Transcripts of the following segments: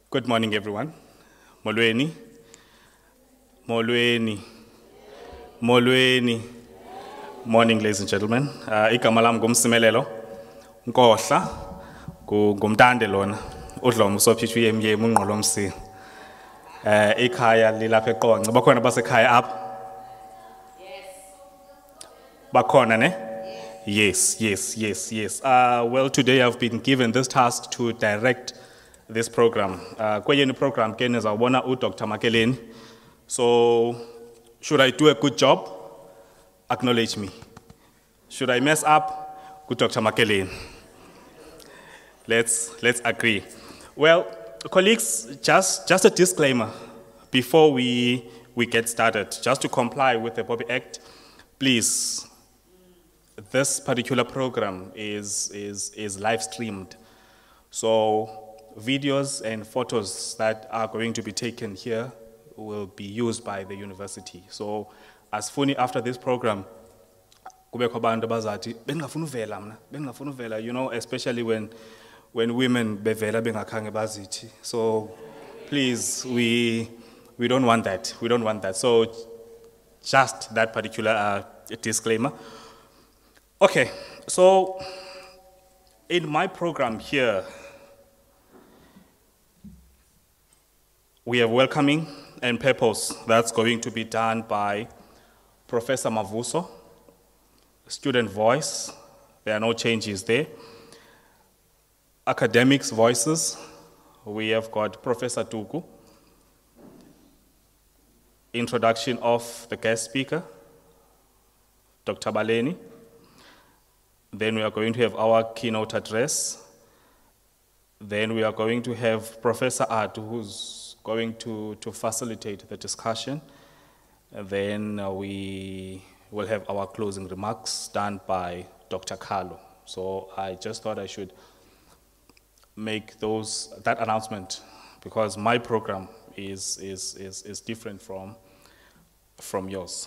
Good morning, everyone. Molweni. Molweni. Molweni. Morning, ladies and gentlemen. Igama lam ngumsimelelo. Nkohla. Ngumntande lona. Udlomo usophithi uyemyemi ungqolomsi. Ikhaya lilapha eQonce. Bakhona basekhaya apha? Yes. Bakhona ne? Yes. Well, today I've been given this task to direct this program. Kwenye program ke nizawubona uDr. Makeleni. So, should I do a good job? Acknowledge me. Should I mess up? Good Dr. Makeleni. Let's agree. Well, colleagues, just a disclaimer before we get started. Just to comply with the POPI Act, please, this particular program is live streamed. So videos and photos that are going to be taken here will be used by the university. So as funny after this program, you know, especially when women bevela bengakhange bazithi. So please, we don't want that. We don't want that. So just that particular disclaimer. Okay, so in my program here, we have welcoming and purpose that's going to be done by Professor Mavuso. Student voice, there are no changes there. Academics voices, we have got Professor Tuku. Introduction of the guest speaker, Dr. Baleni. Then we are going to have our keynote address. Then we are going to have Professor Adu, who's going to facilitate the discussion. And then we will have our closing remarks done by Dr. Carlo. So I just thought I should make that announcement because my program is different from yours.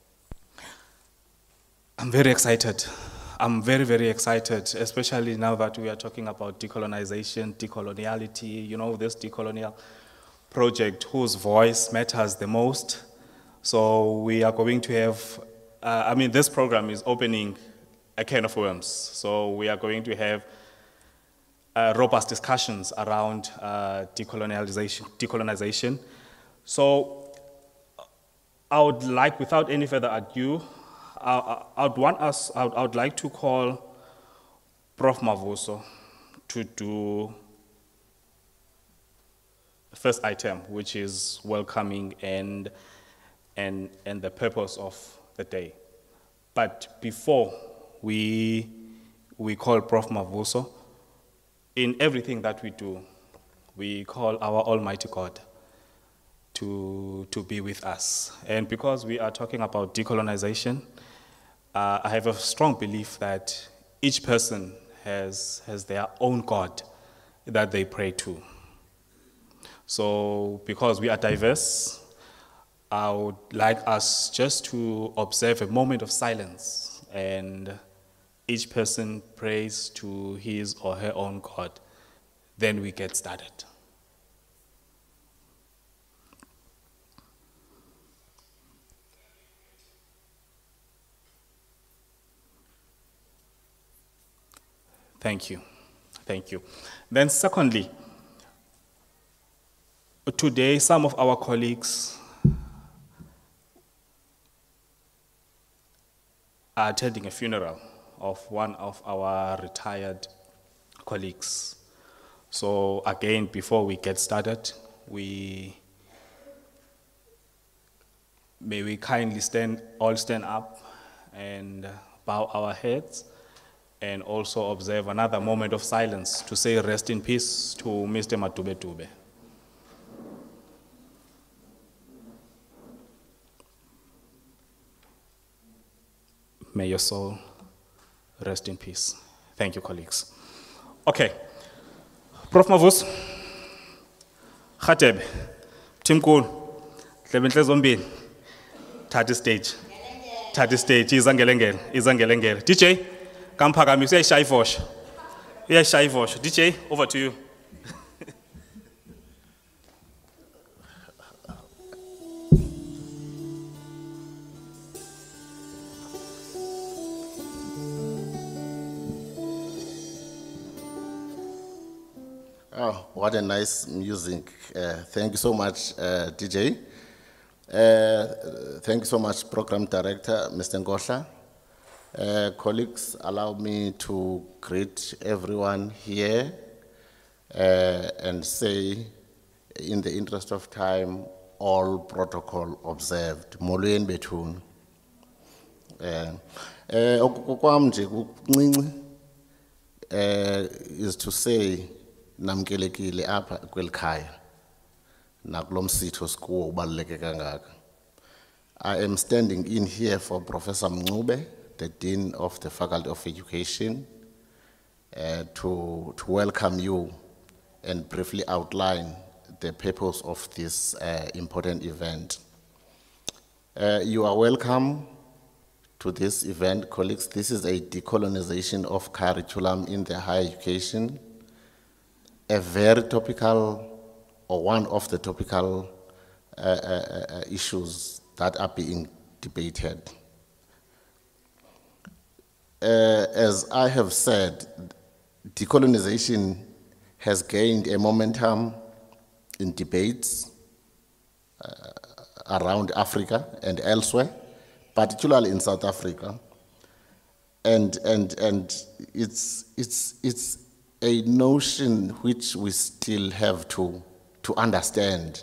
I'm very excited. I'm very, very excited, especially now that we are talking about decolonization, decoloniality, you know, this decolonial project whose voice matters the most. So we are going to have, this program is opening a can of worms. So we are going to have robust discussions around decolonization. So I would like, without any further ado, I would like to call Prof. Mavuso to do the first item, which is welcoming and the purpose of the day. But before we call Prof. Mavuso, in everything that we do, we call our Almighty God to be with us. And because we are talking about decolonization, I have a strong belief that each person has their own God that they pray to. So because we are diverse, I would like us just to observe a moment of silence and each person prays to his or her own God. Then we get started. Thank you. Then secondly, today some of our colleagues are attending a funeral of one of our retired colleagues. So again, before we get started, may we kindly all stand up and bow our heads and also observe another moment of silence to say rest in peace to Mr. Matube Tube. May your soul rest in peace. Thank you, colleagues. Okay. Prof. Mavus, Khatebe, Tim Kuhn, Clementle Zombie, Tati stage, Izangelengel. DJ, Kampagami, say Shy Vosh. Yeah, Shy Vosh. DJ, over to you. Oh, what a nice music. Thank you so much, DJ. Thank you so much, Program Director, Mr. Ngosha. Colleagues, allow me to greet everyone here and say, in the interest of time, all protocol observed. Molweni bethuni. Okwam nje kuncinci is to say namkelekile apha kwelikhaya nakulomsitho sikuwo ubaluleke kangaka. I am standing in here for Professor Mncube, the Dean of the Faculty of Education, to welcome you and briefly outline the purpose of this important event. You are welcome to this event, colleagues. This is a decolonization of curriculum in the higher education, a very topical, or one of the topical issues that are being debated. As I have said, decolonization has gained a momentum in debates around Africa and elsewhere, particularly in South Africa. And it's a notion which we still have to understand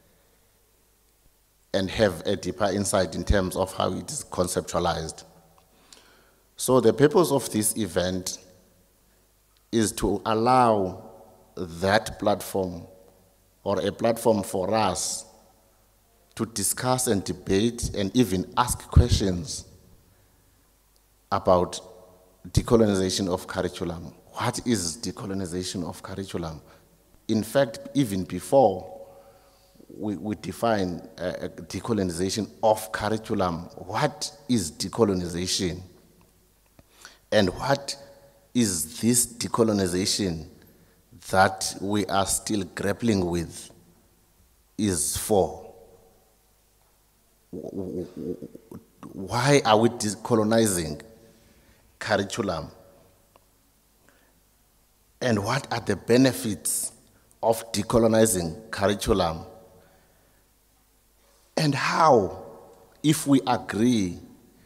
and have a deeper insight in terms of how it is conceptualized. So the purpose of this event is to allow that platform, or a platform for us, to discuss and debate and even ask questions about decolonization of curriculum. What is decolonization of curriculum? In fact, even before we define decolonization of curriculum, what is decolonization? And what is this decolonization that we are still grappling with is for? Why are we decolonizing curriculum? And what are the benefits of decolonizing curriculum? And how, if we agree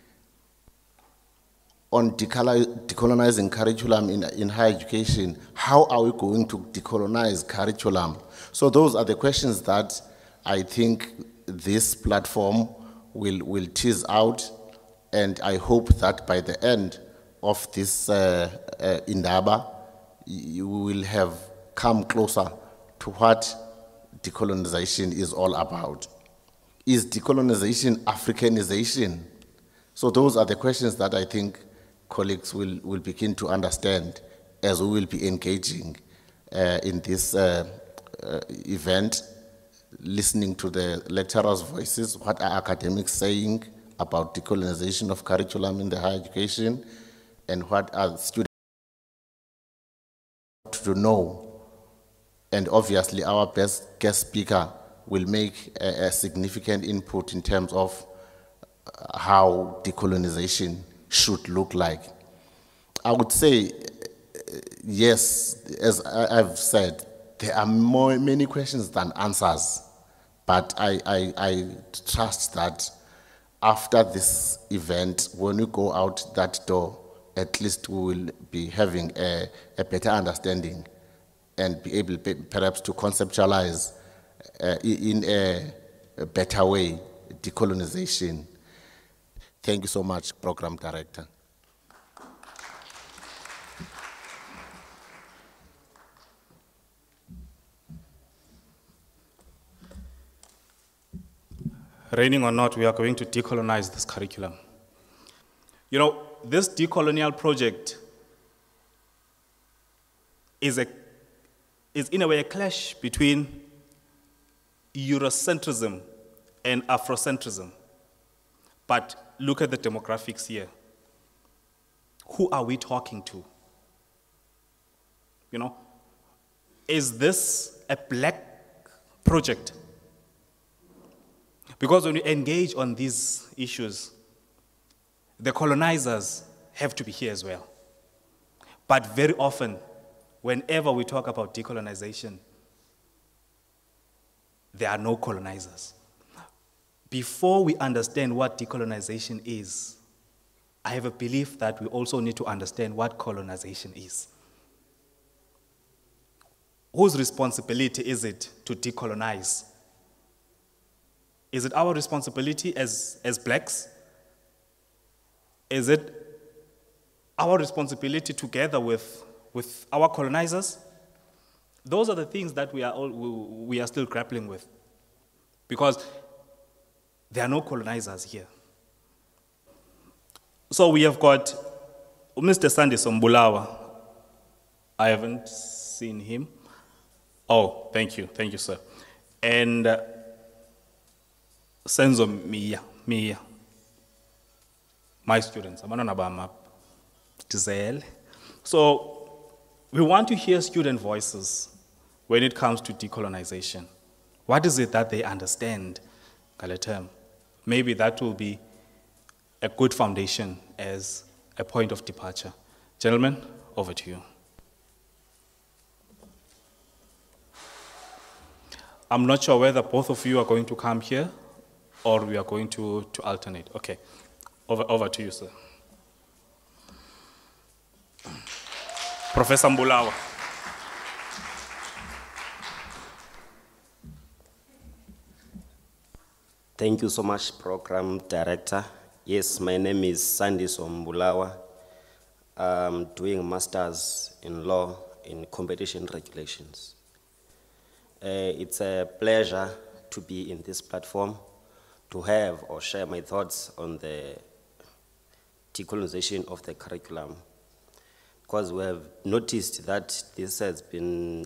on decolonizing curriculum in higher education, how are we going to decolonize curriculum? So those are the questions that I think this platform will tease out, and I hope that by the end of this Indaba, you will have come closer to what decolonization is all about. Is decolonization Africanization? So those are the questions that I think colleagues will begin to understand as we will be engaging in this event, listening to the lecturers' voices, what are academics saying about decolonization of curriculum in the higher education, and what are students to know. And obviously our best guest speaker will make a significant input in terms of how decolonization should look like. I would say, yes, as I've said, there are many questions than answers, but I trust that after this event, when we go out that door, at least we will be having a better understanding and be able perhaps to conceptualize in a better way decolonization. Thank you so much, Program Director. Raining or not, we are going to decolonize this curriculum. You know, this decolonial project is in a way a clash between Eurocentrism and Afrocentrism. But look at the demographics here. Who are we talking to? You know, is this a black project? Because when we engage on these issues, the colonizers have to be here as well. But very often, whenever we talk about decolonization, there are no colonizers. Before we understand what decolonization is, I have a belief that we also need to understand what colonization is. Whose responsibility is it to decolonize? Is it our responsibility as blacks? Is it our responsibility together with our colonizers? Those are the things that we are still grappling with, because there are no colonizers here. So we have got Mr. Sandy Sombulawa. I haven't seen him. Oh, thank you, sir. And Senzo Mia, my students. So we want to hear student voices when it comes to decolonization. What is it that they understand, term? Maybe that will be a good foundation as a point of departure. Gentlemen, over to you. I'm not sure whether both of you are going to come here or we are going to alternate. Okay, over to you, sir. Professor Mbulawa. Thank you so much, Program Director. Yes, my name is Sandy Sombulawa. I'm doing a master's in law in competition regulations. It's a pleasure to be in this platform to have or share my thoughts on the decolonization of the curriculum, because we have noticed that this has been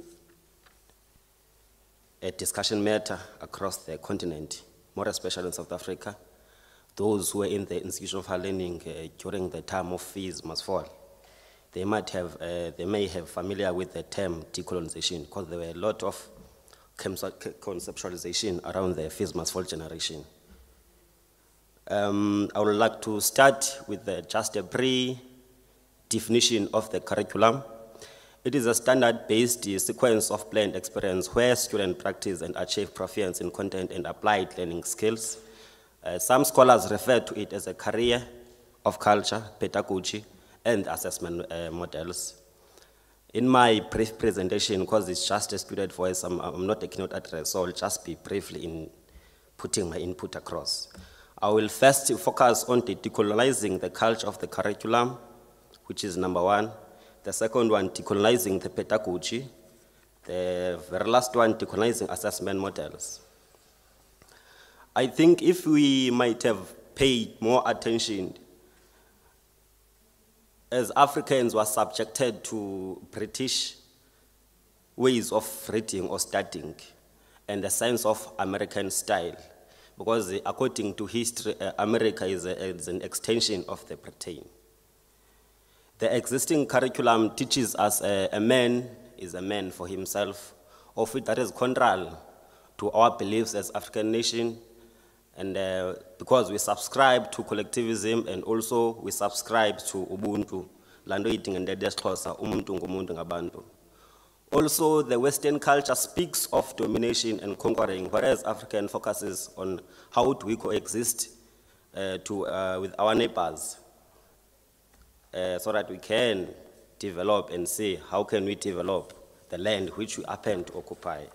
a discussion matter across the continent, more especially in South Africa. Those who were in the institution of higher learning during the time of fees must fall, they may have familiar with the term decolonization, because there were a lot of conceptualization around the fees must fall generation. I would like to start with just a pre-definition of the curriculum. It is a standard-based sequence of planned experience where students practice and achieve proficiency in content and applied learning skills. Some scholars refer to it as a career of culture, pedagogy, and assessment models. In my brief presentation, because it's just a student voice, I'm not a keynote address, so I'll just be briefly in putting my input across. I will first focus on decolonizing the culture of the curriculum, which is number one. The second one, decolonizing the pedagogy. The very last one, decolonizing assessment models. I think if we might have paid more attention, as Africans were subjected to British ways of reading or studying and the sense of American style, because according to history, America is an extension of the Britain. The existing curriculum teaches us a man is a man for himself, of it that is contrary to our beliefs as African nation, and because we subscribe to collectivism and also we subscribe to Ubuntu, lando eating and umuntu ngumuntu ngabantu. Also, the Western culture speaks of domination and conquering, whereas African focuses on how do we coexist with our neighbors, so that we can develop and see how can we develop the land which we happen to occupy.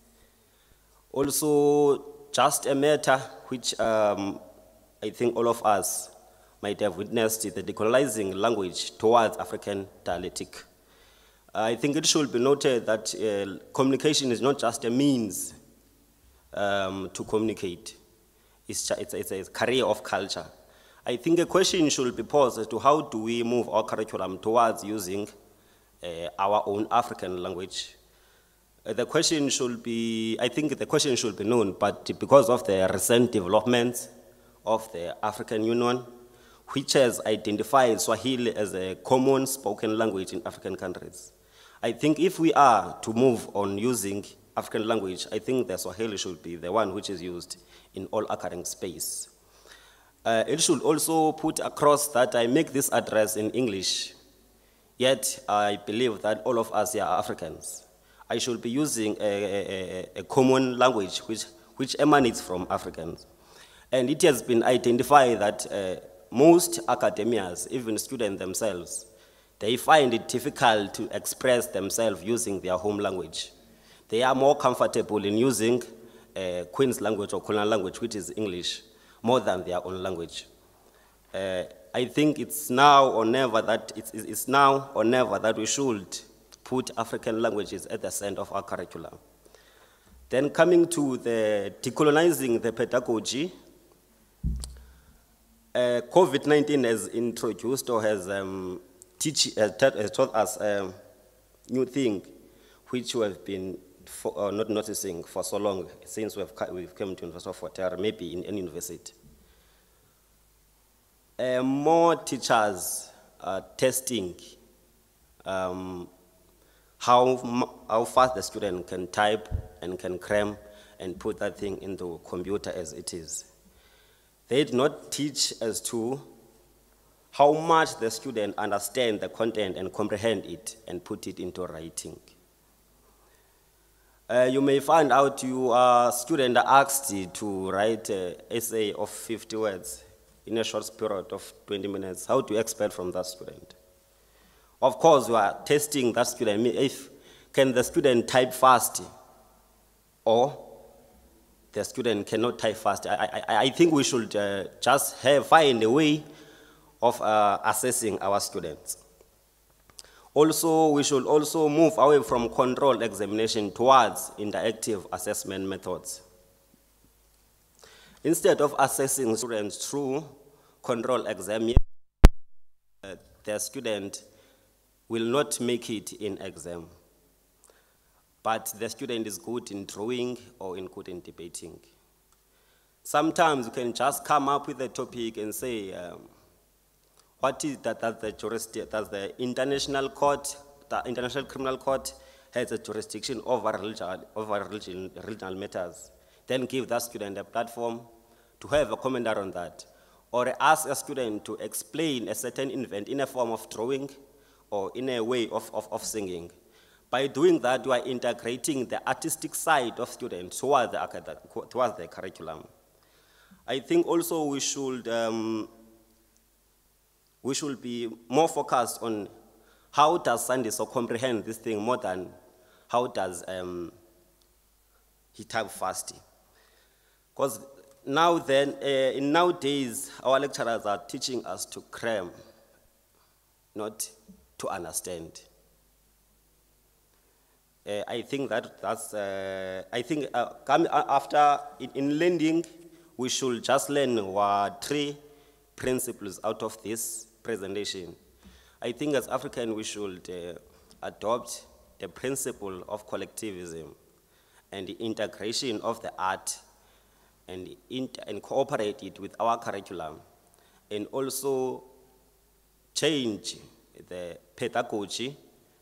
Also, just a matter which I think all of us might have witnessed, the decolonizing language towards African dialectic. I think it should be noted that communication is not just a means to communicate. It's a career of culture. I think a question should be posed as to how do we move our curriculum towards using our own African language. The question should be, I think the question should be known, but because of the recent developments of the African Union, which has identified Swahili as a common spoken language in African countries, I think if we are to move on using African language, I think the Swahili should be the one which is used in all occurring space. It should also put across that I make this address in English, Yet, I believe that all of us here are Africans. I should be using a common language which emanates from Africans. And it has been identified that most academias, even students themselves, they find it difficult to express themselves using their home language. They are more comfortable in using Queen's language or colonial language, which is English, more than their own language. I think it's now or never that it's now or never that we should put African languages at the center of our curriculum. Then coming to the decolonizing the pedagogy, COVID-19 has introduced or has taught us a new thing which we have been not noticing for so long since we've come to University of Water, maybe in any university. More teachers are testing how fast the student can type and can cram and put that thing into a computer as it is. They did not teach as to how much the student understand the content and comprehend it and put it into writing. You may find out your student asked to write an essay of 50 words in a short period of 20 minutes. How do you expect from that student? Of course, you are testing that student. If can the student type fast or the student cannot type fast. I think we should just find a way of assessing our students. Also, we should also move away from controlled examination towards interactive assessment methods. Instead of assessing students through controlled exam, the student will not make it in exam. But the student is good in drawing or good in debating. Sometimes you can just come up with a topic and say, what is that the jurisdiction, that the international court, the International Criminal Court has a jurisdiction over regional matters. Then give that student a platform to have a commentary on that. Or ask a student to explain a certain event in a form of drawing or in a way of singing. By doing that, you are integrating the artistic side of students towards the curriculum. I think also we should be more focused on how does Sunday so comprehend this thing more than how does he type fast. Because nowadays, our lecturers are teaching us to cram, not to understand. I think that's after in learning, we should just learn 3 principles out of this presentation. I think as African, we should adopt the principle of collectivism and the integration of the art and incorporate it with our curriculum, and also change the pedagogy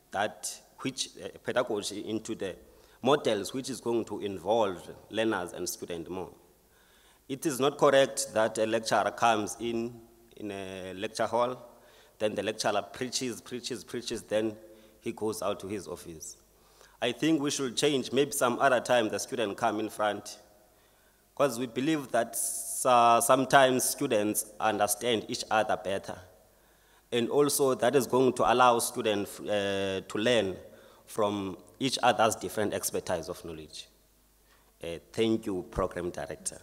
pedagogy into the models which is going to involve learners and students more. It is not correct that a lecturer comes in a lecture hall, then the lecturer preaches, then he goes out to his office. I think we should change, maybe some other time the student come in front, because we believe that sometimes students understand each other better. And also that is going to allow students to learn from each other's different expertise of knowledge. Thank you, Program Director.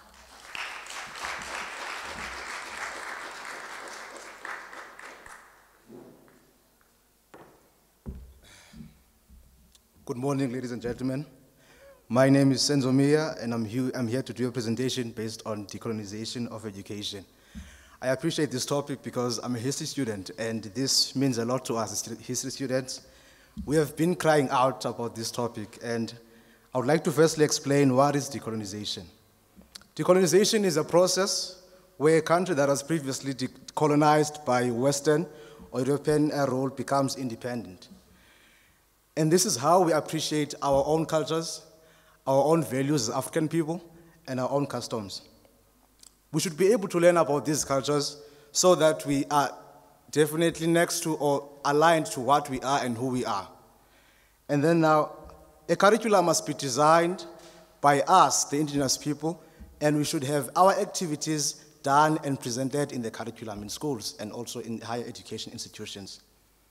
Good morning, ladies and gentlemen. My name is Senzo Mia, and I'm here to do a presentation based on decolonization of education. I appreciate this topic because I'm a history student, and this means a lot to us as history students. We have been crying out about this topic, and I would like to firstly explain what is decolonization. Decolonization is a process where a country that was previously colonized by Western or European rule becomes independent. And this is how we appreciate our own cultures, our own values as African people, and our own customs. We should be able to learn about these cultures so that we are definitely next to or aligned to what we are and who we are. And then now, a curriculum must be designed by us, the indigenous people, and we should have our activities done and presented in the curriculum in schools and also in higher education institutions.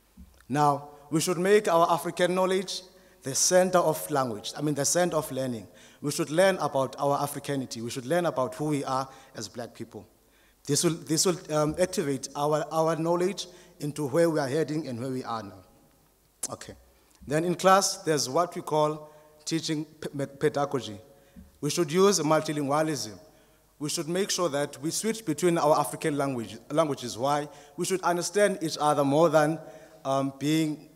Now, we should make our African knowledge the center of language, the center of learning. We should learn about our Africanity. We should learn about who we are as black people. This will activate our knowledge into where we are heading and where we are now. Okay. Then in class, there's what we call teaching pedagogy. We should use multilingualism. We should make sure that we switch between our African languages. Why? We should understand each other more than being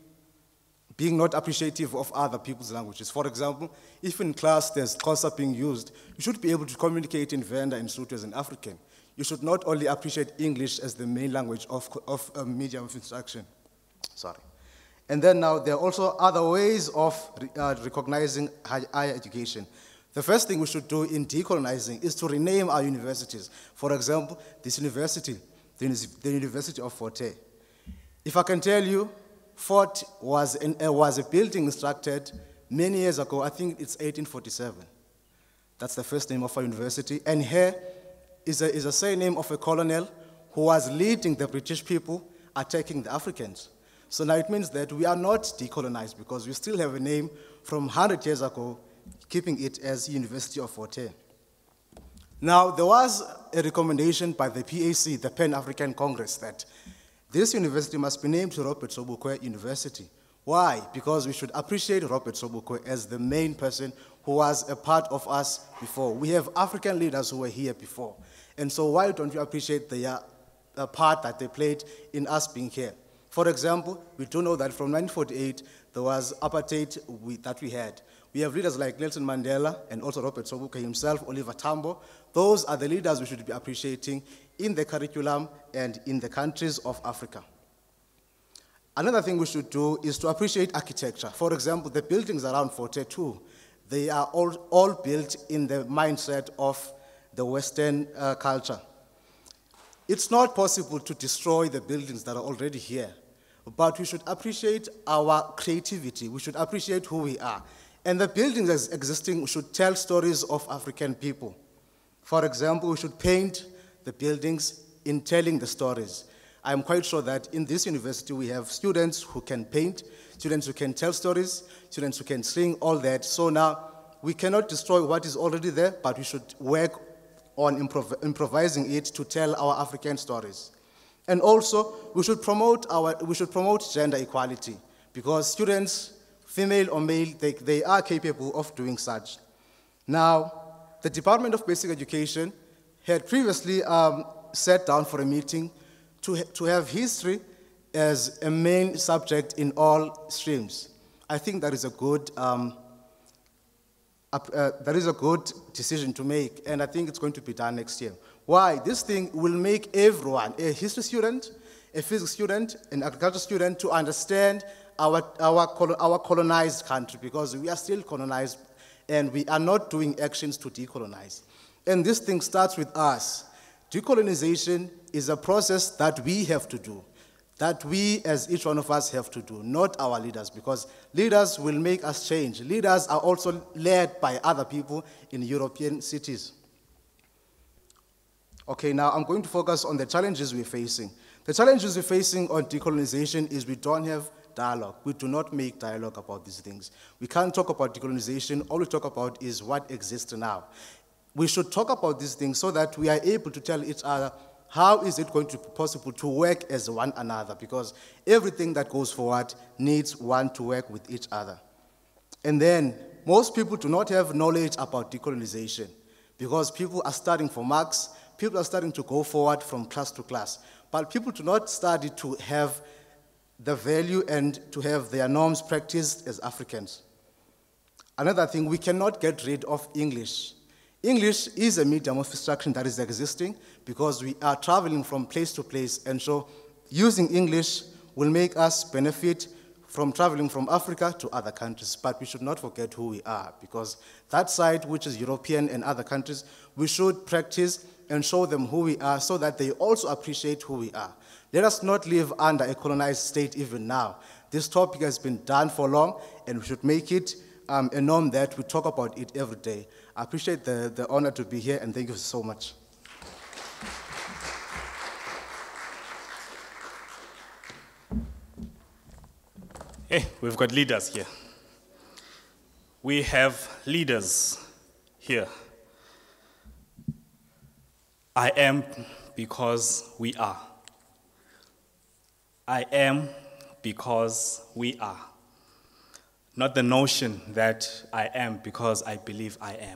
not appreciative of other people's languages. For example, if in class there's Xhosa being used, you should be able to communicate in Venda and Sotho as an African. You should not only appreciate English as the main language of medium of instruction. Sorry. And then now there are also other ways of recognizing higher education. The first thing we should do in decolonizing is to rename our universities. For example, this university, the University of Fort Hare. If I can tell you, Fort was a building constructed many years ago. I think it's 1847. That's the first name of our university. And Hare is a surname of a colonel who was leading the British people attacking the Africans. So now it means that we are not decolonized because we still have a name from 100 years ago, keeping it as University of Fort Hare. Now, there was a recommendation by the PAC, the Pan-African Congress, that this university must be named Robert Sobukwe University. Why? Because we should appreciate Robert Sobukwe as the main person who was a part of us before. We have African leaders who were here before. And so why don't we appreciate the part that they played in us being here? For example, we do know that from 1948, there was apartheid that we had. We have leaders like Nelson Mandela and also Robert Sobukwe himself, Oliver Tambo. Those are the leaders we should be appreciating in the curriculum and in the countries of Africa. Another thing we should do is to appreciate architecture. For example, the buildings around Fort Hare too, they are all built in the mindset of the Western culture. It's not possible to destroy the buildings that are already here, but we should appreciate our creativity. We should appreciate who we are. And the buildings as existing should tell stories of African people. For example, we should paint the buildings in telling the stories. I'm quite sure that in this university we have students who can paint, students who can tell stories, students who can sing, all that. So now we cannot destroy what is already there, but we should work on improvising it to tell our African stories. And also, we should promote gender equality, because students, female or male, they are capable of doing such. Now, the Department of Basic Education had previously sat down for a meeting to have history as a main subject in all streams. I think that is a good decision to make, and I think it's going to be done next year. Why? This thing will make everyone, a history student, a physics student, an agriculture student, to understand our colonized country, because we are still colonized and we are not doing actions to decolonize. And this thing starts with us. Decolonization is a process that we have to do, that we as each one of us have to do, not our leaders, because leaders will make us change. Leaders are also led by other people in European cities. Okay, now I'm going to focus on the challenges we're facing. The challenges we're facing on decolonization is we don't have dialogue. We do not make dialogue about these things. We can't talk about decolonization. All we talk about is what exists now. We should talk about these things so that we are able to tell each other how is it going to be possible to work as one another, because everything that goes forward needs one to work with each other. And then most people do not have knowledge about decolonization, because people are starting from Marx, people are starting to go forward from class to class, but people do not study to have the value and to have their norms practiced as Africans. Another thing, we cannot get rid of English. English is a medium of instruction that is existing because we are traveling from place to place, and so using English will make us benefit from traveling from Africa to other countries. But we should not forget who we are, because that side, which is European and other countries, we should practice and show them who we are so that they also appreciate who we are. Let us not live under a colonized state even now. This topic has been done for long, and we should make it a norm that we talk about it every day. I appreciate the honor to be here, and thank you so much. Hey, we've got leaders here. We have leaders here. I am because we are. I am because we are. Not the notion that I am because I believe I am.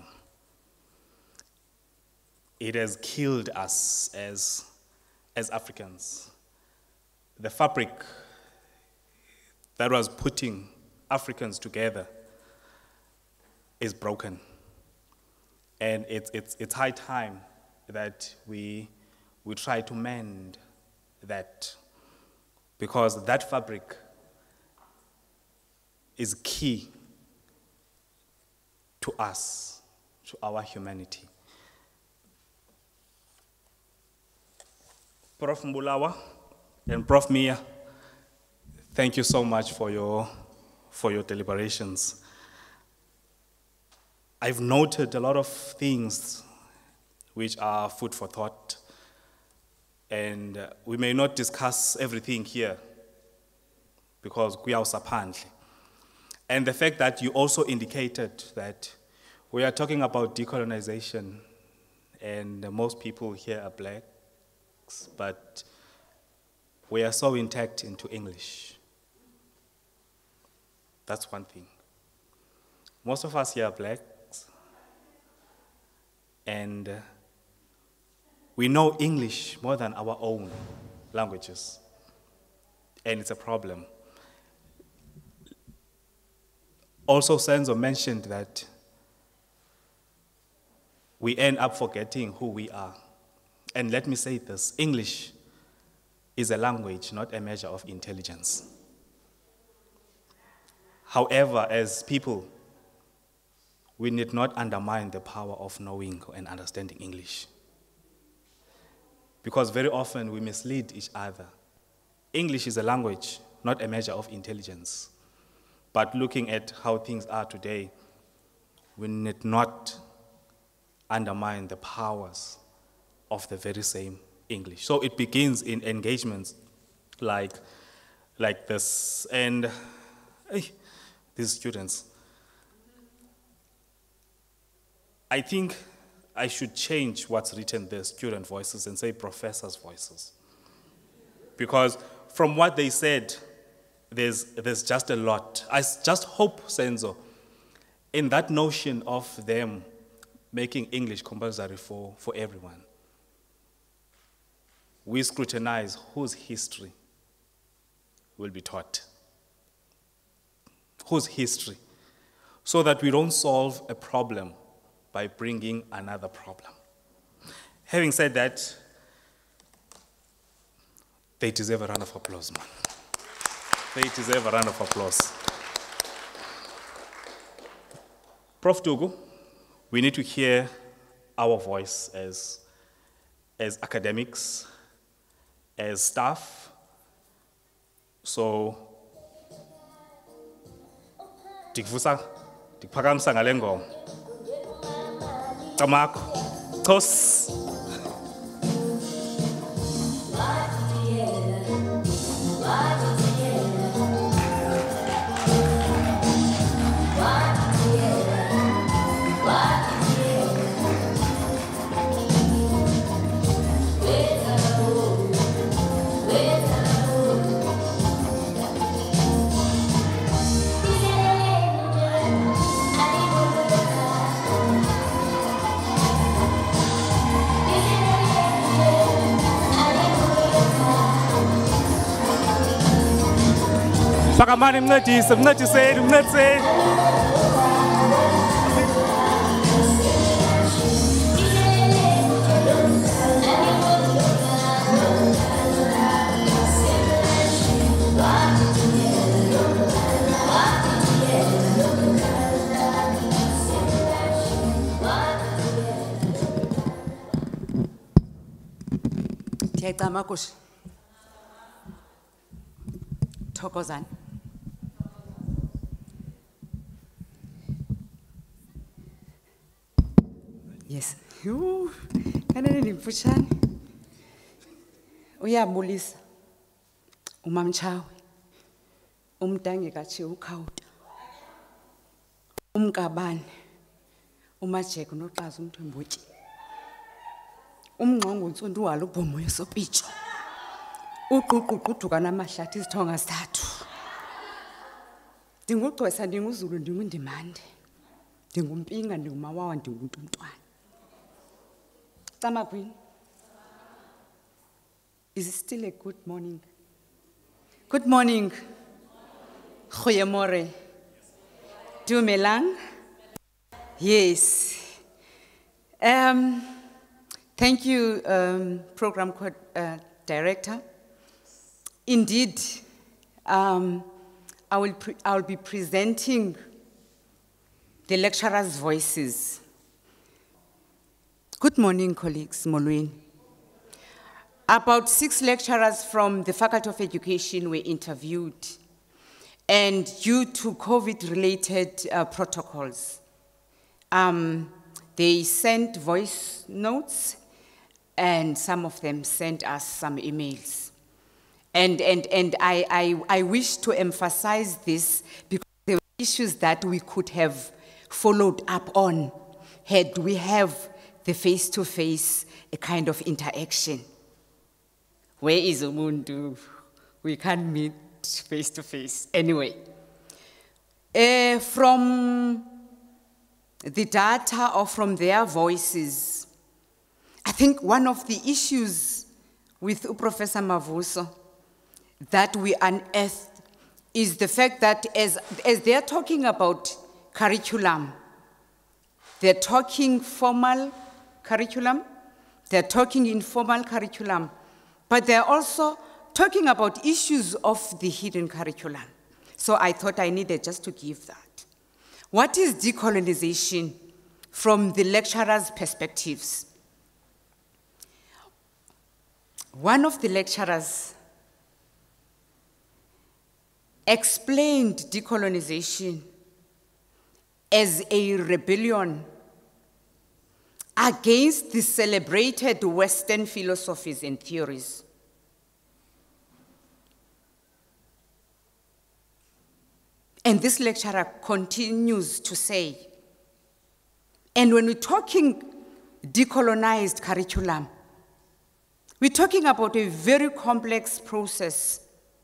It has killed us as Africans. The fabric that was putting Africans together is broken. And it's high time that we try to mend that, because that fabric is key to us, to our humanity. Prof. Mbulawa and Prof. Mia, thank you so much for your deliberations. I've noted a lot of things which are food for thought, and we may not discuss everything here because we are sapandle. And the fact that you also indicated that we are talking about decolonization, and most people here are blacks, but we are so intact into English. That's one thing. Most of us here are blacks, and we know English more than our own languages, and it's a problem. Also, Senzo mentioned that we end up forgetting who we are. And let me say this, English is a language, not a measure of intelligence. However, as people, we need not undermine the power of knowing and understanding English. Because very often we mislead each other. English is a language, not a measure of intelligence. But looking at how things are today, we need not undermine the powers of the very same English. So it begins in engagements like this. And these students, I think I should change what's written there, student voices, and say professors' voices. Because from what they said, there's just a lot. I just hope, Senzo, in that notion of them making English compulsory for everyone, we scrutinize whose history will be taught. Whose history? So that we don't solve a problem by bringing another problem. Having said that, they deserve a round of applause, man. They deserve a round of applause. Prof. Tugu, we need to hear our voice as academics, as staff. So, tikphakamisa ngale ngoma. Tamakho, Tos. Pakamani mncedise. Siyacama kusho. Thokozani. Yes. Kanene nimfushane. Uyabulisa. Umamchawe. Umdange kathi ukhawuta. Umkabane. Umajeke noqhaza umthembotyi. Umngqongo unsonto walo ubhomo yesopitsho. Uquququduka namahlathi izithonga zathu. Ndingugcwesa ndinguzulu ndingundimande. Ndingumpinga ndingumawawa ndinguntumntwana. Tama Queen. Is it still a good morning? Good morning. Goeiemorgen. Dumelang. Yes. Thank you, Program Director. Indeed, I will be presenting the lecturers' voices. Good morning, colleagues, Molweni. About 6 lecturers from the Faculty of Education were interviewed, and due to COVID-related protocols, they sent voice notes, and some of them sent us some emails. And I wish to emphasize this because there were issues that we could have followed up on had we have the face-to-face a kind of interaction. Where is Umuntu? We can't meet face-to-face. Anyway, from the data or from their voices, I think one of the issues with Professor Mavuso that we unearthed is the fact that as they're talking about curriculum, they're talking formal curriculum, they're talking informal curriculum, but they're also talking about issues of the hidden curriculum. So I thought I needed just to give that. What is decolonization from the lecturers' perspectives? One of the lecturers explained decolonization as a rebellion against the celebrated Western philosophies and theories. And this lecturer continues to say, and when we're talking decolonized curriculum, we're talking about a very complex process.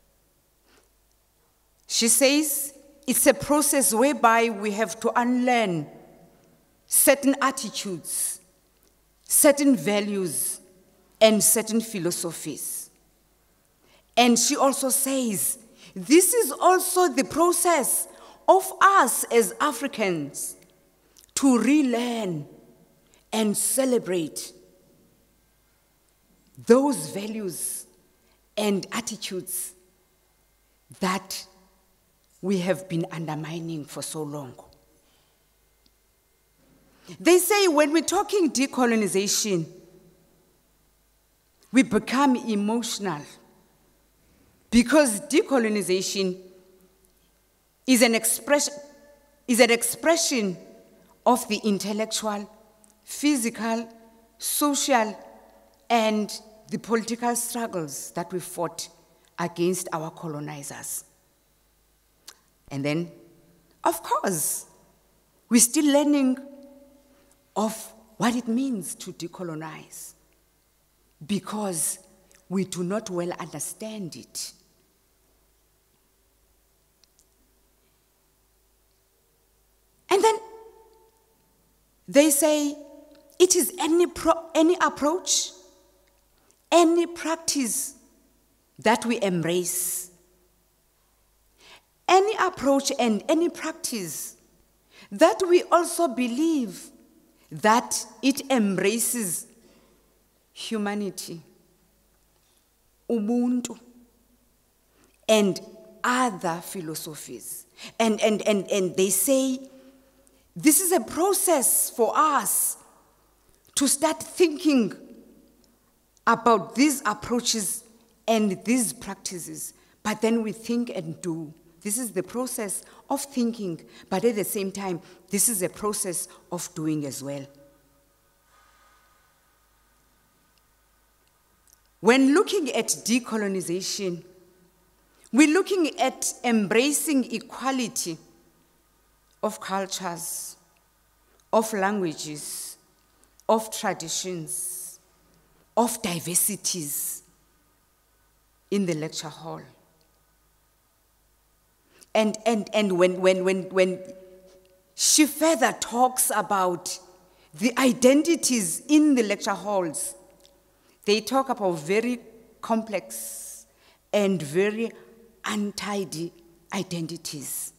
She says it's a process whereby we have to unlearn certain attitudes, certain values, and certain philosophies. And she also says, this is also the process of us as Africans to relearn and celebrate those values and attitudes that we have been undermining for so long. They say when we're talking decolonization, we become emotional because decolonization is an expression of the intellectual, physical, social, and the political struggles that we fought against our colonizers. And then, of course, we're still learning of what it means to decolonize because we do not well understand it. And then they say it is any approach, any practice that we embrace, any approach and any practice that we also believe that it embraces humanity, Ubuntu, and other philosophies. And they say this is a process for us to start thinking about these approaches and these practices, but then we think and do. This is the process of thinking, but at the same time, this is a process of doing as well. When looking at decolonization, we're looking at embracing equality of cultures, of languages, of traditions, of diversities in the lecture hall. And when she further talks about the identities in the lecture halls, they talk about very complex and very untidy identities.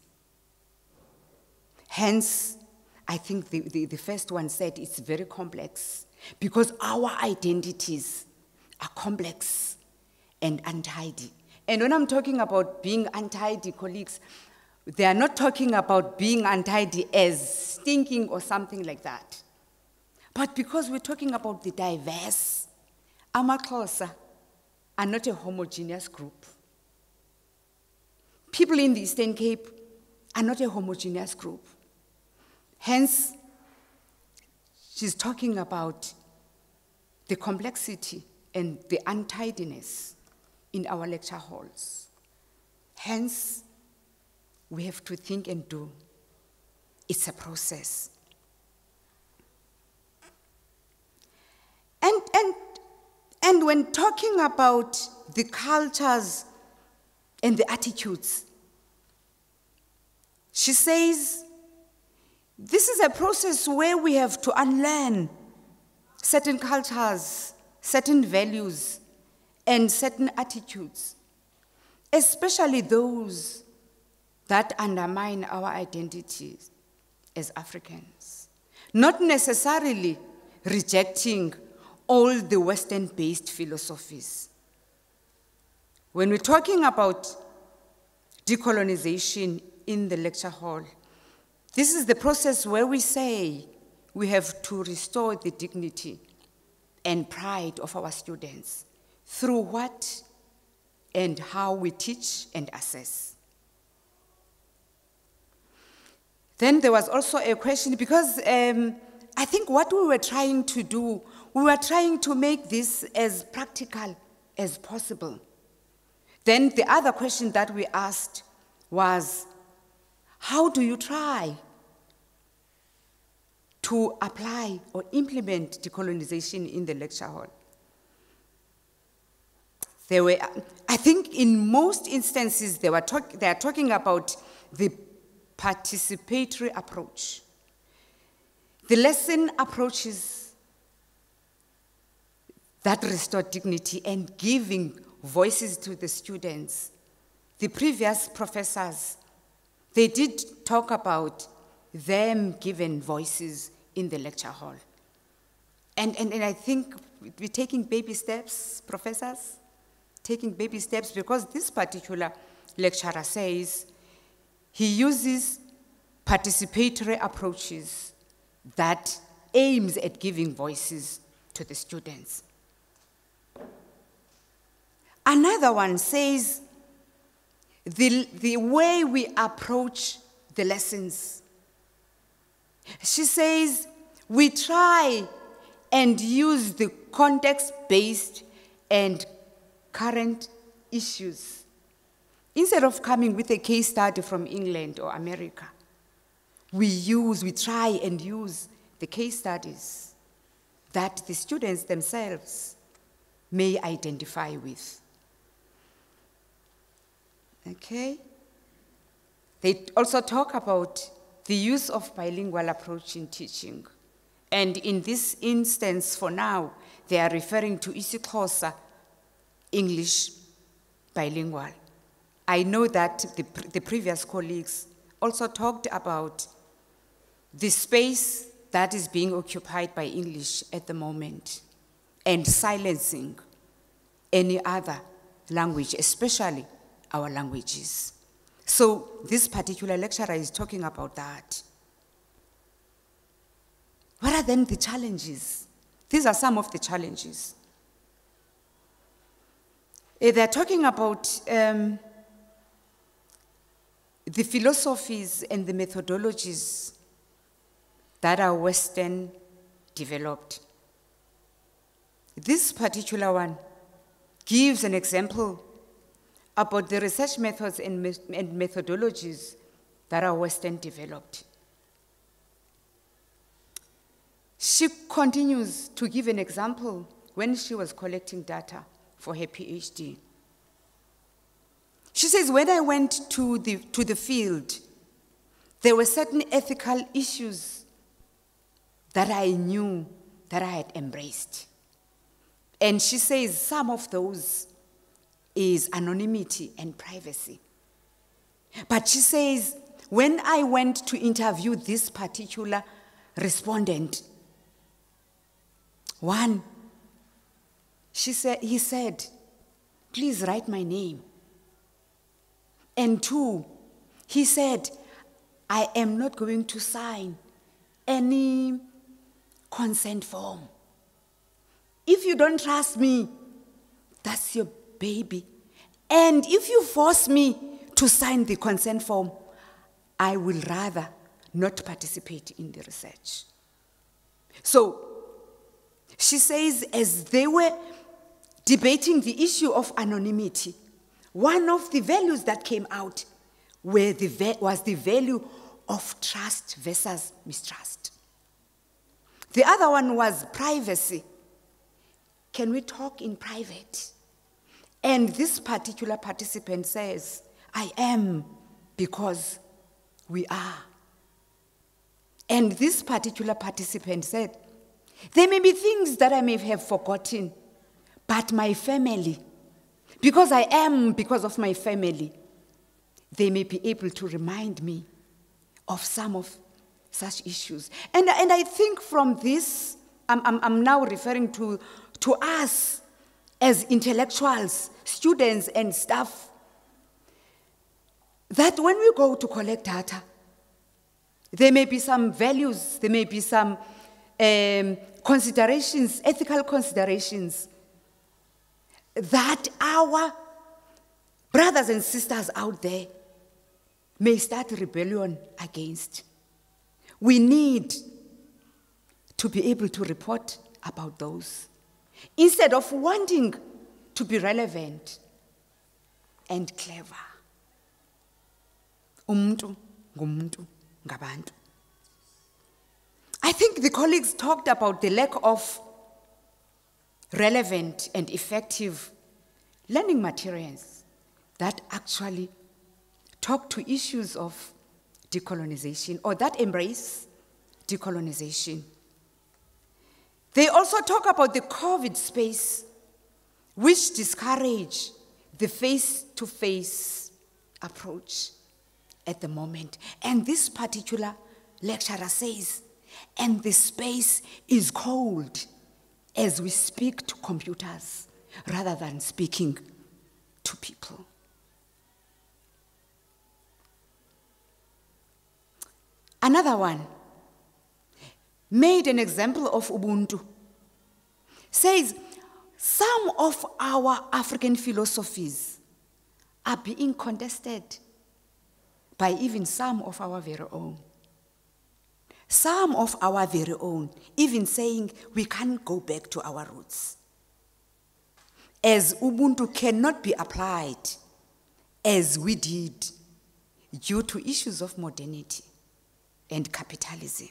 Hence, I think the first one said it's very complex because our identities are complex and untidy. And when I'm talking about being untidy, colleagues, they are not talking about being untidy as stinking or something like that. But because we're talking about the diverse, AmaXhosa are not a homogeneous group. People in the Eastern Cape are not a homogeneous group. Hence, she's talking about the complexity and the untidiness in our lecture halls. Hence, we have to think and do. It's a process. And when talking about the cultures and the attitudes, she says, this is a process where we have to unlearn certain cultures, certain values, and certain attitudes, especially those that undermine our identities as Africans. Not necessarily rejecting all the Western-based philosophies. When we're talking about decolonization in the lecture hall, this is the process where we say we have to restore the dignity and pride of our students through what and how we teach and assess. Then there was also a question, because I think what we were trying to do, we were trying to make this as practical as possible. Then the other question that we asked was, how do you try to apply or implement decolonization in the lecture hall? There were, I think in most instances, they are talking about the participatory approach. The lesson approaches that restore dignity and giving voices to the students. The previous professors, they did talk about them given voices in the lecture hall. And I think we're taking baby steps, professors, taking baby steps, because this particular lecturer says he uses participatory approaches that aims at giving voices to the students. Another one says the way we approach the lessons. She says we try and use the context-based and current issues. Instead of coming with a case study from England or America, we try and use the case studies that the students themselves may identify with. Okay? They also talk about the use of bilingual approach in teaching. And in this instance, for now, they are referring to isiXhosa, English bilingual. I know that the previous colleagues also talked about the space that is being occupied by English at the moment and silencing any other language, especially our languages. So this particular lecturer is talking about that. What are then the challenges? These are some of the challenges. They're talking about the philosophies and the methodologies that are Western developed. This particular one gives an example about the research methods and methodologies that are Western developed. She continues to give an example when she was collecting data for her PhD. She says, when I went to the field, there were certain ethical issues that I knew that I had embraced. And she says some of those is anonymity and privacy. But she says, when I went to interview this particular respondent, one, he said, please write my name. And two, he said, I am not going to sign any consent form. If you don't trust me, that's your baby. And if you force me to sign the consent form, I will rather not participate in the research. So she says, as they were debating the issue of anonymity, one of the values that came out was the value of trust versus mistrust. The other one was privacy. Can we talk in private? And this particular participant says, I am, because we are. And this particular participant said, there may be things that I may have forgotten, but my family, because I am because of my family, they may be able to remind me of some of such issues. And I think from this, I'm now referring to us as intellectuals, students and staff, that when we go to collect data, there may be some values, there may be some considerations, ethical considerations, that our brothers and sisters out there may start rebellion against. We need to be able to report about those, instead of wanting to be relevant and clever. Umuntu ngumuntu ngabantu. I think the colleagues talked about the lack of relevant and effective learning materials that actually talk to issues of decolonization or that embrace decolonization. They also talk about the COVID space, which discourage the face-to-face approach at the moment. And this particular lecturer says, and the space is cold as we speak to computers rather than speaking to people. Another one made an example of Ubuntu, says some of our African philosophies are being contested by even some of our very own. Some of our very own even saying we can't go back to our roots, as Ubuntu cannot be applied as we did due to issues of modernity and capitalism.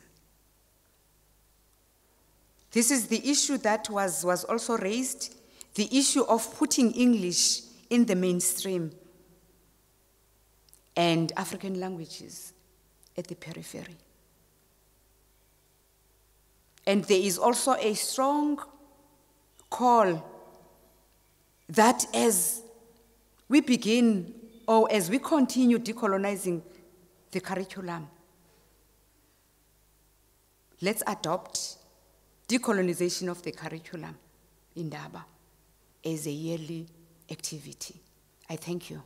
This is the issue that was also raised, the issue of putting English in the mainstream and African languages at the periphery. And there is also a strong call that as we begin or as we continue decolonizing the curriculum, let's adopt decolonization of the curriculum in Indaba as a yearly activity. I thank you.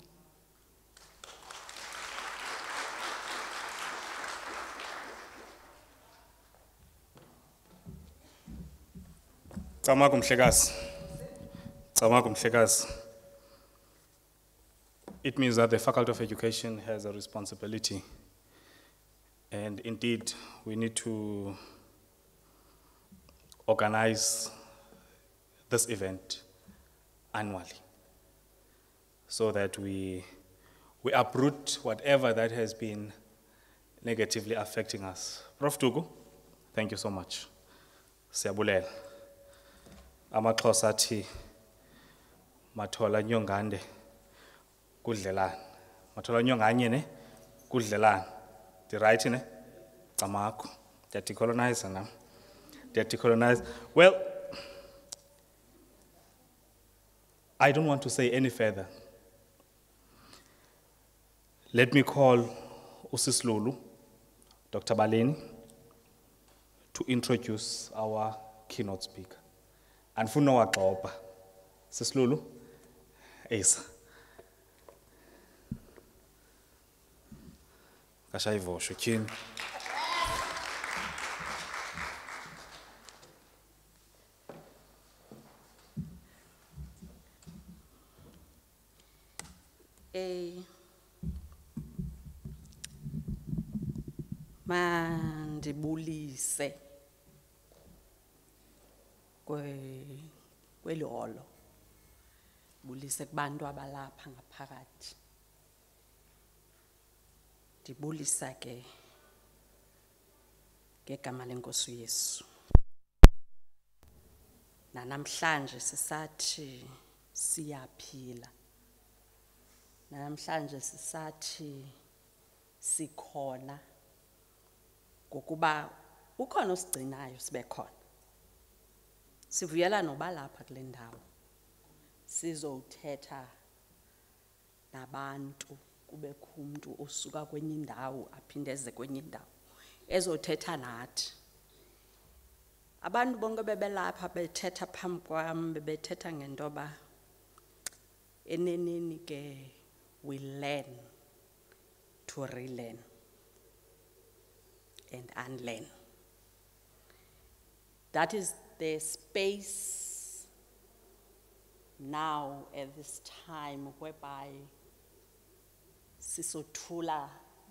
Tsamagum Mhlekazi. It means that the Faculty of Education has a responsibility. And indeed, we need to organize this event annually so that we uproot whatever that has been negatively affecting us. Prof. Tugu, thank you so much. Siyabulela. AmaXhosa athi mathola nyongande kudlelana. Mathola nyonganye ne kudlelana. The right ne? Tamako. They decolonize now. They decolonize. Well, I don't want to say any further. Let me call Usislulu, Dr. Baleni, to introduce our keynote speaker. And for now, Sislulu, Asa. Kashaivo, Shukin. Mandibulise kweliholo bulise kubantu abalapha ngaphakathi ndibulisa ke ngegama lenkosi uYesu namhlanje sisathi siyaphila namhlanje sisathi sikhona ngokuba ukhona osigcinayo sibe khona sivuyela noba lapha kule ndawo sizothetha nabantu kube umuntu osuka kwenye indawo aphinde eze kwenye indawo ezothetha nathi abantu bonke bebelapha bethetha phambi kwami bebethetha ngentoba eneneni ke we learn to relearn and unlearn. That is the space now at this time whereby sisothula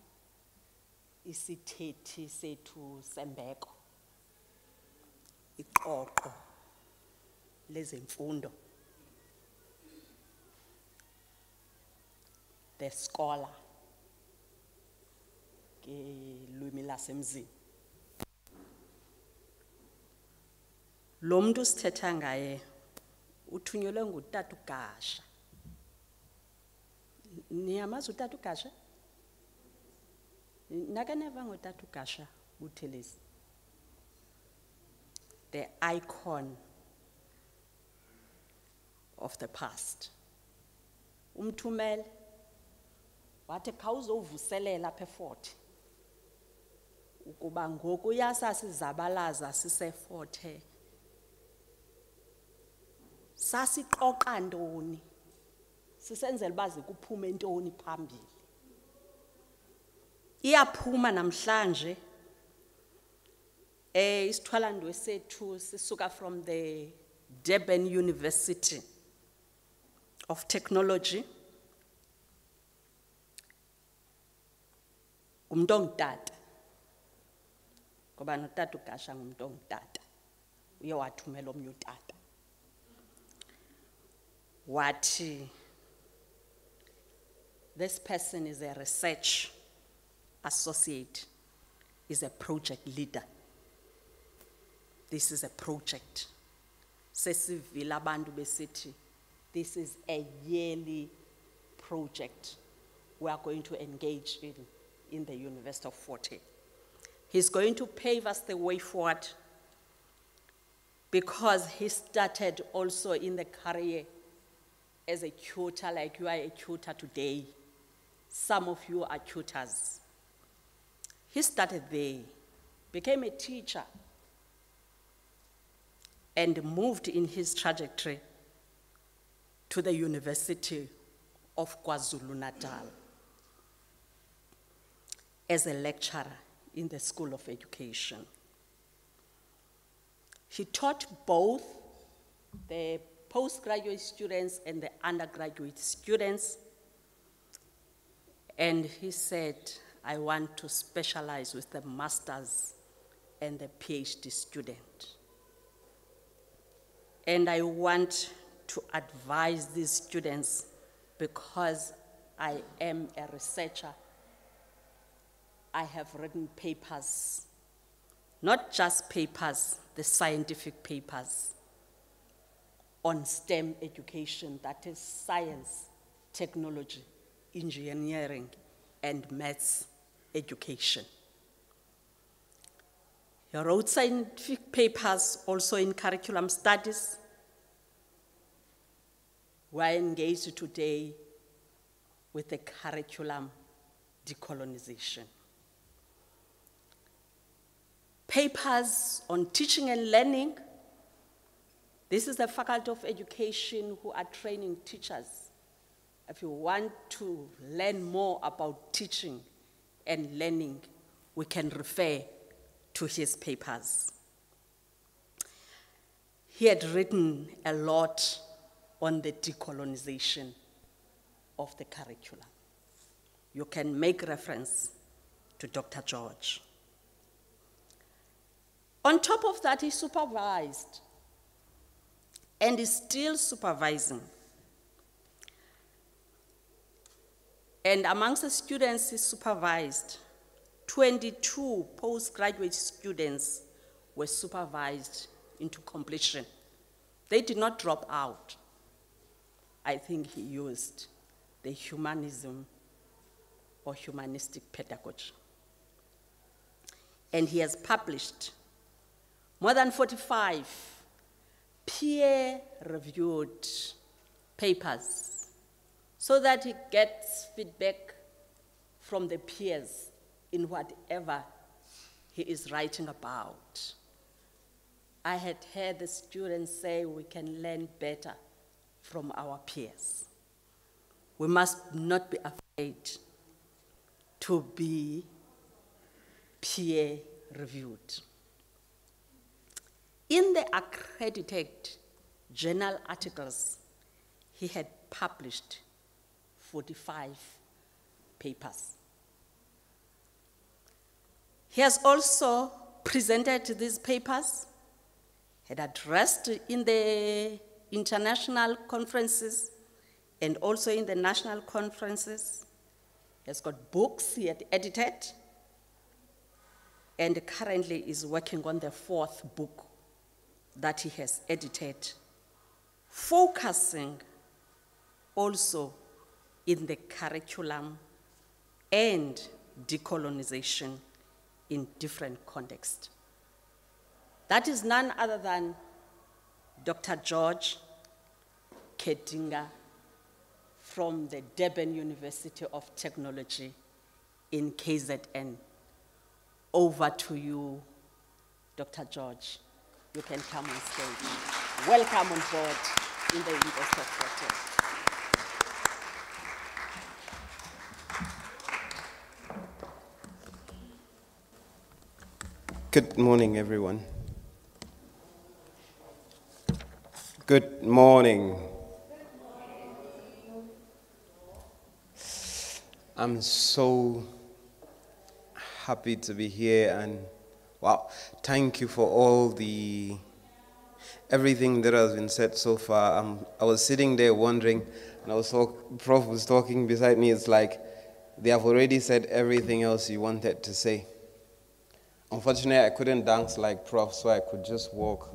isithethi sethu sembeko iqoqo lezemfundo the scholar ngelwimi lasemzini lo muntu sithetha ngaye uthunyelwe ngutata uGasha niyamazi utata uGasha nake neva ngutata uGasha Buthelezi the icon of the past umthumele wathi khawuzovuselela apha eFort ukuba ngoku yasasizabalaza sisefothe sasiqoqa ntoni sisenzela baze kuphume ntoni phambili iyaphuma namhlanje isithwalandwe sethu sisuka from the Durban University of Technology umuntu ongutata ngoba notata uGasha ngumuntu ongutata uye wathumela omnye utata wathi this person is a research associate is a project leader this is a project sesivila abantu besithi this is a yearly project we are going to engage in the University of Fort Hare. He's going to pave us the way forward because he started also in the career as a tutor, like you are a tutor today. Some of you are tutors. He started there, became a teacher, and moved in his trajectory to the University of KwaZulu-Natal as a lecturer in the School of Education. He taught both the postgraduate students and the undergraduate students And he said, I want to specialize with the master's and the PhD student. And I want to advise these students because I am a researcher. I have written papers, not just papers, the scientific papers on STEM education, that is science, technology, engineering, and maths education. He wrote scientific papers also in curriculum studies. We are engaged today with the curriculum decolonization. Papers on teaching and learning. This is the Faculty of Education who are training teachers. If you want to learn more about teaching and learning, we can refer to his papers. He had written a lot on the decolonization of the curriculum. You can make reference to Dr. George. On top of that, he supervised and is still supervising. And amongst the students he supervised, 22 postgraduate students were supervised into completion. They did not drop out. I think he used the humanism or humanistic pedagogy. And he has published more than 45 peer-reviewed papers so that he gets feedback from the peers in whatever he is writing about. I had heard the students say we can learn better from our peers. We must not be afraid to be peer-reviewed. In the accredited journal articles, he had published 45 papers. He has also presented these papers, had addressed in the international conferences and also in the national conferences. He has got books he had edited and currently is working on the 4th book that he has edited, focusing also in the curriculum and decolonization in different contexts. That is none other than Dr. George Kedinga from the Durban University of Technology in KZN. Over to you, Dr. George. You can come on stage. Welcome on board in the University of Pretoria. Good morning, everyone. Good morning. I'm so happy to be here, and wow, thank you for everything that has been said so far. I was sitting there wondering, and Prof was talking beside me. It's like they have already said everything else you wanted to say. Unfortunately, I couldn't dance like Prof, so I could just walk.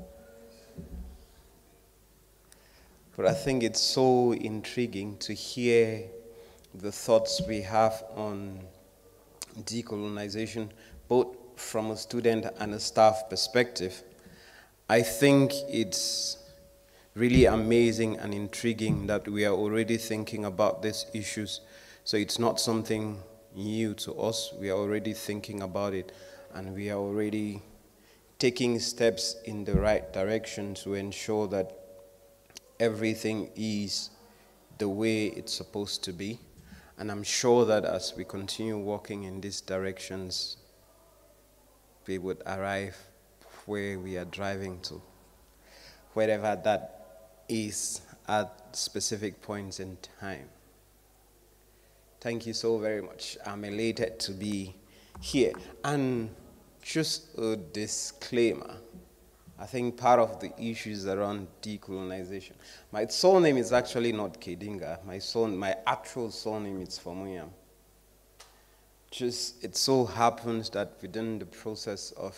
But I think it's so intriguing to hear the thoughts we have on decolonization, both from a student and a staff perspective. I think it's really amazing and intriguing that we are already thinking about these issues. So it's not something new to us. We are already thinking about it, and we are already taking steps in the right direction to ensure that everything is the way it's supposed to be. And I'm sure that as we continue walking in these directions, we would arrive where we are driving to, wherever that is at specific points in time. Thank you so very much. I'm elated to be here. And just a disclaimer. I think part of the issues around decolonization. My surname is actually not Kedinga. My actual surname is Famuyam. Just, it so happens that within the process of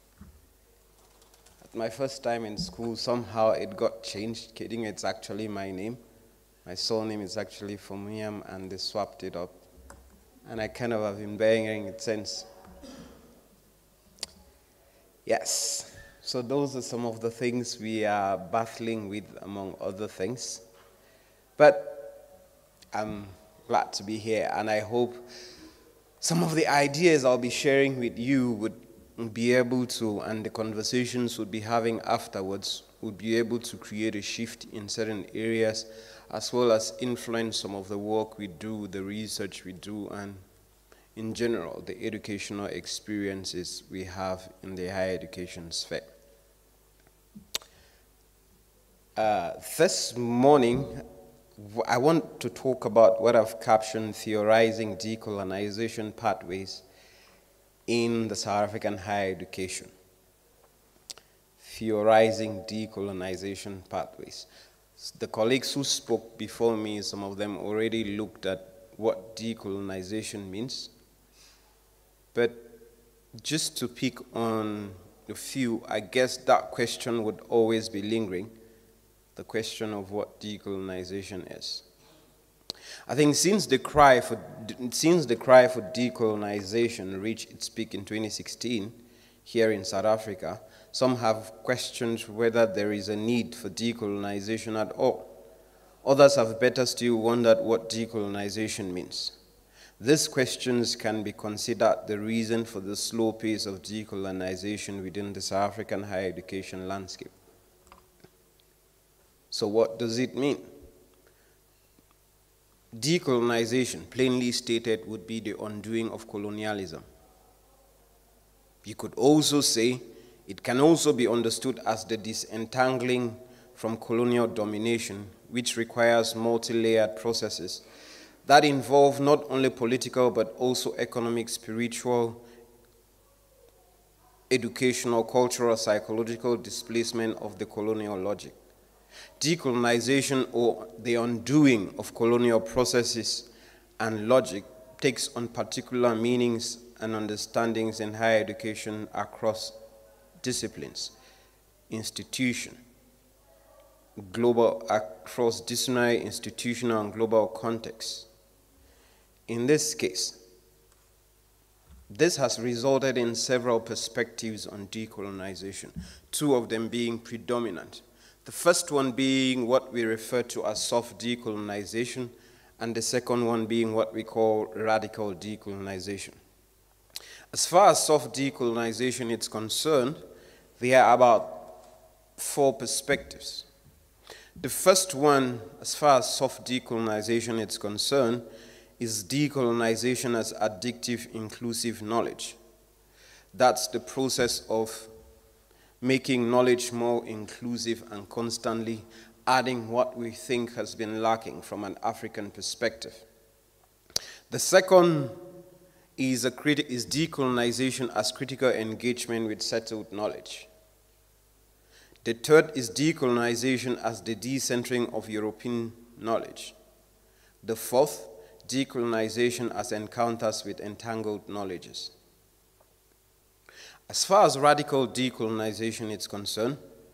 my first time in school, somehow it got changed. Kidding, it's actually my name. My surname is actually Famuyam, and they swapped it up. And I kind of have been bearing it since. Yes. So those are some of the things we are battling with, among other things. But I'm glad to be here, and I hope some of the ideas I'll be sharing with you would be able to, and the conversations we'll be having afterwards, would be able to create a shift in certain areas, as well as influence some of the work we do, the research we do, and in general, the educational experiences we have in the higher education sphere. This morning, I want to talk about what I've captioned theorizing decolonization pathways in the South African higher education. Theorizing decolonization pathways. The colleagues who spoke before me, some of them already looked at what decolonization means. But just to pick on a few, I guess that question would always be lingering, the question of what decolonization is. I think since the cry for decolonization reached its peak in 2016 here in South Africa, some have questioned whether there is a need for decolonization at all. Others have better still wondered what decolonization means. These questions can be considered the reason for the slow pace of decolonization within the South African higher education landscape. So what does it mean? Decolonization, plainly stated, would be the undoing of colonialism. You could also say it can also be understood as the disentangling from colonial domination, which requires multi-layered processes that involve not only political but also economic, spiritual, educational, cultural, psychological displacement of the colonial logic. Decolonization, or the undoing of colonial processes and logic, takes on particular meanings and understandings in higher education across disciplines, institution, global, across disciplinary, institutional, and global contexts. In this case, this has resulted in several perspectives on decolonization, two of them being predominant. The first one being what we refer to as soft decolonization, and the second one being what we call radical decolonization. As far as soft decolonization is concerned, there are about 4 perspectives. The first one, as far as soft decolonization is concerned, is decolonization as addictive inclusive knowledge. That's the process of making knowledge more inclusive and constantly adding what we think has been lacking from an African perspective. The second is decolonization as critical engagement with settled knowledge. The third is decolonization as the decentering of European knowledge. The fourth, decolonization as encounters with entangled knowledges. As far as radical decolonization is concerned,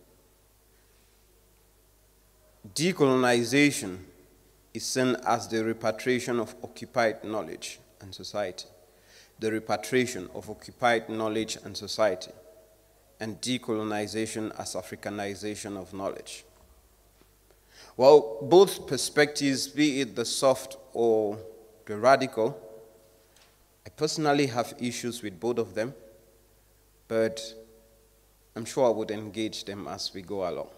decolonization is seen as the repatriation of occupied knowledge and society. The repatriation of occupied knowledge and society, and decolonization as Africanization of knowledge. Well, both perspectives, be it the soft or the radical, I personally have issues with both of them, but I'm sure I would engage them as we go along.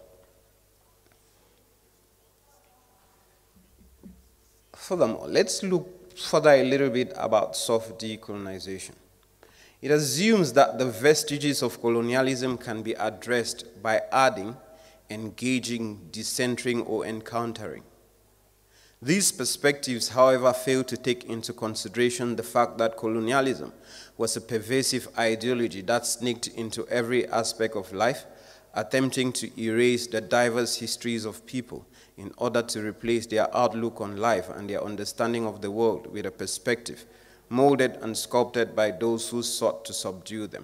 Furthermore, let's look further a little bit about soft decolonization. It assumes that the vestiges of colonialism can be addressed by adding, engaging, decentering, or encountering. These perspectives, however, fail to take into consideration the fact that colonialism was a pervasive ideology that sneaked into every aspect of life, attempting to erase the diverse histories of people in order to replace their outlook on life and their understanding of the world with a perspective molded and sculpted by those who sought to subdue them.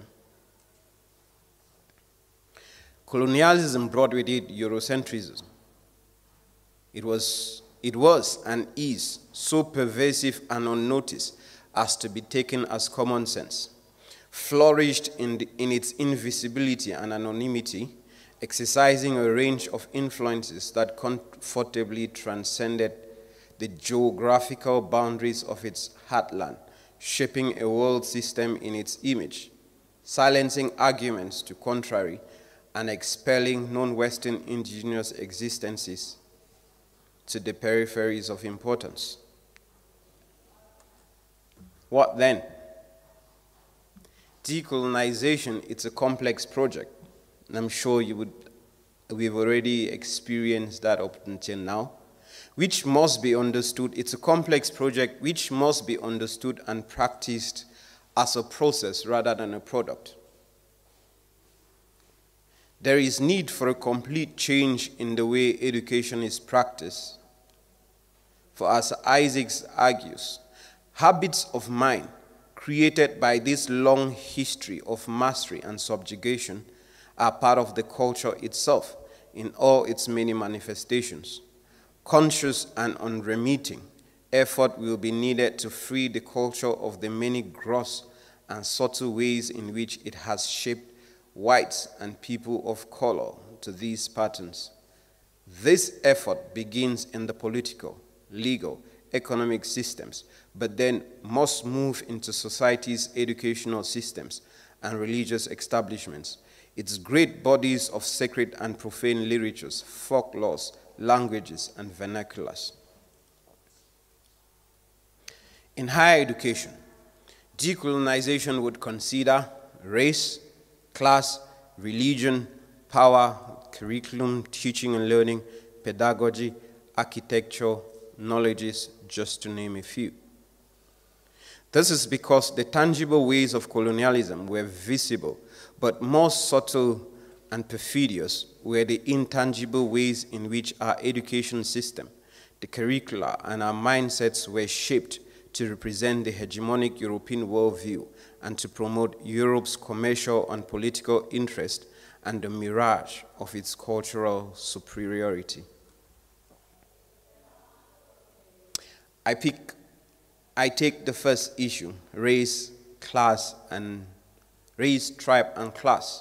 Colonialism brought with it Eurocentrism. It was and is so pervasive and unnoticed as to be taken as common sense, flourished in its invisibility and anonymity, exercising a range of influences that comfortably transcended the geographical boundaries of its heartland, shaping a world system in its image, silencing arguments to contrary, and expelling non-Western indigenous existences to the peripheries of importance. What then? Decolonization, it's a complex project, and I'm sure we've already experienced that up until now, which must be understood. It's a complex project which must be understood and practiced as a process rather than a product. There is need for a complete change in the way education is practiced. For as Isaacs argues, habits of mind created by this long history of mastery and subjugation are part of the culture itself in all its many manifestations. Conscious and unremitting effort will be needed to free the culture of the many gross and subtle ways in which it has shaped whites and people of color to these patterns. This effort begins in the political, legal, economic systems, but then must move into society's educational systems and religious establishments, its great bodies of sacred and profane literatures, folklores, languages, and vernaculars. In higher education, decolonization would consider race, class, religion, power, curriculum, teaching and learning, pedagogy, architecture, knowledges, just to name a few. This is because the tangible ways of colonialism were visible, but more subtle and perfidious were the intangible ways in which our education system, the curricula, and our mindsets were shaped to represent the hegemonic European worldview and to promote Europe's commercial and political interest and the mirage of its cultural superiority. I take the first issue, race, tribe, and class.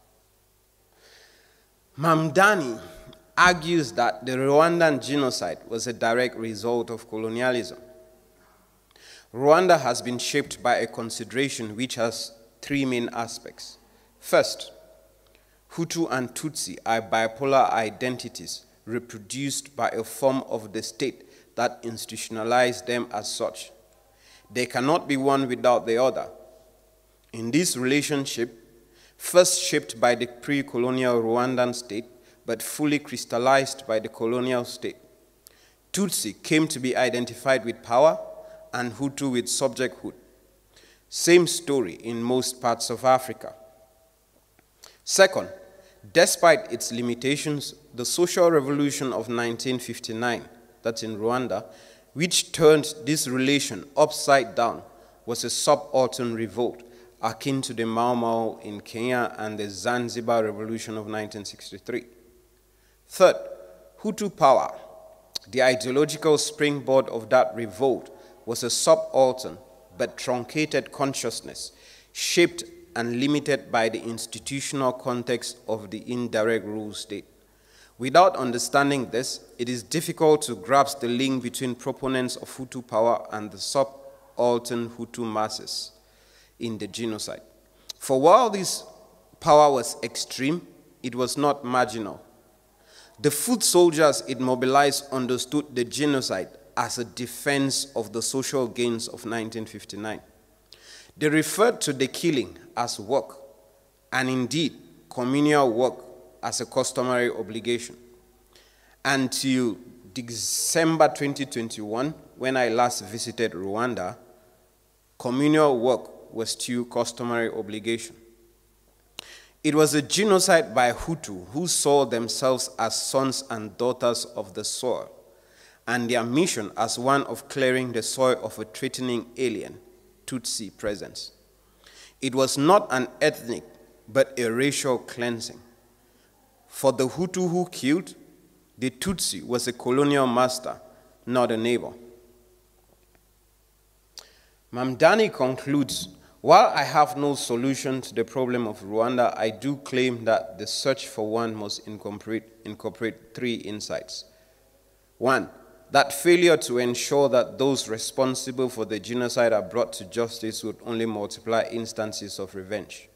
Mamdani argues that the Rwandan genocide was a direct result of colonialism. Rwanda has been shaped by a consideration which has three main aspects. First, Hutu and Tutsi are bipolar identities reproduced by a form of the state that institutionalized them as such. They cannot be one without the other. In this relationship, first shaped by the pre-colonial Rwandan state, but fully crystallized by the colonial state, Tutsi came to be identified with power and Hutu with subjecthood. Same story in most parts of Africa. Second, despite its limitations, the social revolution of 1959, that's in Rwanda, which turned this relation upside down, was a subaltern revolt akin to the Mau Mau in Kenya and the Zanzibar Revolution of 1963. Third, Hutu power, the ideological springboard of that revolt, was a subaltern but truncated consciousness, shaped and limited by the institutional context of the indirect rule state. Without understanding this, it is difficult to grasp the link between proponents of Hutu power and the subaltern Hutu masses in the genocide. For while this power was extreme, it was not marginal. The foot soldiers it mobilized understood the genocide as a defense of the social gains of 1959. They referred to the killing as work, and indeed communal work as a customary obligation. Until December 2021, when I last visited Rwanda, communal work was still customary obligation. It was a genocide by Hutu who saw themselves as sons and daughters of the soil, and their mission as one of clearing the soil of a threatening alien, Tutsi presence. It was not an ethnic, but a racial cleansing. For the Hutu who killed, the Tutsi was a colonial master, not a neighbor. Mamdani concludes, while I have no solution to the problem of Rwanda, I do claim that the search for one must incorporate three insights. One, that failure to ensure that those responsible for the genocide are brought to justice would only multiply instances of revenge.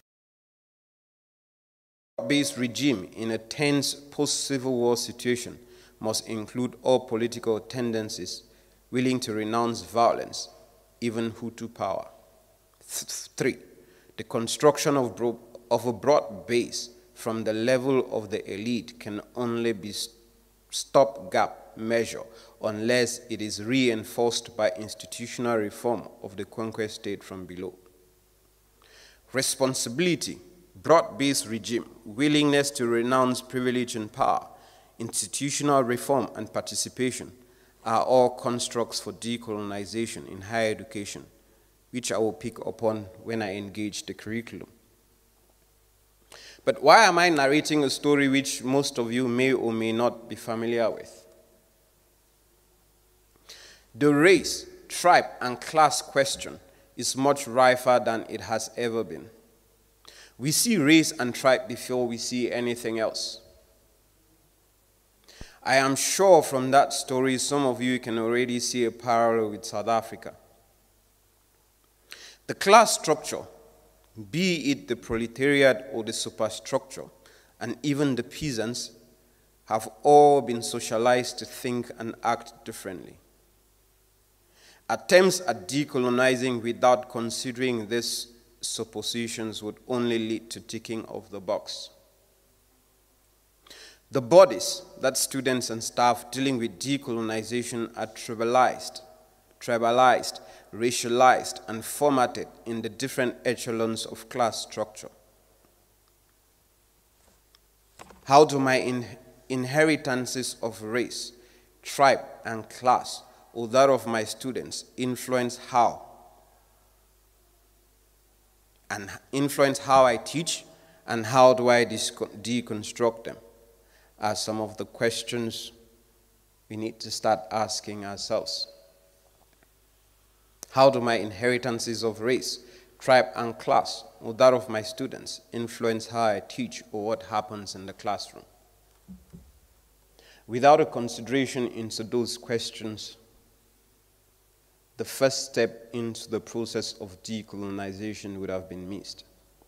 Based regime in a tense post-Civil War situation must include all political tendencies willing to renounce violence, even Hutu power. Three, the construction of a broad base from the level of the elite can only be stopgap measure unless it is reinforced by institutional reform of the conquest state from below. Responsibility, broad-based regime, willingness to renounce privilege and power, institutional reform and participation are all constructs for decolonization in higher education, which I will pick upon when I engage the curriculum. But why am I narrating a story which most of you may or may not be familiar with? The race, tribe, and class question is much rifer than it has ever been. We see race and tribe before we see anything else. I am sure from that story, some of you can already see a parallel with South Africa. The class structure, be it the proletariat or the superstructure, and even the peasants, have all been socialized to think and act differently. Attempts at decolonizing without considering these suppositions would only lead to ticking of the box. The bodies that students and staff dealing with decolonization are tribalized, racialized, and formatted in the different echelons of class structure. How do my inheritances of race, tribe, and class, or that of my students, influence how I teach, and how do I deconstruct them? Are some of the questions we need to start asking ourselves. How do my inheritances of race, tribe, and class, or that of my students, influence how I teach or what happens in the classroom? Without a consideration into those questions, the first step into the process of decolonization would have been missed.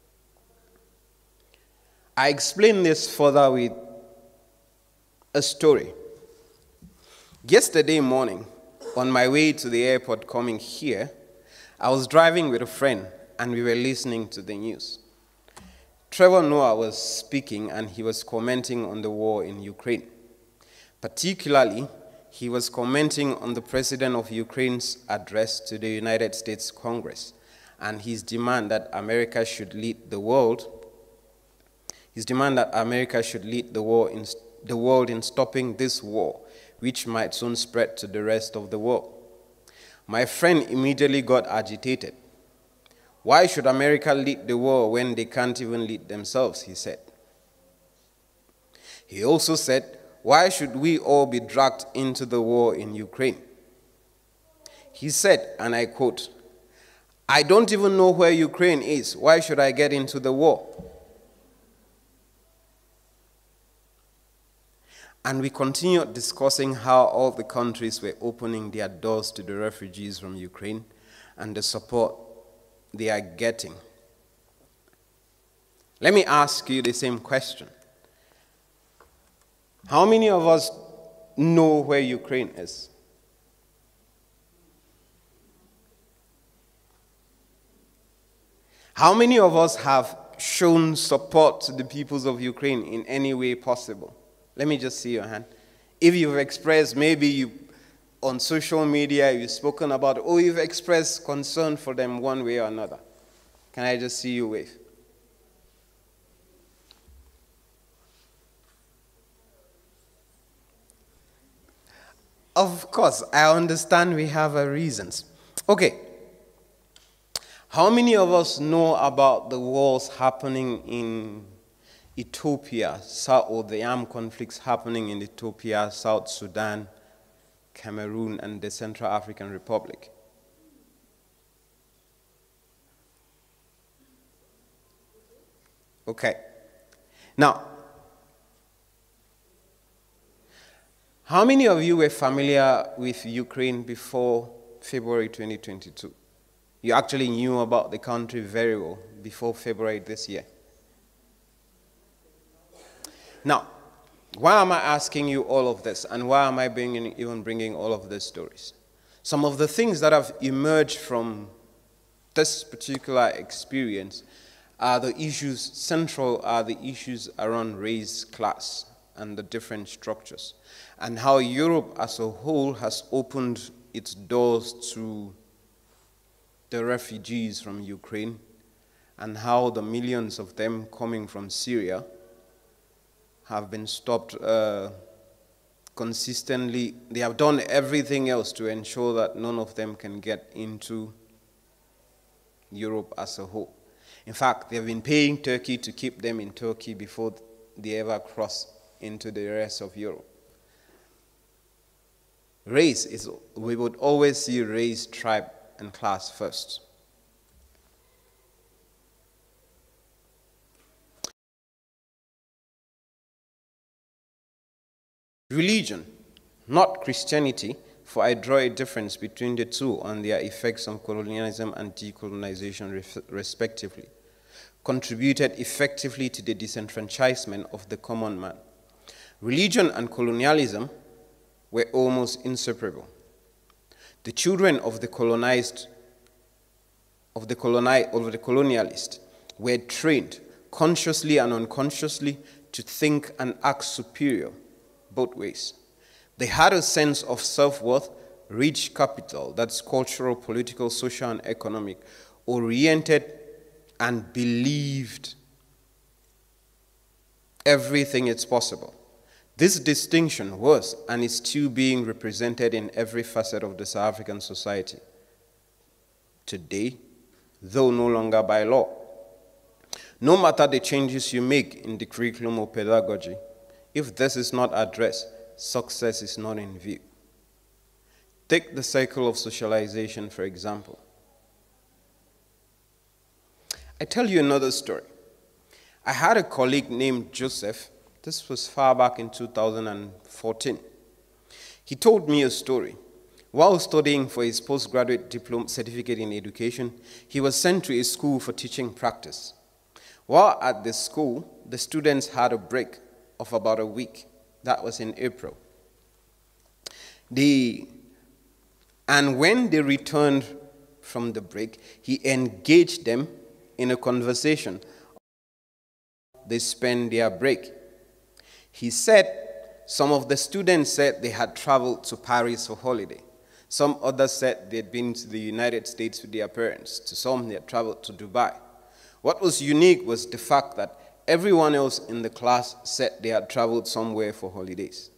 I explain this further with a story. Yesterday morning, on my way to the airport coming here, I was driving with a friend and we were listening to the news. Trevor Noah was speaking and he was commenting on the war in Ukraine. Particularly, he was commenting on the President of Ukraine's address to the United States Congress and his demand that America should lead the world. His demand that America should lead the world in stopping this war, which might soon spread to the rest of the world. My friend immediately got agitated. Why should America lead the war when they can't even lead themselves, he said. He also said, why should we all be dragged into the war in Ukraine? He said, and I quote, I don't even know where Ukraine is. Why should I get into the war? And we continued discussing how all the countries were opening their doors to the refugees from Ukraine and the support they are getting. Let me ask you the same question. How many of us know where Ukraine is? How many of us have shown support to the peoples of Ukraine in any way possible? Let me just see your hand. If you've expressed, maybe you, on social media, you've spoken about, or you've expressed concern for them one way or another. Can I just see you wave? Of course, I understand we have our reasons. Okay. How many of us know about the wars happening in Ethiopia, or the armed conflicts happening in Ethiopia, South Sudan, Cameroon, and the Central African Republic? Okay. Now, how many of you were familiar with Ukraine before February 2022? You actually knew about the country very well before February this year. Now, why am I asking you all of this, and why am I even bringing all of these stories? Some of the things that have emerged from this particular experience are the issues, central are the issues around race, class, and the different structures, and how Europe as a whole has opened its doors to the refugees from Ukraine, and how the millions of them coming from Syria have been stopped consistently. They have done everything else to ensure that none of them can get into Europe as a whole. In fact, they've been paying Turkey to keep them in Turkey before they ever cross into the rest of Europe. Race is, we would always see race, tribe, and class first. Religion, not Christianity, for I draw a difference between the two on their effects on colonialism and decolonization respectively, contributed effectively to the disenfranchisement of the common man. Religion and colonialism were almost inseparable. The children of the colonialist were trained consciously and unconsciously to think and act superior both ways. They had a sense of self-worth, rich capital, that's cultural, political, social, and economic, oriented and believed everything is possible. This distinction was and is still being represented in every facet of the South African society today, though no longer by law. No matter the changes you make in the curriculum or pedagogy, if this is not addressed, success is not in view. Take the cycle of socialization, for example. I tell you another story. I had a colleague named Joseph. This was far back in 2014. He told me a story. While studying for his postgraduate diploma certificate in education, he was sent to a school for teaching practice. While at the school, the students had a break of about a week. That was in April. And when they returned from the break, he engaged them in a conversation. They spent their break. He said some of the students said they had traveled to Paris for holiday. Some others said they'd been to the United States with their parents. To some, they had traveled to Dubai. What was unique was the fact that everyone else in the class said they had traveled somewhere for holidays.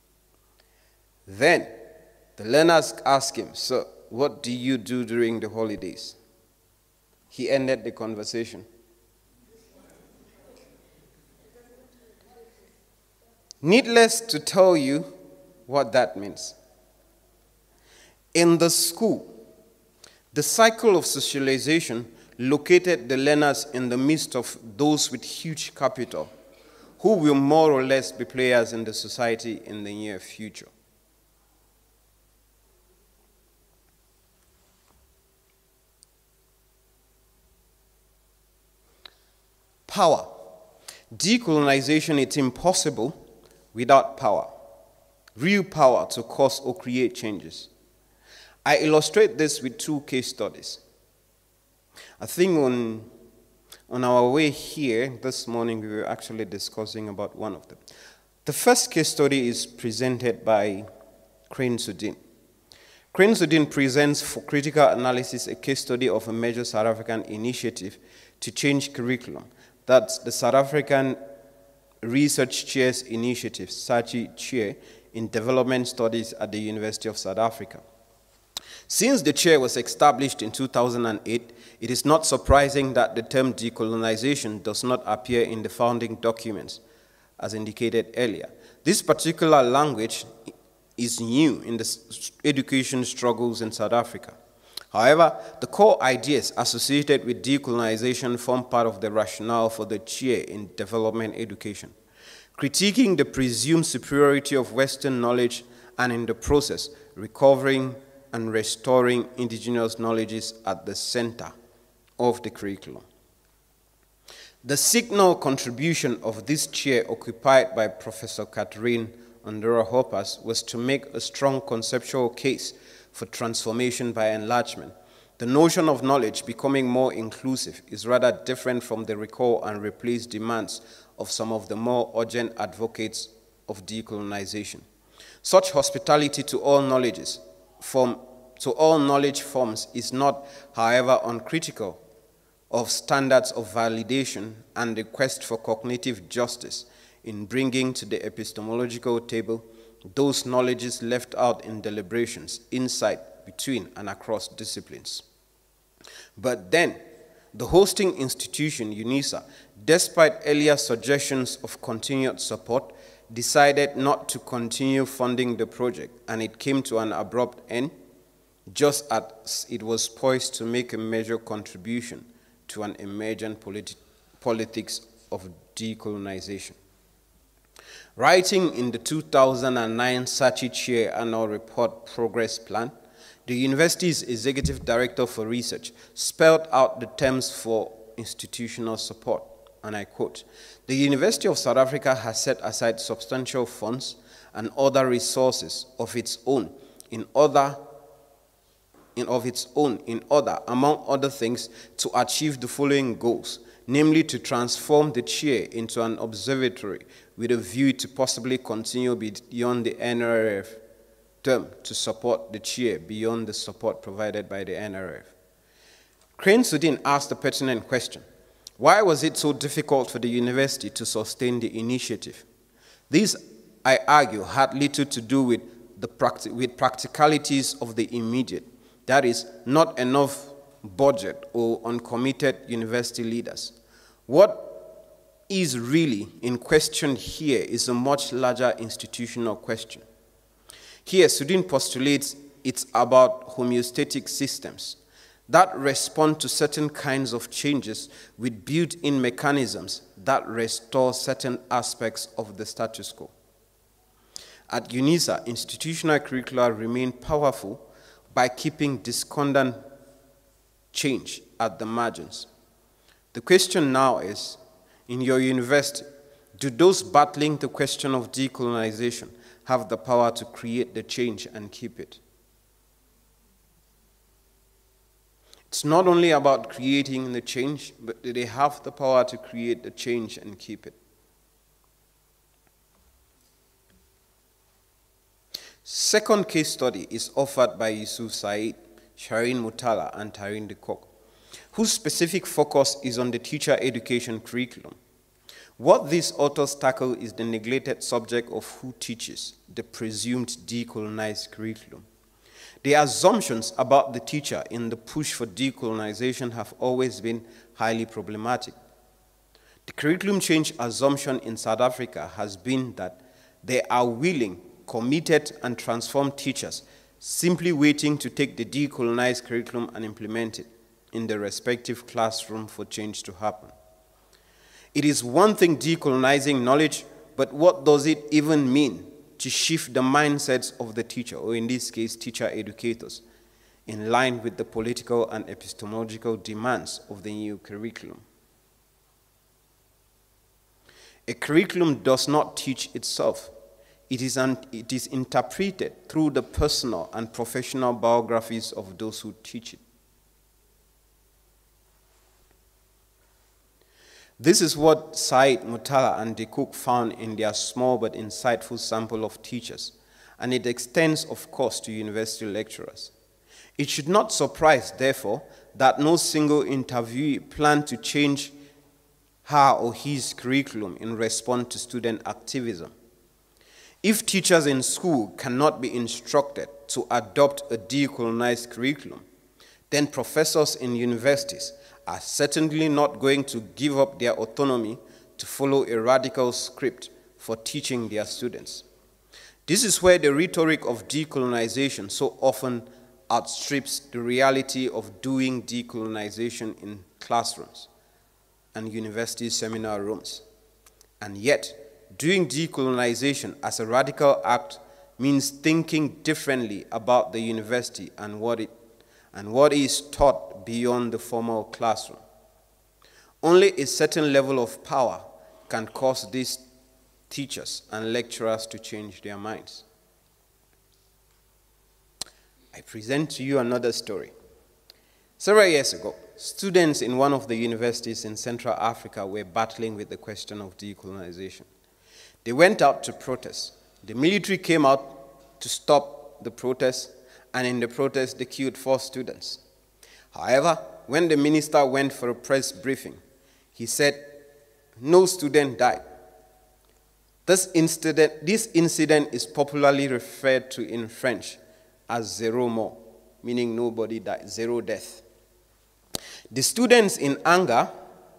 Then the learners asked him, "Sir, what do you do during the holidays?" He ended the conversation. Needless to tell you what that means. In the school, the cycle of socialization located the learners in the midst of those with huge capital, who will more or less be players in the society in the near future. Power. Decolonization is impossible without power. Real power to cause or create changes. I illustrate this with two case studies. I think on our way here this morning, we were actually discussing about one of them. The first case study is presented by Crane Sudin. Crane Sudin presents for critical analysis a case study of a major South African initiative to change curriculum. That's the South African Research Chair's Initiative, SACHI Chair, in Development Studies at the University of South Africa. Since the chair was established in 2008, it is not surprising that the term decolonization does not appear in the founding documents, as indicated earlier. This particular language is new in the education struggles in South Africa. However, the core ideas associated with decolonization form part of the rationale for the chair in development education, critiquing the presumed superiority of Western knowledge and in the process, recovering and restoring indigenous knowledges at the center of the curriculum. The signal contribution of this chair occupied by Professor Catherine Ondora Hoppers was to make a strong conceptual case for transformation by enlargement. The notion of knowledge becoming more inclusive is rather different from the recall and replace demands of some of the more urgent advocates of decolonization. Such hospitality to all knowledge forms is not, however, uncritical of standards of validation and the quest for cognitive justice in bringing to the epistemological table those knowledges left out in deliberations, inside, between, and across disciplines. But then, the hosting institution, UNISA, despite earlier suggestions of continued support, decided not to continue funding the project, and it came to an abrupt end, just as it was poised to make a major contribution to an emergent politics of decolonization. Writing in the 2009 SACHI Chair Annual Report Progress Plan, the university's Executive Director for Research spelled out the terms for institutional support, and I quote, "The University of South Africa has set aside substantial funds and other resources of its own in order, among other things, to achieve the following goals, namely to transform the chair into an observatory with a view to possibly continue beyond the NRF term to support the chair beyond the support provided by the NRF." Crane Sudin asked the pertinent question: why was it so difficult for the university to sustain the initiative? This, I argue, had little to do with practicalities of the immediate, that is, not enough budget or uncommitted university leaders. What is really in question here is a much larger institutional question. Here, Sudin postulates it's about homeostatic systems that respond to certain kinds of changes with built-in mechanisms that restore certain aspects of the status quo. At UNISA, institutional curricula remain powerful by keeping discordant change at the margins. The question now is, in your university, do those battling the question of decolonization have the power to create the change and keep it? It's not only about creating the change, but do they have the power to create the change and keep it? Second case study is offered by Yusuf Said, Shireen Mutala, and Taryn de Kock, whose specific focus is on the teacher education curriculum. What these authors tackle is the neglected subject of who teaches the presumed decolonized curriculum. The assumptions about the teacher in the push for decolonization have always been highly problematic. The curriculum change assumption in South Africa has been that there are willing, committed, and transformed teachers simply waiting to take the decolonized curriculum and implement it in the respective classroom for change to happen. It is one thing decolonizing knowledge, but what does it even mean to shift the mindsets of the teacher, or in this case, teacher educators, in line with the political and epistemological demands of the new curriculum? A curriculum does not teach itself. It is interpreted through the personal and professional biographies of those who teach it. This is what Said Mutala and De Cook found in their small but insightful sample of teachers, and it extends, of course, to university lecturers. It should not surprise, therefore, that no single interviewee planned to change her or his curriculum in response to student activism. If teachers in school cannot be instructed to adopt a decolonized curriculum, then professors in universities are certainly not going to give up their autonomy to follow a radical script for teaching their students. This is where the rhetoric of decolonization so often outstrips the reality of doing decolonization in classrooms and university seminar rooms. And yet, doing decolonization as a radical act means thinking differently about the university and what is taught beyond the formal classroom. Only a certain level of power can cause these teachers and lecturers to change their minds. I present to you another story. Several years ago, students in one of the universities in Central Africa were battling with the question of decolonization. They went out to protest. The military came out to stop the protest, and in the protest, they killed 4 students. However, when the minister went for a press briefing, he said, no student died. This incident is popularly referred to in French as zero mort, meaning nobody died, zero death. The students in anger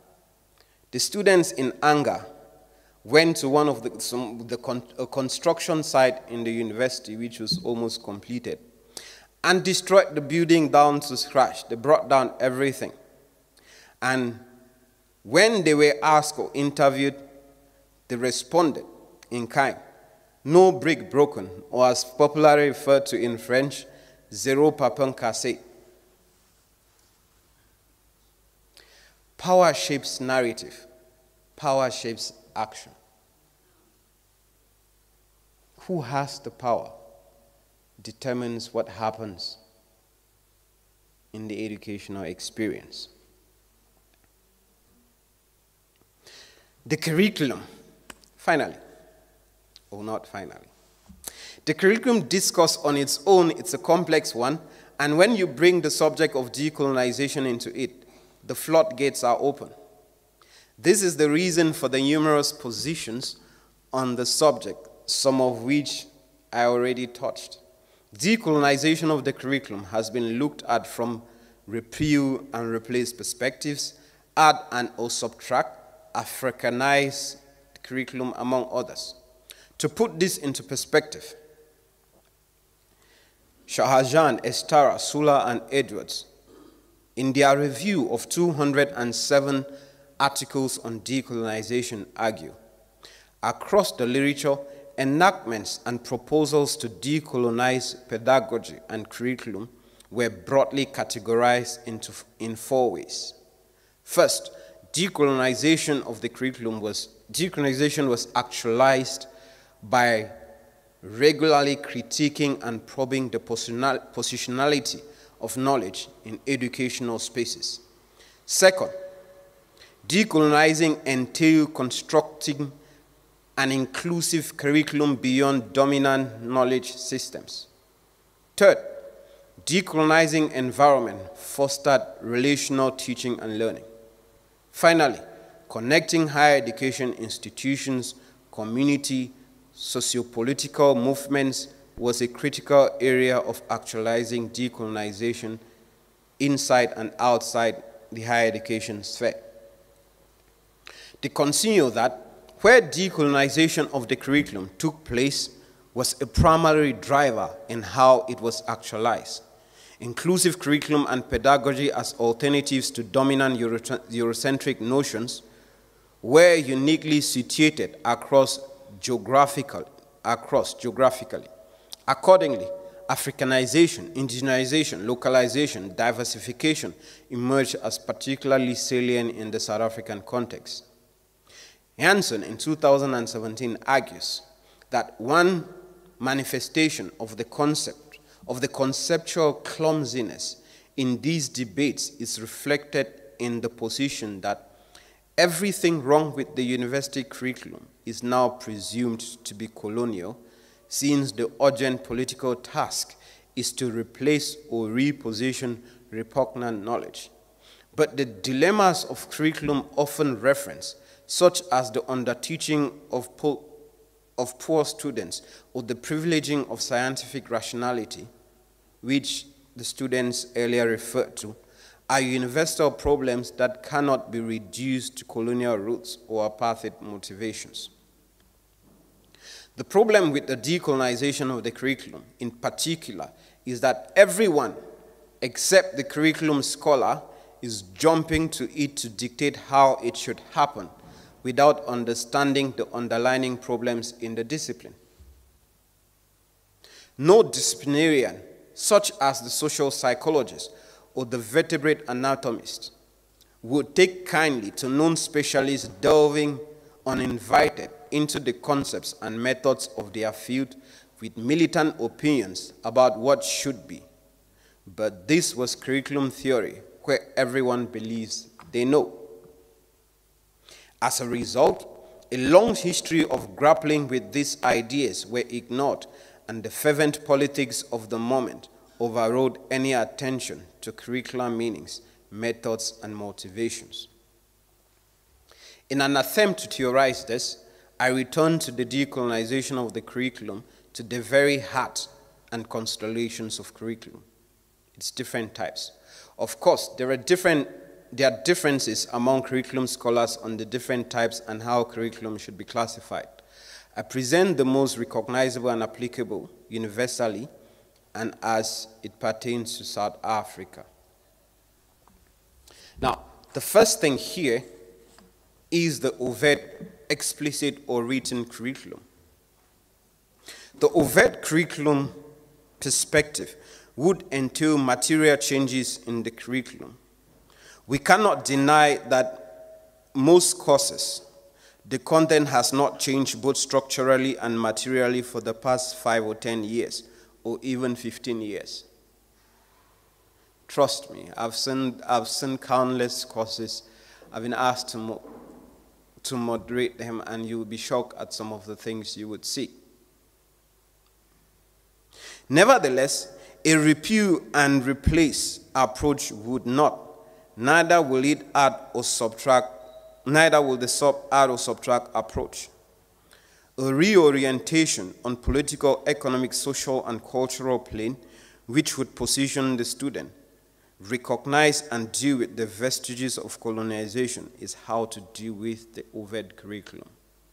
went to one of a construction site in the university, which was almost completed, and destroyed the building down to scratch. They brought down everything. And when they were asked or interviewed, they responded in kind. No brick broken, or as popularly referred to in French, zéro papin cassé. Power shapes narrative. Power shapes action. Who has the power determines what happens in the educational experience. The curriculum, finally, or not finally. The curriculum discourse on its own, it's a complex one, and when you bring the subject of decolonization into it, the floodgates are open. This is the reason for the numerous positions on the subject, some of which I already touched. Decolonization of the curriculum has been looked at from repeal and replace perspectives, add and or subtract, Africanize the curriculum, among others. To put this into perspective, Shahajan, Estara, Sula, and Edwards, in their review of 207 articles on decolonization, argue, across the literature, enactments and proposals to decolonize pedagogy and curriculum were broadly categorized in 4 ways. First, decolonization of the curriculum was actualized by regularly critiquing and probing the positionality of knowledge in educational spaces. Second, decolonizing entails constructing an inclusive curriculum beyond dominant knowledge systems. Third, decolonizing environment fostered relational teaching and learning. Finally, connecting higher education institutions, community, socio-political movements was a critical area of actualizing decolonization inside and outside the higher education sphere. They continue that where decolonization of the curriculum took place was a primary driver in how it was actualized. Inclusive curriculum and pedagogy as alternatives to dominant Eurocentric notions were uniquely situated across geographically. Accordingly, Africanization, indigenization, localization, diversification emerged as particularly salient in the South African context. Hansen in 2017 argues that one manifestation of the conceptual clumsiness in these debates is reflected in the position that Everything wrong with the university curriculum is now presumed to be colonial, since the urgent political task is to replace or reposition repugnant knowledge. But the dilemmas of curriculum often reference, such as the underteaching of poor students or the privileging of scientific rationality, which the students earlier referred to, are universal problems that cannot be reduced to colonial roots or apartheid motivations. The problem with the decolonization of the curriculum, in particular, is that everyone, except the curriculum scholar, is jumping to it to dictate how it should happen without understanding the underlying problems in the discipline. No disciplinarian, such as the social psychologist or the vertebrate anatomist, would take kindly to non-specialists delving uninvited into the concepts and methods of their field with militant opinions about what should be. But this was curriculum theory, where everyone believes they know. As a result, a long history of grappling with these ideas were ignored, and the fervent politics of the moment overrode any attention to curricular meanings, methods, and motivations. In an attempt to theorize this, I return to the decolonization of the curriculum, to the very heart and constellations of curriculum. Its different types. Of course, there are differences among curriculum scholars on the different types and how curriculum should be classified. I present the most recognizable and applicable universally and as it pertains to South Africa. Now, the first thing here is the overt, explicit, or written curriculum. The overt curriculum perspective would entail material changes in the curriculum. We cannot deny that most courses, the content has not changed both structurally and materially for the past 5 or 10 years, or even 15 years. Trust me, I've seen countless courses. I've been asked to moderate them, and you will be shocked at some of the things you would see. Nevertheless, a repeal and replace approach would not. Neither will it add or subtract, neither will the add or subtract approach. A reorientation on political, economic, social, and cultural plane, which would position the student, recognize and deal with the vestiges of colonization, is how to deal with the overt curriculum,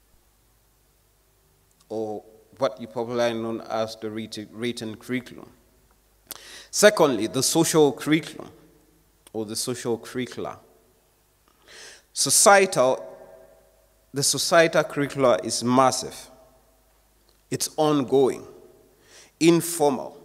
or what you popularly known as the written curriculum. Secondly, the social curriculum, or the social curricula. The societal curricula is massive. It's ongoing, informal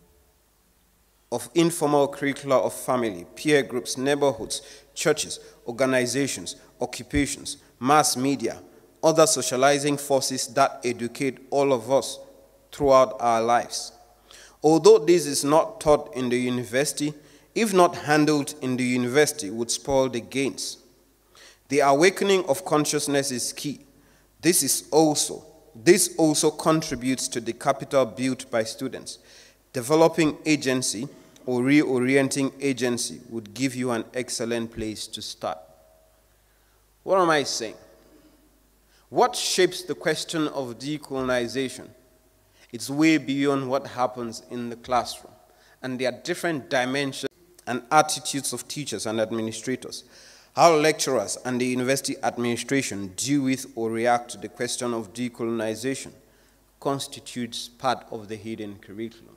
curricula of family, peer groups, neighborhoods, churches, organizations, occupations, mass media, other socializing forces that educate all of us throughout our lives. Although this is not taught in the university, if not handled in the university, would spoil the gains. The awakening of consciousness is key. This also contributes to the capital built by students. Developing agency or reorienting agency would give you an excellent place to start. What am I saying? What shapes the question of decolonization? It's way beyond what happens in the classroom, and there are different dimensions and attitudes of teachers and administrators. How lecturers and the university administration deal with or react to the question of decolonization constitutes part of the hidden curriculum.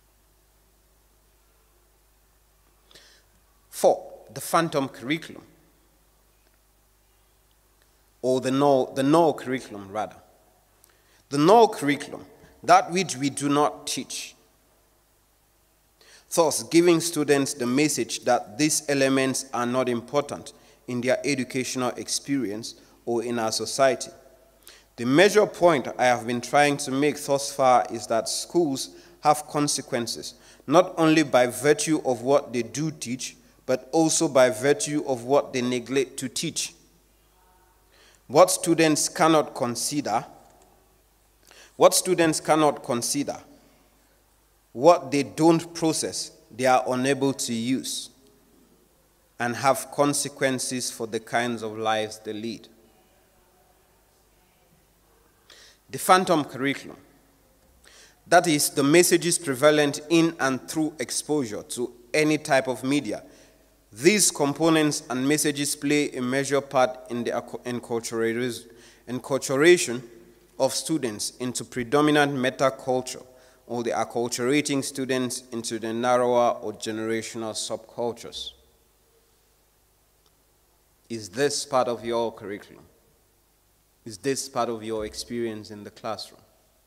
4, the phantom curriculum, or the null curriculum rather. The null curriculum, that which we do not teach, thus giving students the message that these elements are not important in their educational experience or in our society. The major point I have been trying to make thus far is that schools have consequences, not only by virtue of what they do teach, but also by virtue of what they neglect to teach. what students cannot consider, what they don't process, they are unable to use, and have consequences for the kinds of lives they lead. The phantom curriculum, that is, the messages prevalent in and through exposure to any type of media. These components and messages play a major part in the enculturation of students into predominant meta-culture, or the acculturating students into the narrower or generational subcultures. Is this part of your curriculum? Is this part of your experience in the classroom?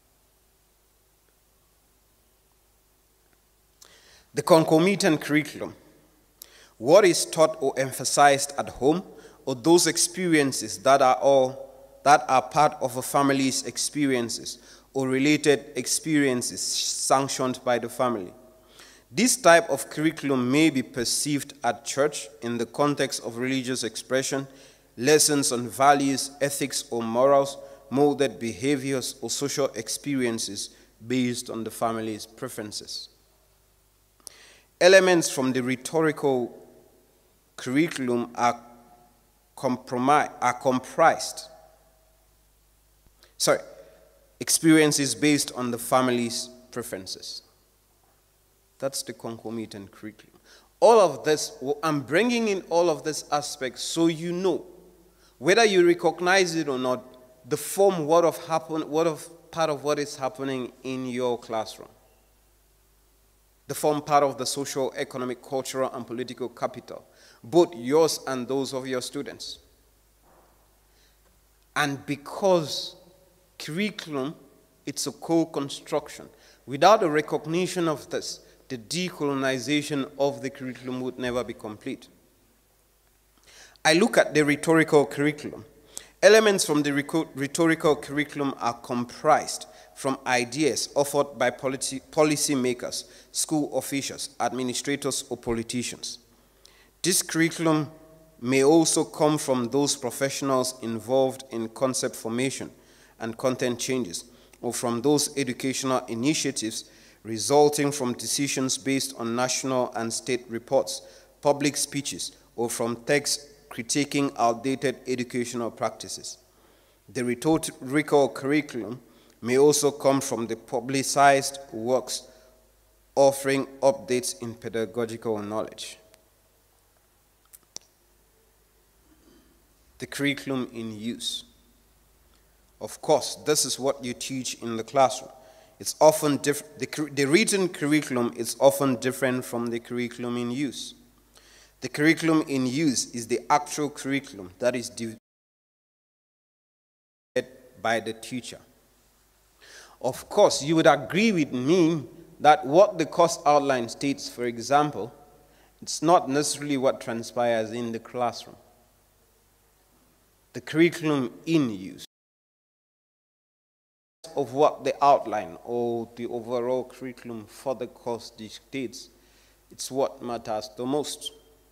The concomitant curriculum. What is taught or emphasized at home, or those experiences that are part of a family's experiences or related experiences sanctioned by the family. This type of curriculum may be perceived at church in the context of religious expression, lessons on values, ethics, or morals, molded behaviors, or social experiences based on the family's preferences. Elements from the rhetorical curriculum are comprised. Experiences based on the family's preferences. That's the concomitant curriculum. All of this, I'm bringing in all of these aspects so you know, whether you recognize it or not, the form part of what is happening in your classroom. The form part of the social, economic, cultural, and political capital, both yours and those of your students. And because curriculum, it's a co-construction. Without a recognition of this, the decolonization of the curriculum would never be complete. I look at the rhetorical curriculum. Elements from the rhetorical curriculum are comprised from ideas offered by policy makers, school officials, administrators, or politicians. This curriculum may also come from those professionals involved in concept formation and content changes, or from those educational initiatives resulting from decisions based on national and state reports, public speeches, or from texts critiquing outdated educational practices. The rhetorical curriculum may also come from the publicized works offering updates in pedagogical knowledge. The curriculum in use. Of course, this is what you teach in the classroom. It's often the written curriculum is often different from the curriculum in use. The curriculum in use is the actual curriculum that is developed by the teacher. Of course, you would agree with me that what the course outline states, for example, it's not necessarily what transpires in the classroom. The curriculum in use of what the outline or the overall curriculum for the course dictates, it's what matters the most.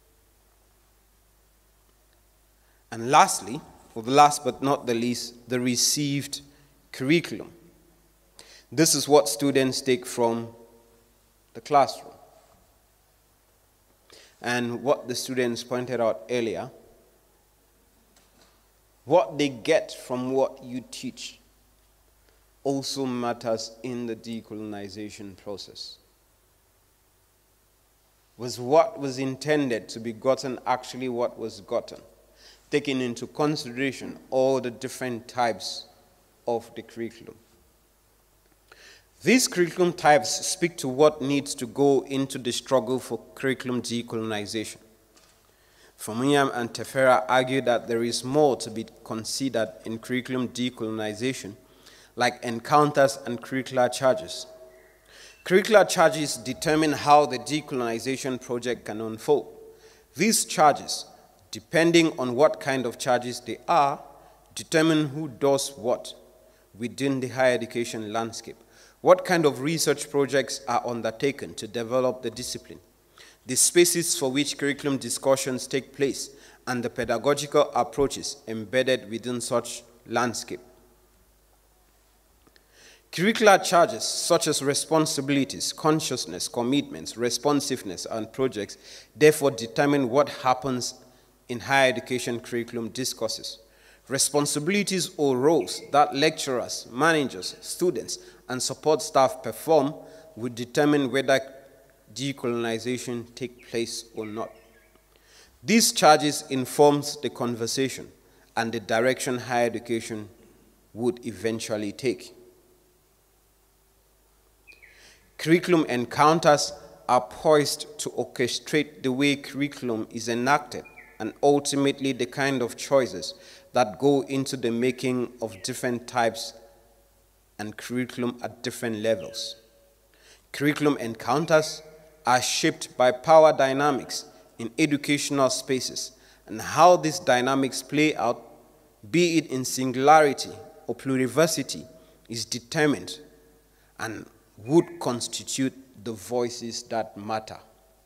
And lastly, or the last but not the least, the received curriculum. This is what students take from the classroom. And what the students pointed out earlier, what they get from what you teach also matters in the decolonization process. Was what was intended to be gotten actually what was gotten, taking into consideration all the different types of the curriculum? These curriculum types speak to what needs to go into the struggle for curriculum decolonization. Fomunyam and Tefera argue that there is more to be considered in curriculum decolonization, like encounters and curricular charges. Curricular charges determine how the decolonization project can unfold. These charges, depending on what kind of charges they are, determine who does what within the higher education landscape, what kind of research projects are undertaken to develop the discipline, the spaces for which curriculum discussions take place, and the pedagogical approaches embedded within such landscape. Curricular charges such as responsibilities, consciousness, commitments, responsiveness, and projects therefore determine what happens in higher education curriculum discourses. Responsibilities or roles that lecturers, managers, students, and support staff perform will determine whether decolonization takes place or not. These charges informs the conversation and the direction higher education would eventually take. Curriculum encounters are poised to orchestrate the way curriculum is enacted and ultimately the kind of choices that go into the making of different types and curriculum at different levels. Curriculum encounters are shaped by power dynamics in educational spaces and how these dynamics play out, be it in singularity or pluriversity, is determined and would constitute the voices that matter.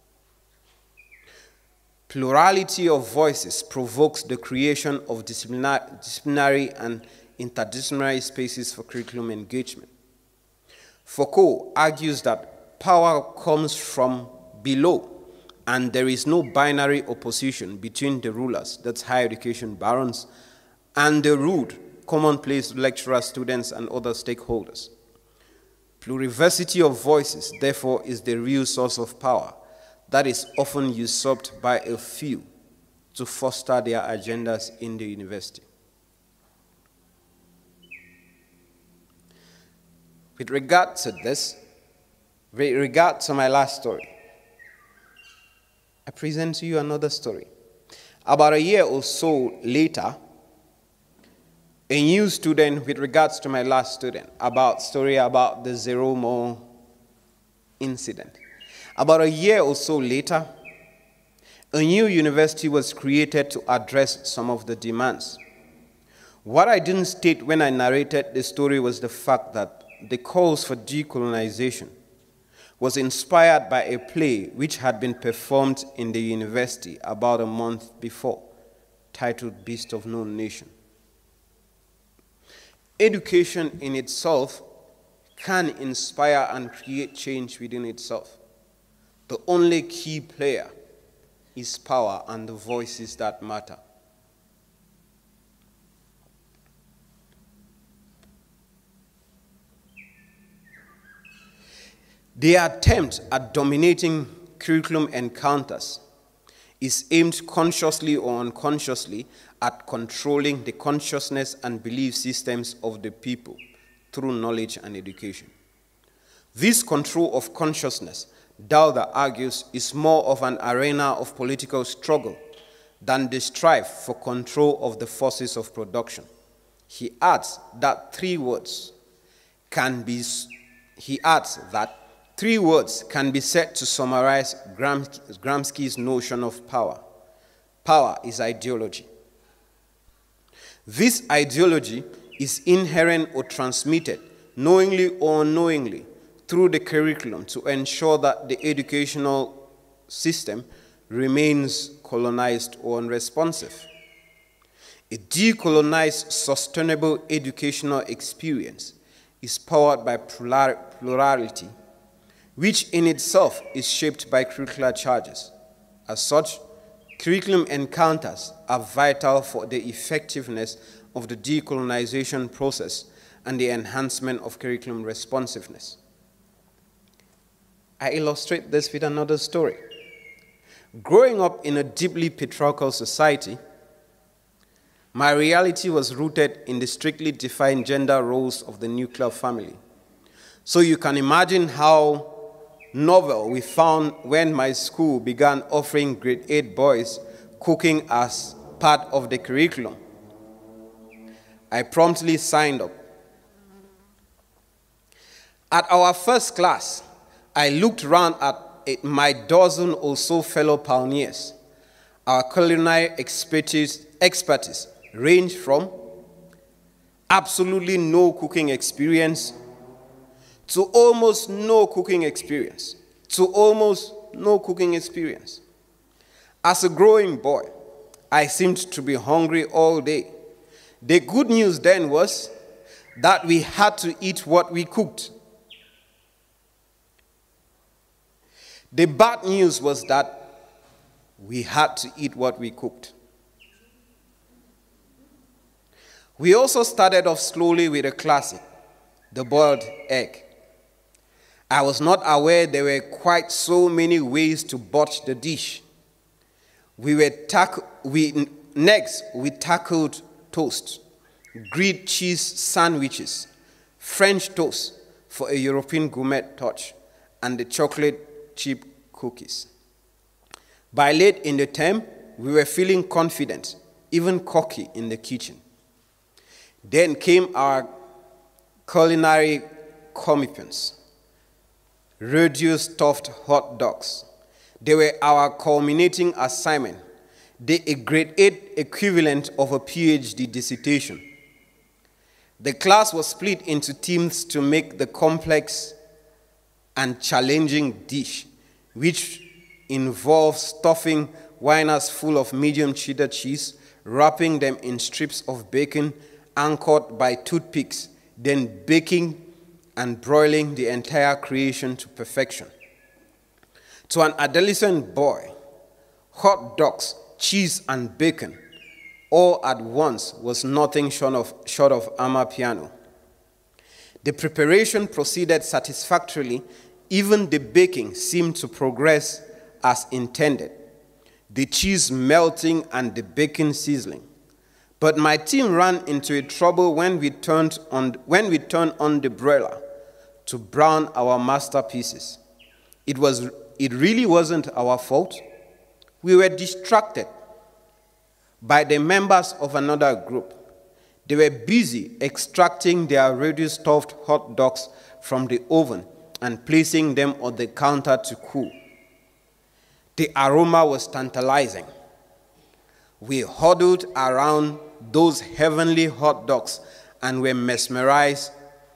Plurality of voices provokes the creation of disciplinary and interdisciplinary spaces for curriculum engagement. Foucault argues that power comes from below, and there is no binary opposition between the rulers, that's higher education barons, and the ruled, commonplace lecturers, students, and other stakeholders. Pluriversity of voices, therefore, is the real source of power that is often usurped by a few to foster their agendas in the university. With regard to this, with regard to my last story, I present to you another story. About a year or so later, a new student, with regards to my last student, story about the Zero More incident. About a year or so later, a new university was created to address some of the demands. What I didn't state when I narrated the story was the fact that the calls for decolonization was inspired by a play which had been performed in the university about a month before, titled Beast of No Nation. Education in itself can inspire and create change within itself. The only key player is power and the voices that matter. The attempt at dominating curriculum encounters is aimed consciously or unconsciously at controlling the consciousness and belief systems of the people through knowledge and education. This control of consciousness, Dowder argues, is more of an arena of political struggle than the strife for control of the forces of production. He adds that three words can be said to summarize Gramsci's notion of power. Power is ideology. This ideology is inherent or transmitted, knowingly or unknowingly, through the curriculum to ensure that the educational system remains colonized or unresponsive. A decolonized, sustainable educational experience is powered by plurality, which in itself is shaped by curricular charges. As such, curriculum encounters are vital for the effectiveness of the decolonization process and the enhancement of curriculum responsiveness. I illustrate this with another story. Growing up in a deeply patriarchal society, my reality was rooted in the strictly defined gender roles of the nuclear family. So you can imagine how novel we found when my school began offering grade 8 boys cooking as part of the curriculum. I promptly signed up. At our first class, I looked around at my dozen or so fellow pioneers. Our culinary expertise ranged from absolutely no cooking experience to almost no cooking experience, As a growing boy, I seemed to be hungry all day. The good news then was that we had to eat what we cooked. The bad news was that we had to eat what we cooked. We also started off slowly with a classic, the boiled egg. I was not aware there were quite so many ways to botch the dish. Next, we tackled toast, grilled cheese sandwiches, French toast for a European gourmet touch, and the chocolate chip cookies. By late in the term, we were feeling confident, even cocky in the kitchen. Then came our culinary comeuppance, radio stuffed hot dogs. They were our culminating assignment, the grade 8 equivalent of a PhD dissertation. The class was split into teams to make the complex and challenging dish, which involves stuffing whiners full of medium cheddar cheese, wrapping them in strips of bacon anchored by toothpicks, then baking and broiling the entire creation to perfection. To an adolescent boy, hot dogs, cheese, and bacon all at once was nothing short of amapiano. The preparation proceeded satisfactorily. Even the baking seemed to progress as intended, the cheese melting and the bacon sizzling. But my team ran into a trouble when we turned on the broiler to brown our masterpieces. It really wasn't our fault. We were distracted by the members of another group. They were busy extracting their ready stuffed hot dogs from the oven and placing them on the counter to cool. The aroma was tantalizing. We huddled around those heavenly hot dogs and were mesmerized,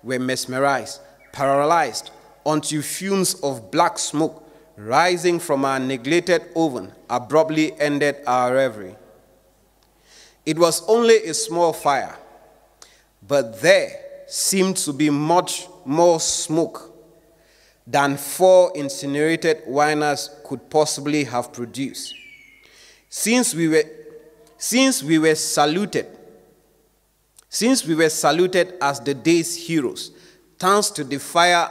paralyzed, until fumes of black smoke rising from our neglected oven abruptly ended our reverie. It was only a small fire, but there seemed to be much more smoke than 4 incinerated whiners could possibly have produced. Since we were saluted as the day's heroes, thanks to the fire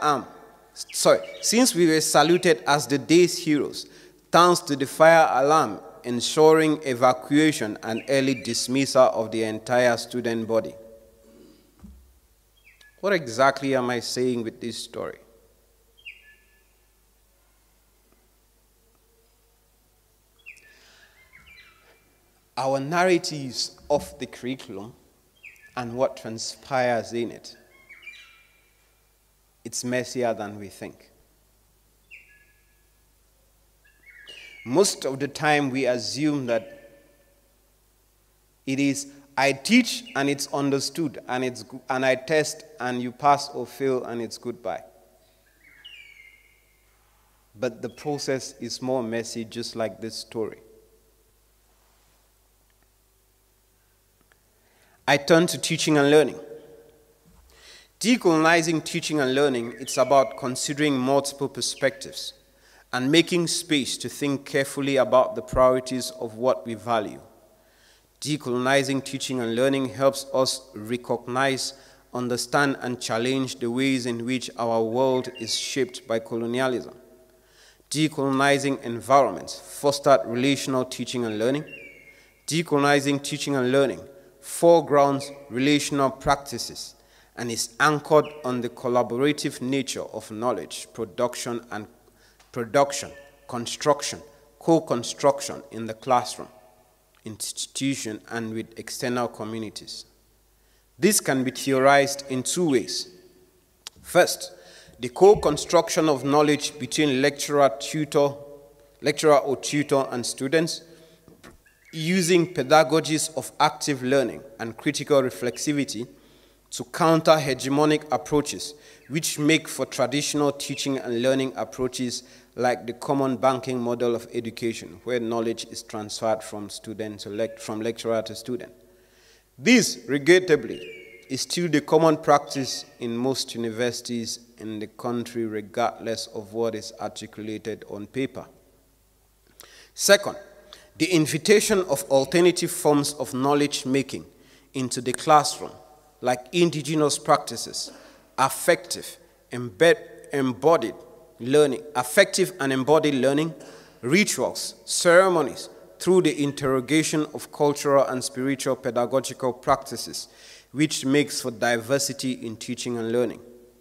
alarm ensuring evacuation and early dismissal of the entire student body. What exactly am I saying with this story? Our narratives of the curriculum and what transpires in it, it's messier than we think. Most of the time we assume that it is, I teach and it's understood and I test and you pass or fail and it's goodbye. But the process is more messy, just like this story. I turn to teaching and learning. Decolonizing teaching and learning, it's about considering multiple perspectives and making space to think carefully about the priorities of what we value. Decolonizing teaching and learning helps us recognize, understand, and challenge the ways in which our world is shaped by colonialism. Decolonizing environments fostered relational teaching and learning. Decolonizing teaching and learning foregrounds relational practices and is anchored on the collaborative nature of knowledge, production, construction, co-construction in the classroom, institution, and with external communities. This can be theorized in 2 ways. First, the co-construction of knowledge between lecturer or tutor and students, using pedagogies of active learning and critical reflexivity to counter hegemonic approaches which make for traditional teaching and learning approaches like the common banking model of education, where knowledge is transferred from from lecturer to student. This, regrettably, is still the common practice in most universities in the country, regardless of what is articulated on paper. Second, the invitation of alternative forms of knowledge making into the classroom, like indigenous practices, affective and embodied learning, rituals, ceremonies, through the interrogation of cultural and spiritual pedagogical practices, which makes for diversity in teaching and learning.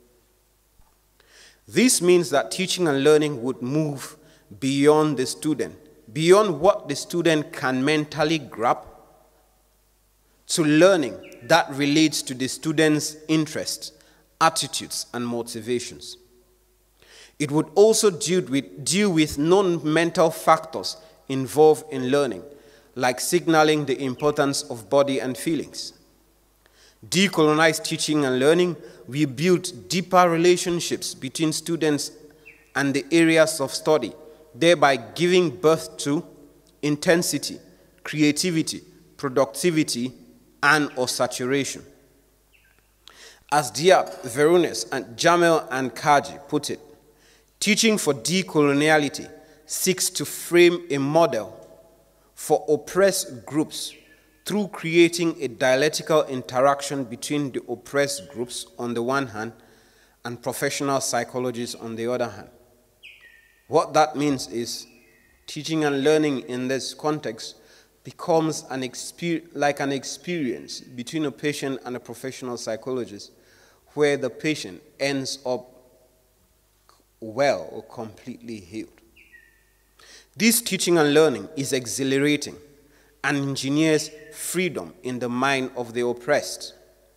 This means that teaching and learning would move beyond the student, beyond what the student can mentally grasp, to learning that relates to the student's interests, attitudes, and motivations. It would also deal with non-mental factors involved in learning, like signaling the importance of body and feelings. Decolonized teaching and learning, we build deeper relationships between students and the areas of study, thereby giving birth to intensity, creativity, productivity, and/or saturation. As Diab, Verones, and Jamel and Kaji put it, teaching for decoloniality seeks to frame a model for oppressed groups through creating a dialectical interaction between the oppressed groups on the one hand and professional psychologists on the other hand. What that means is teaching and learning in this context becomes like an experience between a patient and a professional psychologist, where the patient ends up well or completely healed. This teaching and learning is exhilarating and engineers freedom in the mind of the oppressed.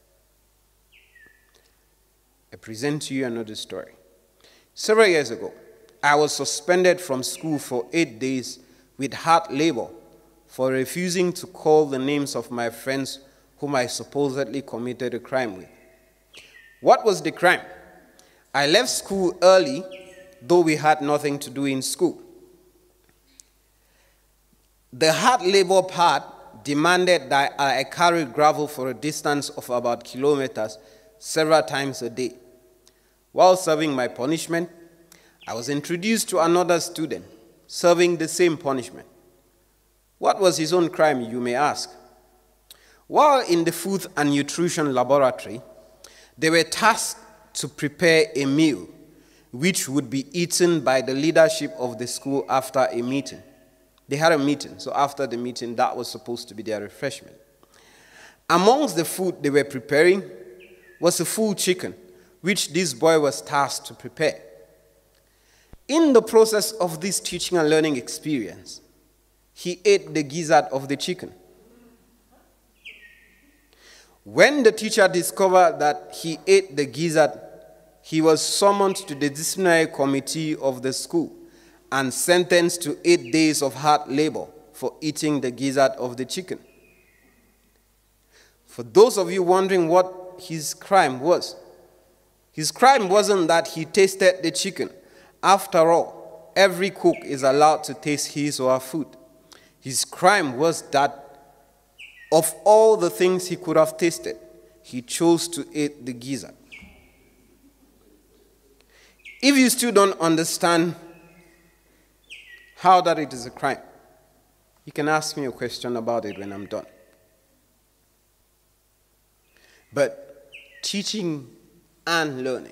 I present to you another story. Several years ago, I was suspended from school for 8 days with hard labor for refusing to call the names of my friends whom I supposedly committed a crime with. What was the crime? I left school early, though we had nothing to do in school. The hard labor part demanded that I carry gravel for a distance of about kilometers several times a day. While serving my punishment, I was introduced to another student serving the same punishment. What was his own crime, you may ask? While in the food and nutrition laboratory, they were tasked to prepare a meal which would be eaten by the leadership of the school after a meeting. They had a meeting, so after the meeting, that was supposed to be their refreshment. Amongst the food they were preparing was a full chicken, which this boy was tasked to prepare. In the process of this teaching and learning experience, he ate the gizzard of the chicken. When the teacher discovered that he ate the gizzard, he was summoned to the disciplinary committee of the school and sentenced to 8 days of hard labor for eating the gizzard of the chicken. For those of you wondering what his crime was, his crime wasn't that he tasted the chicken. After all, every cook is allowed to taste his or her food. His crime was that of all the things he could have tasted, he chose to eat the gizzard. If you still don't understand how that it is a crime, you can ask me a question about it when I'm done. But teaching and learning,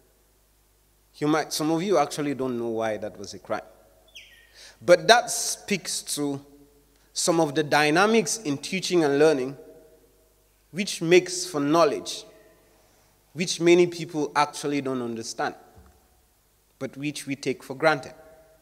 some of you actually don't know why that was a crime. But that speaks to some of the dynamics in teaching and learning which makes for knowledge, which many people actually don't understand, but which we take for granted.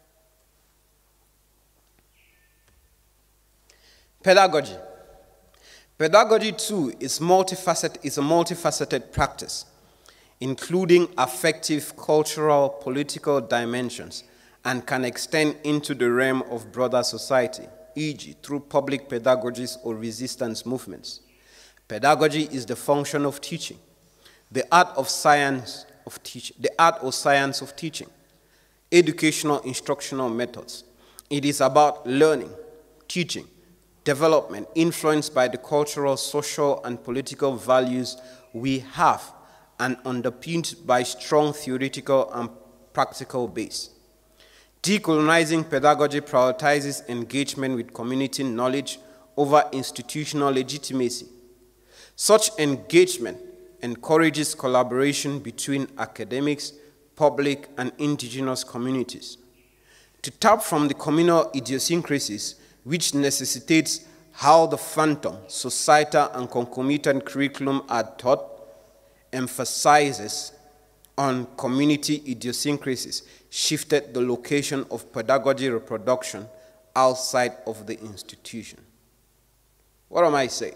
Pedagogy. Pedagogy, too, is a multifaceted practice, including affective, cultural, political dimensions, and can extend into the realm of broader society, e.g., through public pedagogies or resistance movements. Pedagogy is the function of teaching, the art or science of teaching. educational instructional methods. It is about learning, teaching, development influenced by the cultural, social, and political values we have and underpinned by strong theoretical and practical base. Decolonizing pedagogy prioritizes engagement with community knowledge over institutional legitimacy. Such engagement encourages collaboration between academics, public, and indigenous communities. To tap from the communal idiosyncrasies, which necessitates how the phantom, societal, and concomitant curriculum are taught, emphasizes on community idiosyncrasies, shifted the location of pedagogy reproduction outside of the institution. What am I saying?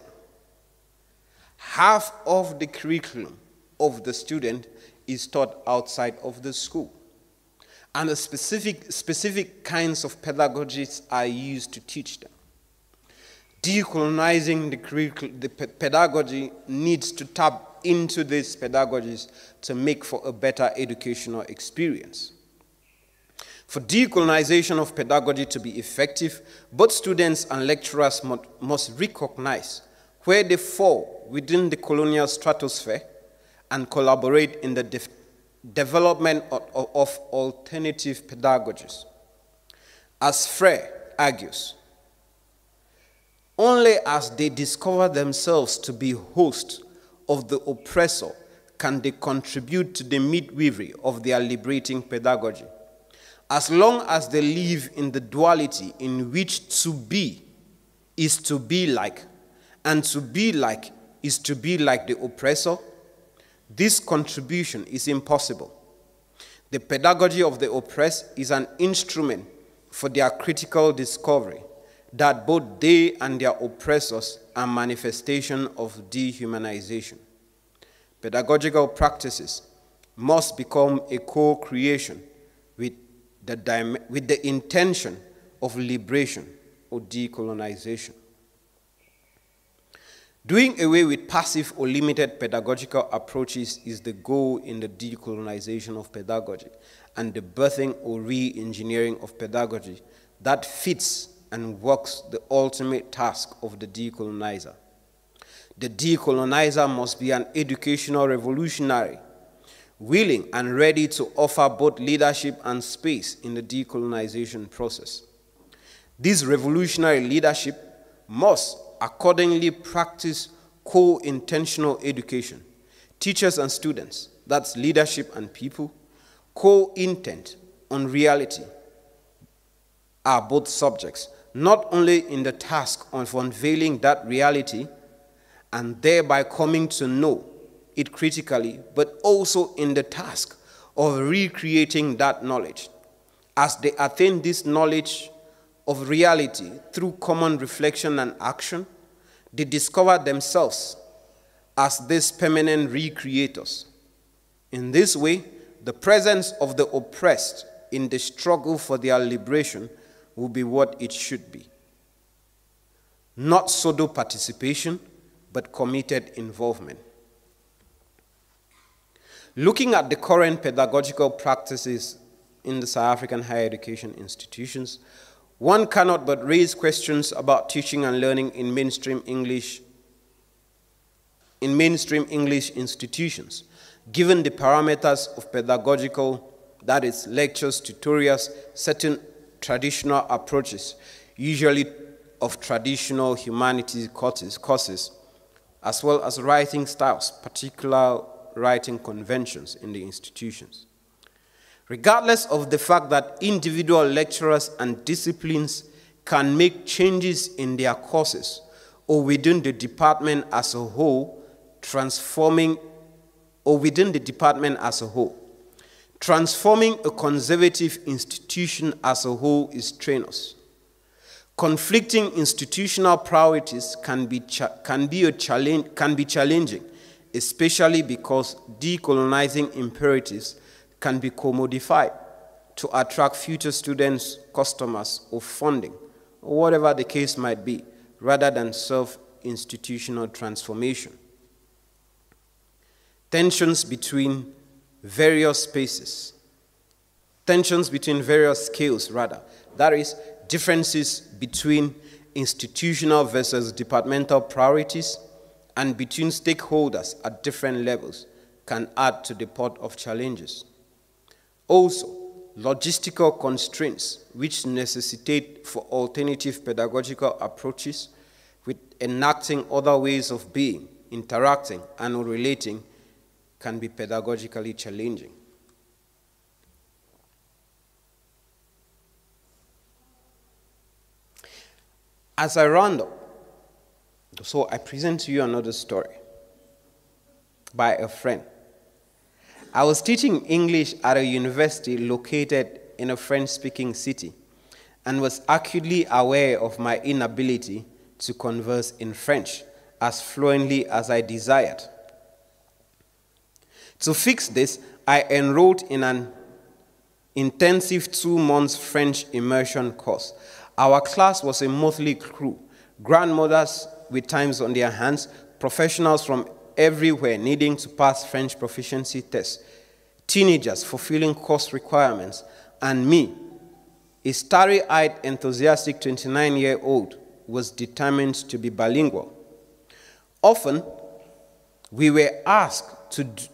Half of the curriculum of the student is taught outside of the school. And the specific kinds of pedagogies are used to teach them. Decolonizing the pedagogy needs to tap into these pedagogies to make for a better educational experience. For decolonization of pedagogy to be effective, both students and lecturers must recognize where they fall within the colonial stratosphere and collaborate in the development of alternative pedagogies. As Frey argues, only as they discover themselves to be hosts of the oppressor can they contribute to the midwifery of their liberating pedagogy. As long as they live in the duality in which to be is to be like, and to be like is to be like the oppressor, this contribution is impossible. The pedagogy of the oppressed is an instrument for their critical discovery that both they and their oppressors are manifestation of dehumanization. Pedagogical practices must become a co-creation with the intention of liberation or decolonization. Doing away with passive or limited pedagogical approaches is the goal in the decolonization of pedagogy and the birthing or re-engineering of pedagogy that fits and works the ultimate task of the decolonizer. The decolonizer must be an educational revolutionary, willing and ready to offer both leadership and space in the decolonization process. This revolutionary leadership must accordingly practice co-intentional education. Teachers and students, that's leadership and people, co-intent on reality are both subjects, not only in the task of unveiling that reality and thereby coming to know it critically, but also in the task of recreating that knowledge. As they attain this knowledge of reality through common reflection and action, they discover themselves as these permanent recreators. In this way, the presence of the oppressed in the struggle for their liberation will be what it should be. Not pseudo participation, but committed involvement. Looking at the current pedagogical practices in the South African higher education institutions, one cannot but raise questions about teaching and learning in mainstream English institutions, given the parameters of pedagogical, that is, lectures, tutorials, certain traditional approaches, usually of traditional humanities courses, as well as writing styles, particular writing conventions in the institutions. Regardless of the fact that individual lecturers and disciplines can make changes in their courses or within the department as a whole, transforming a conservative institution as a whole is strenuous. Conflicting institutional priorities can be challenging, especially because decolonizing imperatives can be commodified to attract future students, customers, or funding, or whatever the case might be, rather than serve institutional transformation. Tensions between various spaces tensions between various scales, rather. That is, differences between institutional versus departmental priorities and between stakeholders at different levels can add to the pot of challenges. Also, logistical constraints which necessitate for alternative pedagogical approaches with enacting other ways of being, interacting, and relating can be pedagogically challenging. As I round up, so I present to you another story by a friend. I was teaching English at a university located in a French-speaking city and was acutely aware of my inability to converse in French as fluently as I desired. To fix this, I enrolled in an intensive 2-month French immersion course. Our class was a motley crew, grandmothers with times on their hands, professionals from everywhere needing to pass French proficiency tests, teenagers fulfilling course requirements, and me, a starry-eyed, enthusiastic 29-year-old, was determined to be bilingual. Often, we were asked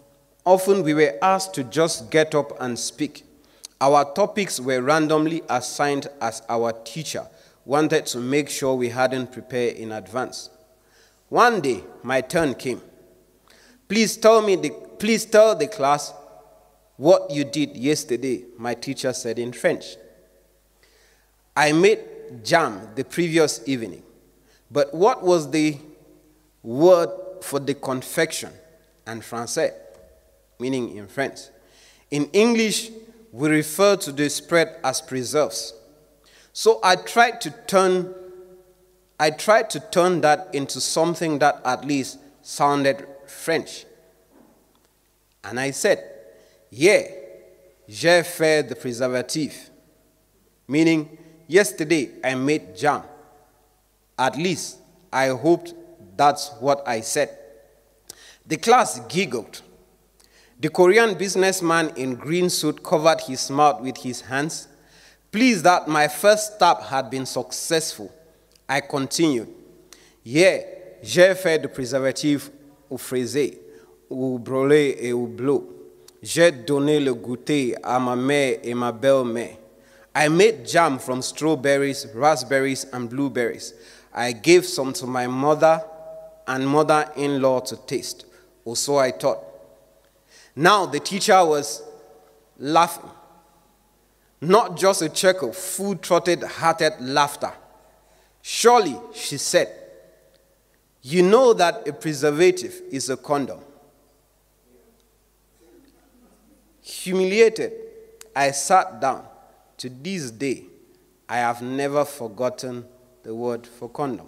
to just get up and speak. Our topics were randomly assigned as our teacher wanted to make sure we hadn't prepared in advance. One day, my turn came. Please tell the class what you did yesterday, my teacher said in French. I made jam the previous evening, but what was the word for the confection en français, meaning in French? In English, we refer to the spread as preserves. So I tried to turn that into something that at least sounded French. And I said, yeah, j'ai fait the préservatif, meaning yesterday I made jam. At least I hoped that's what I said. The class giggled. The Korean businessman in green suit covered his mouth with his hands. Pleased that my first stab had been successful, I continued. Yeah, j'ai fait de préservatif au fraisé, au brûlé et au bleu. J'ai donné le goûter à ma mère et ma belle-mère. I made jam from strawberries, raspberries, and blueberries. I gave some to my mother and mother-in-law to taste, or so I thought. Now the teacher was laughing. Not just a chuckle, full-throated, hearted laughter. Surely, she said, you know that a preservative is a condom. Humiliated, I sat down. To this day, I have never forgotten the word for condom.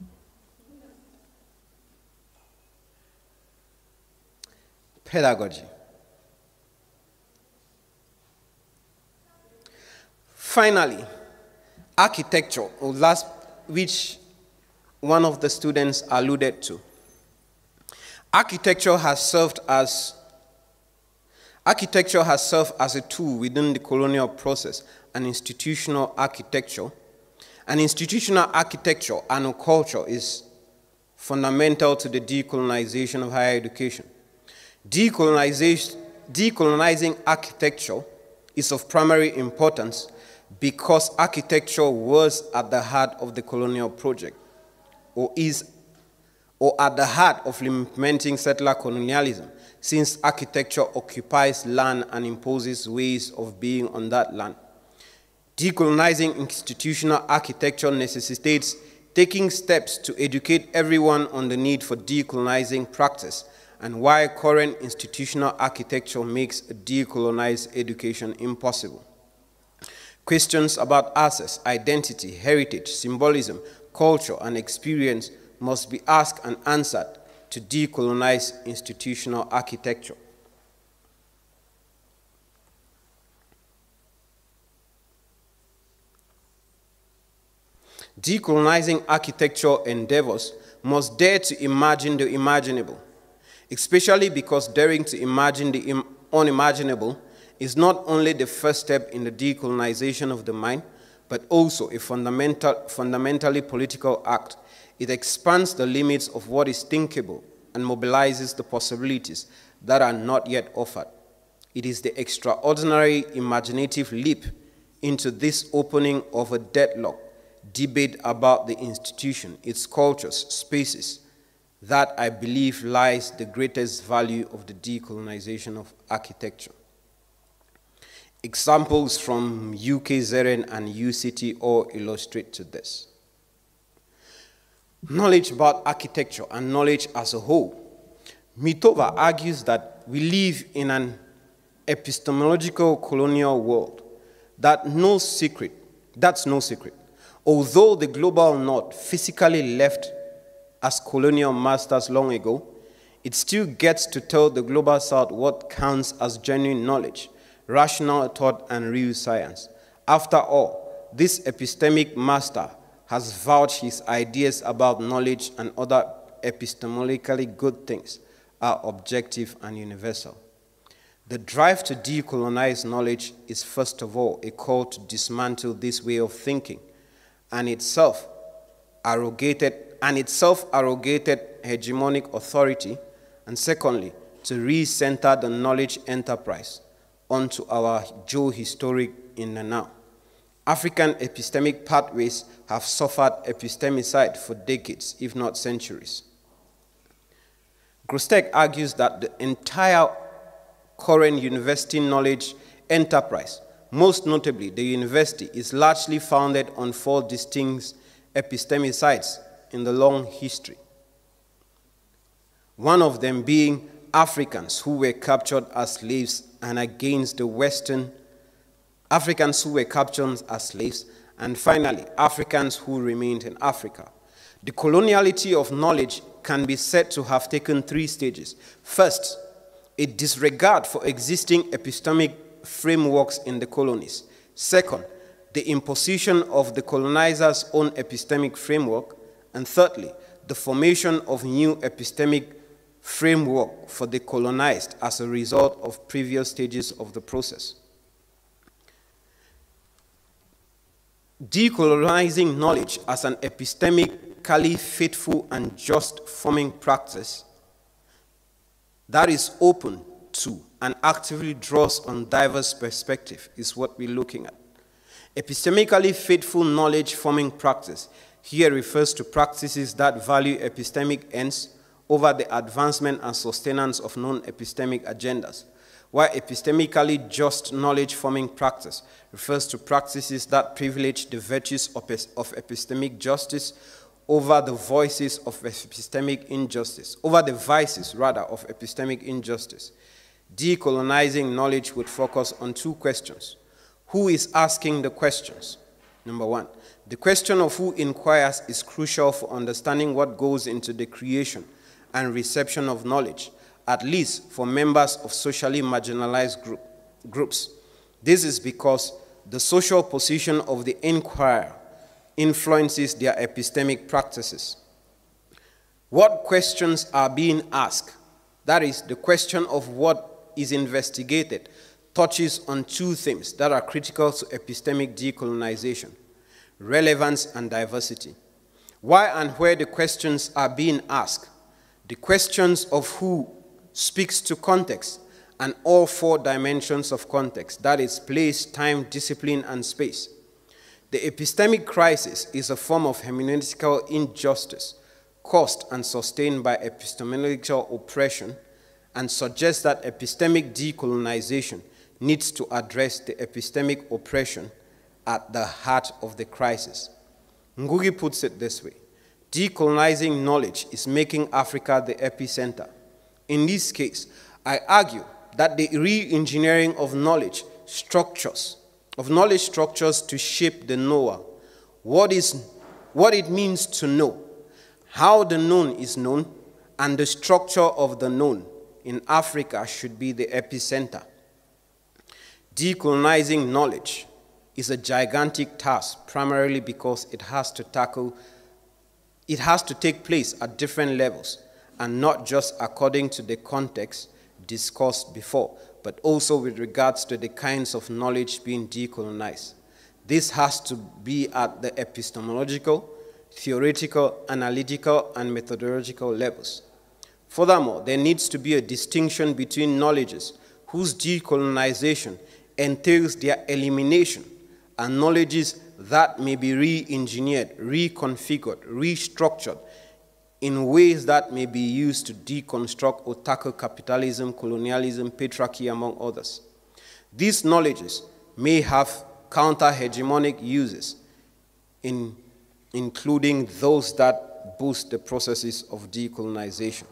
Pedagogy. Finally, architecture, which one of the students alluded to. Architecture has served as a tool within the colonial process and institutional architecture. And institutional architecture and culture is fundamental to the decolonization of higher education. Decolonizing architecture is of primary importance because architecture was at the heart of the colonial project, or at the heart of implementing settler colonialism, since architecture occupies land and imposes ways of being on that land. Decolonizing institutional architecture necessitates taking steps to educate everyone on the need for decolonizing practice and why current institutional architecture makes a decolonized education impossible. Questions about access, identity, heritage, symbolism, culture, and experience must be asked and answered to decolonize institutional architecture. Decolonizing architecture endeavors must dare to imagine the imaginable, especially because daring to imagine the unimaginable is not only the first step in the decolonization of the mind, but also a fundamentally political act. It expands the limits of what is thinkable and mobilizes the possibilities that are not yet offered. It is the extraordinary imaginative leap into this opening of a deadlock debate about the institution, its cultures, spaces, that I believe lies the greatest value of the decolonization of architecture. Examples from UK Zeren and UCT all illustrate to this. Knowledge about architecture and knowledge as a whole. Mitova argues that we live in an epistemological colonial world. That's no secret. Although the global north physically left as colonial masters long ago, it still gets to tell the global south what counts as genuine knowledge, rational thought, and real science. After all, this epistemic master has vouched his ideas about knowledge and other epistemologically good things are objective and universal. The drive to decolonize knowledge is first of all a call to dismantle this way of thinking and its self-arrogated hegemonic authority, and secondly, to recenter the knowledge enterprise onto our geohistoric in the now. African epistemic pathways have suffered epistemicide for decades, if not centuries. Grostek argues that the entire current university knowledge enterprise, most notably the university, is largely founded on 4 distinct epistemicides in the long history. One of them being Africans who were captured as slaves and against the Western Africans who were captured as slaves, and finally, Africans who remained in Africa. The coloniality of knowledge can be said to have taken 3 stages. First, a disregard for existing epistemic frameworks in the colonies. Second, the imposition of the colonizers' own epistemic framework. And thirdly, the formation of new epistemic framework for the colonized as a result of previous stages of the process. Decolonizing knowledge as an epistemically faithful and just forming practice that is open to and actively draws on diverse perspective is what we're looking at. Epistemically faithful knowledge forming practice here refers to practices that value epistemic ends over the advancement and sustenance of non-epistemic agendas, while epistemically just knowledge-forming practice refers to practices that privilege the virtues of epistemic justice over the voices of epistemic injustice, over the vices, rather, of epistemic injustice. Decolonizing knowledge would focus on 2 questions. Who is asking the questions? Number 1, the question of who inquires is crucial for understanding what goes into the creation and reception of knowledge, at least for members of socially marginalized groups. This is because the social position of the inquirer influences their epistemic practices. What questions are being asked? That is, the question of what is investigated touches on 2 themes that are critical to epistemic decolonization: relevance and diversity. Why and where the questions are being asked? The questions of who speaks to context and all 4 dimensions of context, that is, place, time, discipline, and space. The epistemic crisis is a form of hermeneutical injustice caused and sustained by epistemological oppression, and suggests that epistemic decolonization needs to address the epistemic oppression at the heart of the crisis. Ngugi puts it this way: decolonizing knowledge is making Africa the epicenter. In this case, I argue that the re-engineering of knowledge structures to shape the knower, what it means to know, how the known is known, and the structure of the known in Africa should be the epicenter. Decolonizing knowledge is a gigantic task, primarily because it has to take place at different levels, and not just according to the context discussed before, but also with regards to the kinds of knowledge being decolonized. This has to be at the epistemological, theoretical, analytical, and methodological levels. Furthermore, there needs to be a distinction between knowledges whose decolonization entails their elimination and knowledges that may be re-engineered, reconfigured, restructured in ways that may be used to deconstruct or tackle capitalism, colonialism, patriarchy, among others. These knowledges may have counter-hegemonic uses, including those that boost the processes of decolonization.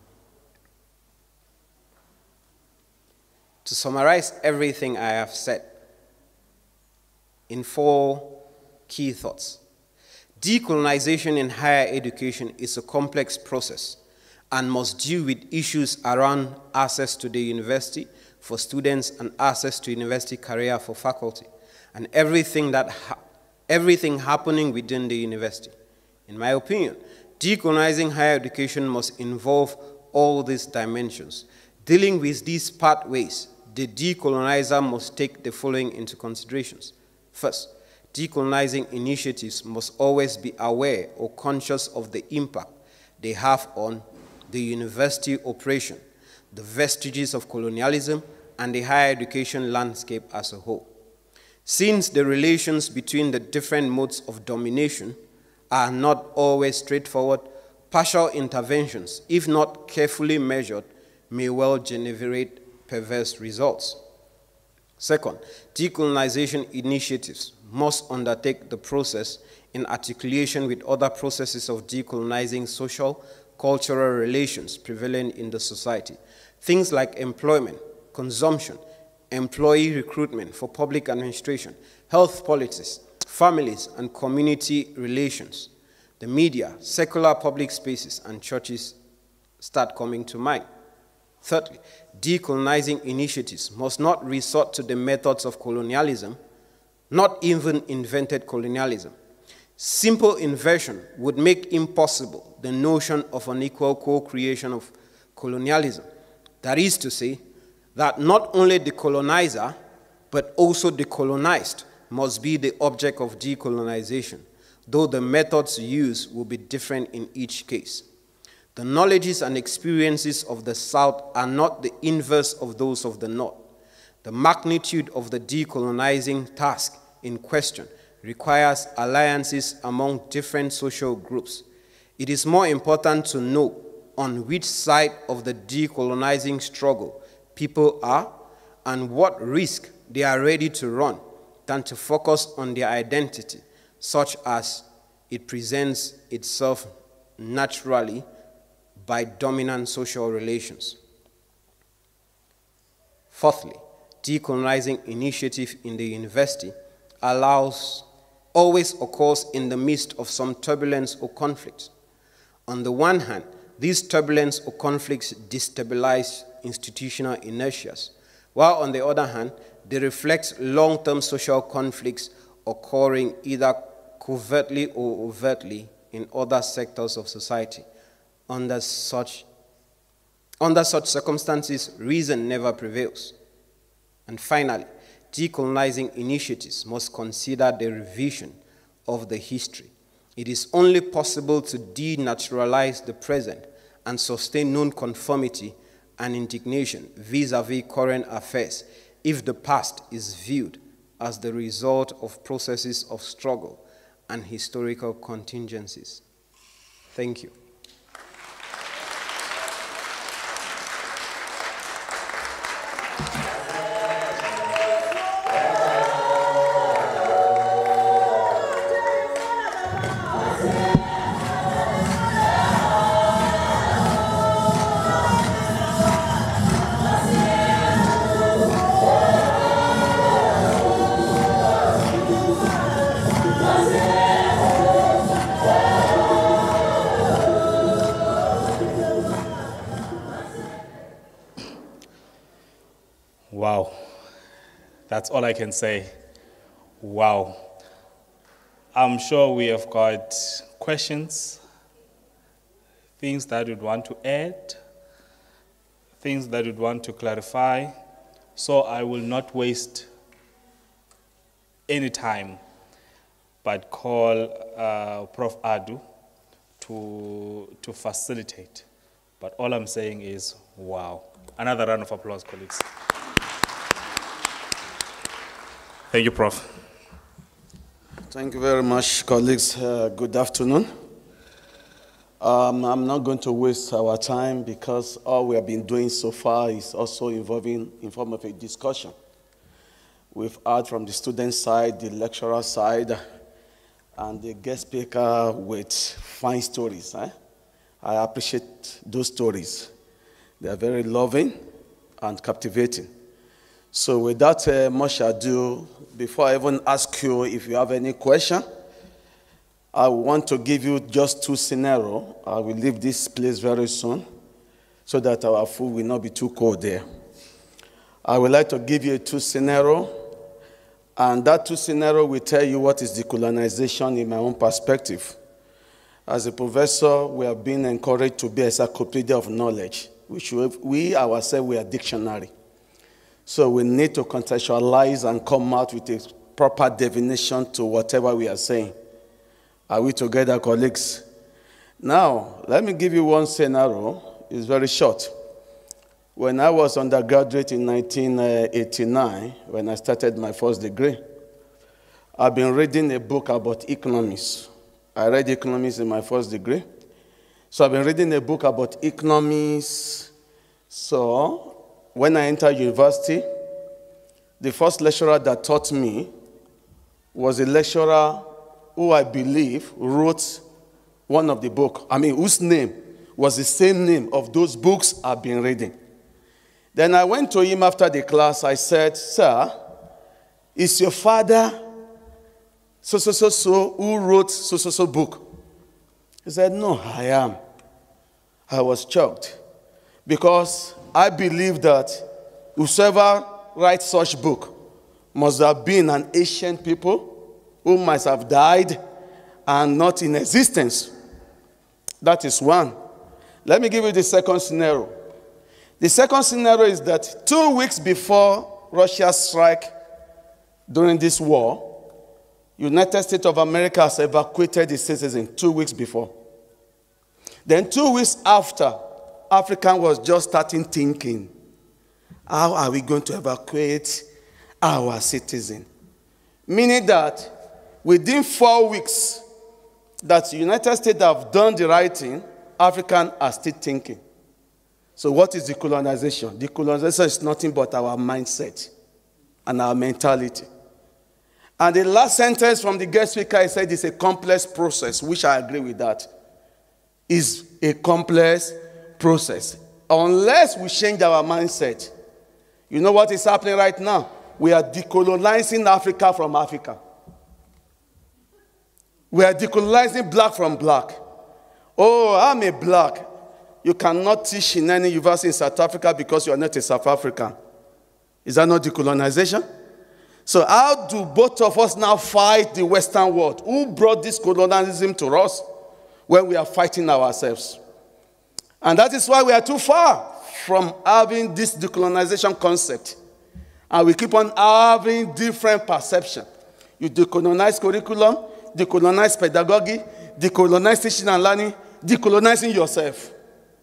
To summarize everything I have said in 4 key thoughts. Decolonization in higher education is a complex process and must deal with issues around access to the university for students and access to university career for faculty, and everything happening within the university. In my opinion, decolonizing higher education must involve all these dimensions. Dealing with these pathways, the decolonizer must take the following into considerations. First, decolonizing initiatives must always be aware or conscious of the impact they have on the university operation, the vestiges of colonialism, and the higher education landscape as a whole. Since the relations between the different modes of domination are not always straightforward, partial interventions, if not carefully measured, may well generate perverse results. Second, decolonization initiatives must undertake the process in articulation with other processes of decolonizing social, cultural relations prevalent in the society. Things like employment, consumption, employee recruitment for public administration, health policies, families and community relations, the media, secular public spaces, and churches start coming to mind. Thirdly, decolonizing initiatives must not resort to the methods of colonialism, not even invented colonialism. Simple inversion would make impossible the notion of an equal co-creation of colonialism. That is to say, that not only the colonizer, but also the colonized must be the object of decolonization, though the methods used will be different in each case. The knowledges and experiences of the South are not the inverse of those of the North. The magnitude of the decolonizing task in question requires alliances among different social groups. It is more important to know on which side of the decolonizing struggle people are and what risk they are ready to run than to focus on their identity, such as it presents itself naturally by dominant social relations. Fourthly, decolonizing initiative in the university always occurs in the midst of some turbulence or conflict. On the one hand, these turbulence or conflicts destabilize institutional inertias, while on the other hand, they reflect long-term social conflicts occurring either covertly or overtly in other sectors of society. Under such circumstances, reason never prevails. And finally, decolonizing initiatives must consider the revision of the history. It is only possible to denaturalize the present and sustain non-conformity and indignation vis-à-vis current affairs if the past is viewed as the result of processes of struggle and historical contingencies. Thank you. Wow, that's all I can say. Wow. I'm sure we have got questions, things that you'd want to add, things that you'd want to clarify, So I will not waste any time, but call Prof. Adu to facilitate. But all I'm saying is, wow. Another round of applause, colleagues. Thank you, Prof. Thank you very much, colleagues. Good afternoon. I'm not going to waste our time because all we have been doing so far is also involving in form of a discussion. We've heard from the student side, the lecturer side, and the guest speaker with fine stories. I appreciate those stories. They are very loving and captivating. So without much ado, before I even ask you if you have any question, I want to give you just two scenarios. I will leave this place very soon so that our food will not be too cold there. I would like to give you two scenarios, and that two scenarios will tell you what is decolonization in my own perspective. As a professor, we have been encouraged to be a encyclopedia of knowledge, which we ourselves, we are dictionary. So we need to contextualize and come out with a proper definition to whatever we are saying. Are we together, colleagues? Now, let me give you one scenario. It's very short. When I was undergraduate in 1989, when I started my first degree, I've been reading a book about economics. I read economics in my first degree. So I've been reading a book about economics. So when I entered university, the first lecturer that taught me was a lecturer who I believe wrote one of the books, whose name was the same name of those books I've been reading. Then I went to him after the class. I said, "Sir, is your father so who wrote so book?" He said, "No, I am." I was shocked because I believe that whosoever writes such book must have been an ancient people who must have died and not in existence. That is one. Let me give you the second scenario. The second scenario is that 2 weeks before Russia's strike during this war, United States of America has evacuated its citizens 2 weeks before. Then 2 weeks after, Africa was just starting thinking, how are we going to evacuate our citizens? Meaning that within 4 weeks that the United States have done the right thing, Africans are still thinking. So what is decolonization? Decolonization is nothing but our mindset and our mentality. And the last sentence from the guest speaker, I said it's a complex process, which I agree with that. It's a complex process. Unless we change our mindset. You know what is happening right now? We are decolonizing Africa from Africa. We are decolonizing black from black. Oh, I'm a black. You cannot teach in any university in South Africa because you are not a South African. Is that not decolonization? So how do both of us now fight the Western world? Who brought this colonialism to us when we are fighting ourselves? And that is why we are too far from having this decolonization concept. And we keep on having different perception. You decolonize curriculum, decolonize pedagogy, decolonize teaching and learning, decolonizing yourself.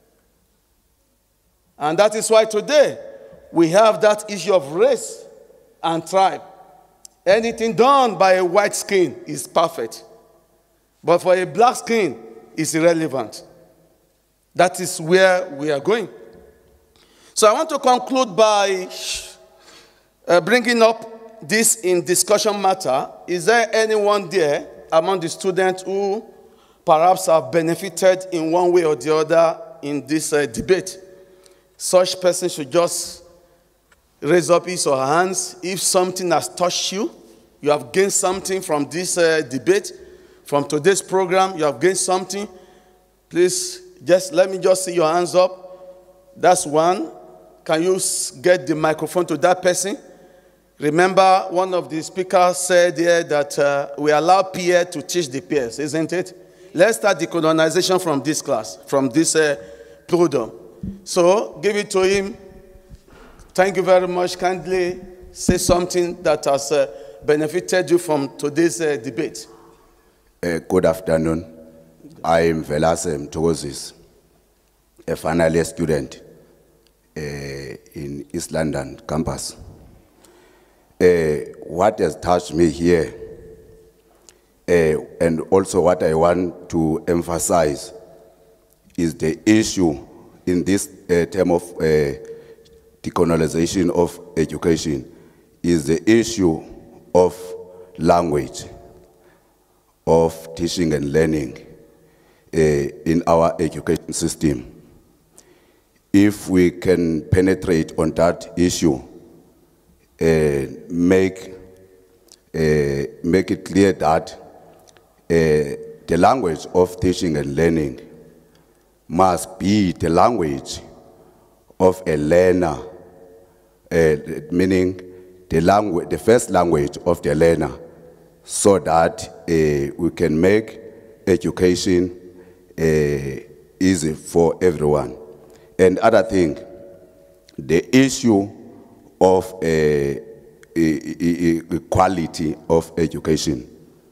And that is why today we have that issue of race and tribe. Anything done by a white skin is perfect. But for a black skin, it's irrelevant. That is where we are going. So I want to conclude by bringing up this in discussion matter. Is there anyone there among the students who perhaps have benefited in one way or the other in this debate? Such person should just raise up his or her hands. If something has touched you, you have gained something from this debate, from today's program, you have gained something. Please, let me just see your hands up. That's one. Can you get the microphone to that person? Remember, one of the speakers said here that we allow peer to teach the peers, isn't it? Let's start decolonization from this class, from this podium. So, give it to him. Thank you very much. Kindly say something that has benefited you from today's debate. Good afternoon. I am Velase Mtogozis, a final year student in East London campus. What has touched me here, and also what I want to emphasize, is the issue in this term of decolonization of education, is the issue of language, of teaching and learning in our education system. If we can penetrate on that issue, make it clear that the language of teaching and learning must be the language of a learner, meaning the first language of the learner, so that we can make education easy for everyone. And other thing, the issue of quality of education.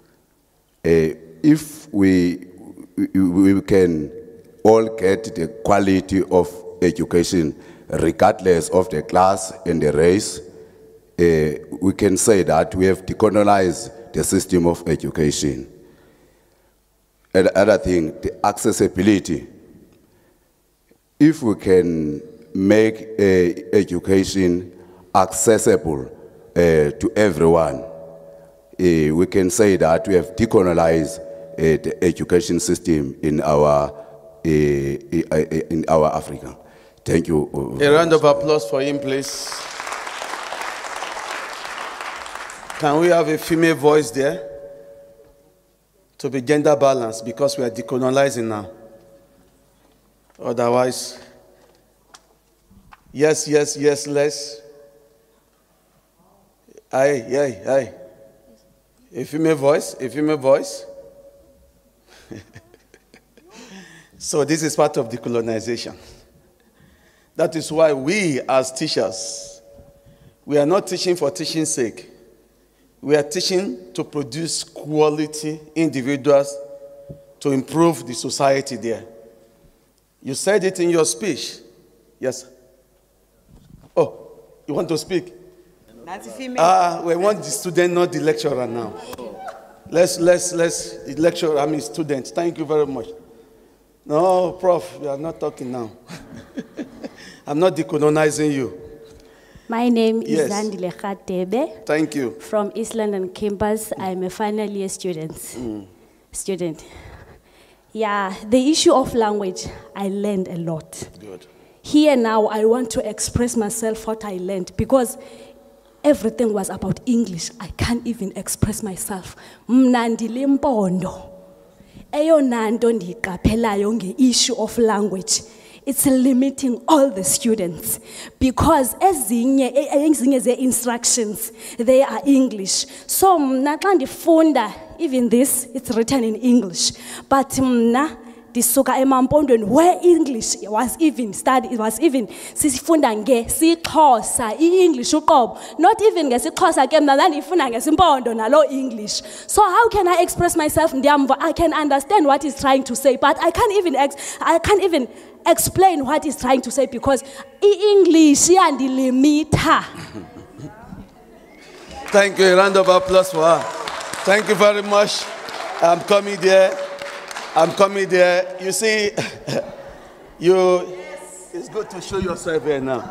If we can all get the quality of education, regardless of the class and the race, we can say that we have decolonized the system of education. And other thing, the accessibility. If we can make education accessible to everyone, we can say that we have decolonized the education system in our Africa. Thank you. A round of applause for him, please. Can we have a female voice there? To be gender balanced, because we are decolonizing now. Otherwise, yes, less. Aye. A female voice. So this is part of decolonization. That is why we as teachers, we are not teaching for teaching's sake. We are teaching to produce quality individuals to improve the society there. You said it in your speech. Yes. Oh, you want to speak? That's female. We want the student, not the lecturer now. Let's the lecturer, student. Thank you very much. No, Prof, we are not talking now. I'm not decolonizing you. My name is Yes. Zandile Khatebe. Thank you. From East London campus. I'm a final year student. Yeah, the issue of language, I learned a lot. Good. Here now, I want to express myself what I learned, because everything was about English. I can't even express myself. Mna ndilimpondo. Eyona nto ndiyiqaphelayo nge-issue of language, it's limiting all the students, because ezinye ze-instructions, they are English. So mna xa ndifunda, even this, it's written in English. But mna ndisuka emampondweni where English was even studied, it was even sifunda ngesixhosa, i-English uqobo. Not even ngesixhosa ke mna ndifunda ngesimpondo nalo English. So how can I express myself? I can understand what he's trying to say, but I can't even explain what he's trying to say, because i-English yandilimita. Thank you. A round of applause for her. Thank you very much. I'm coming there. You see, it's good to show yourself here now.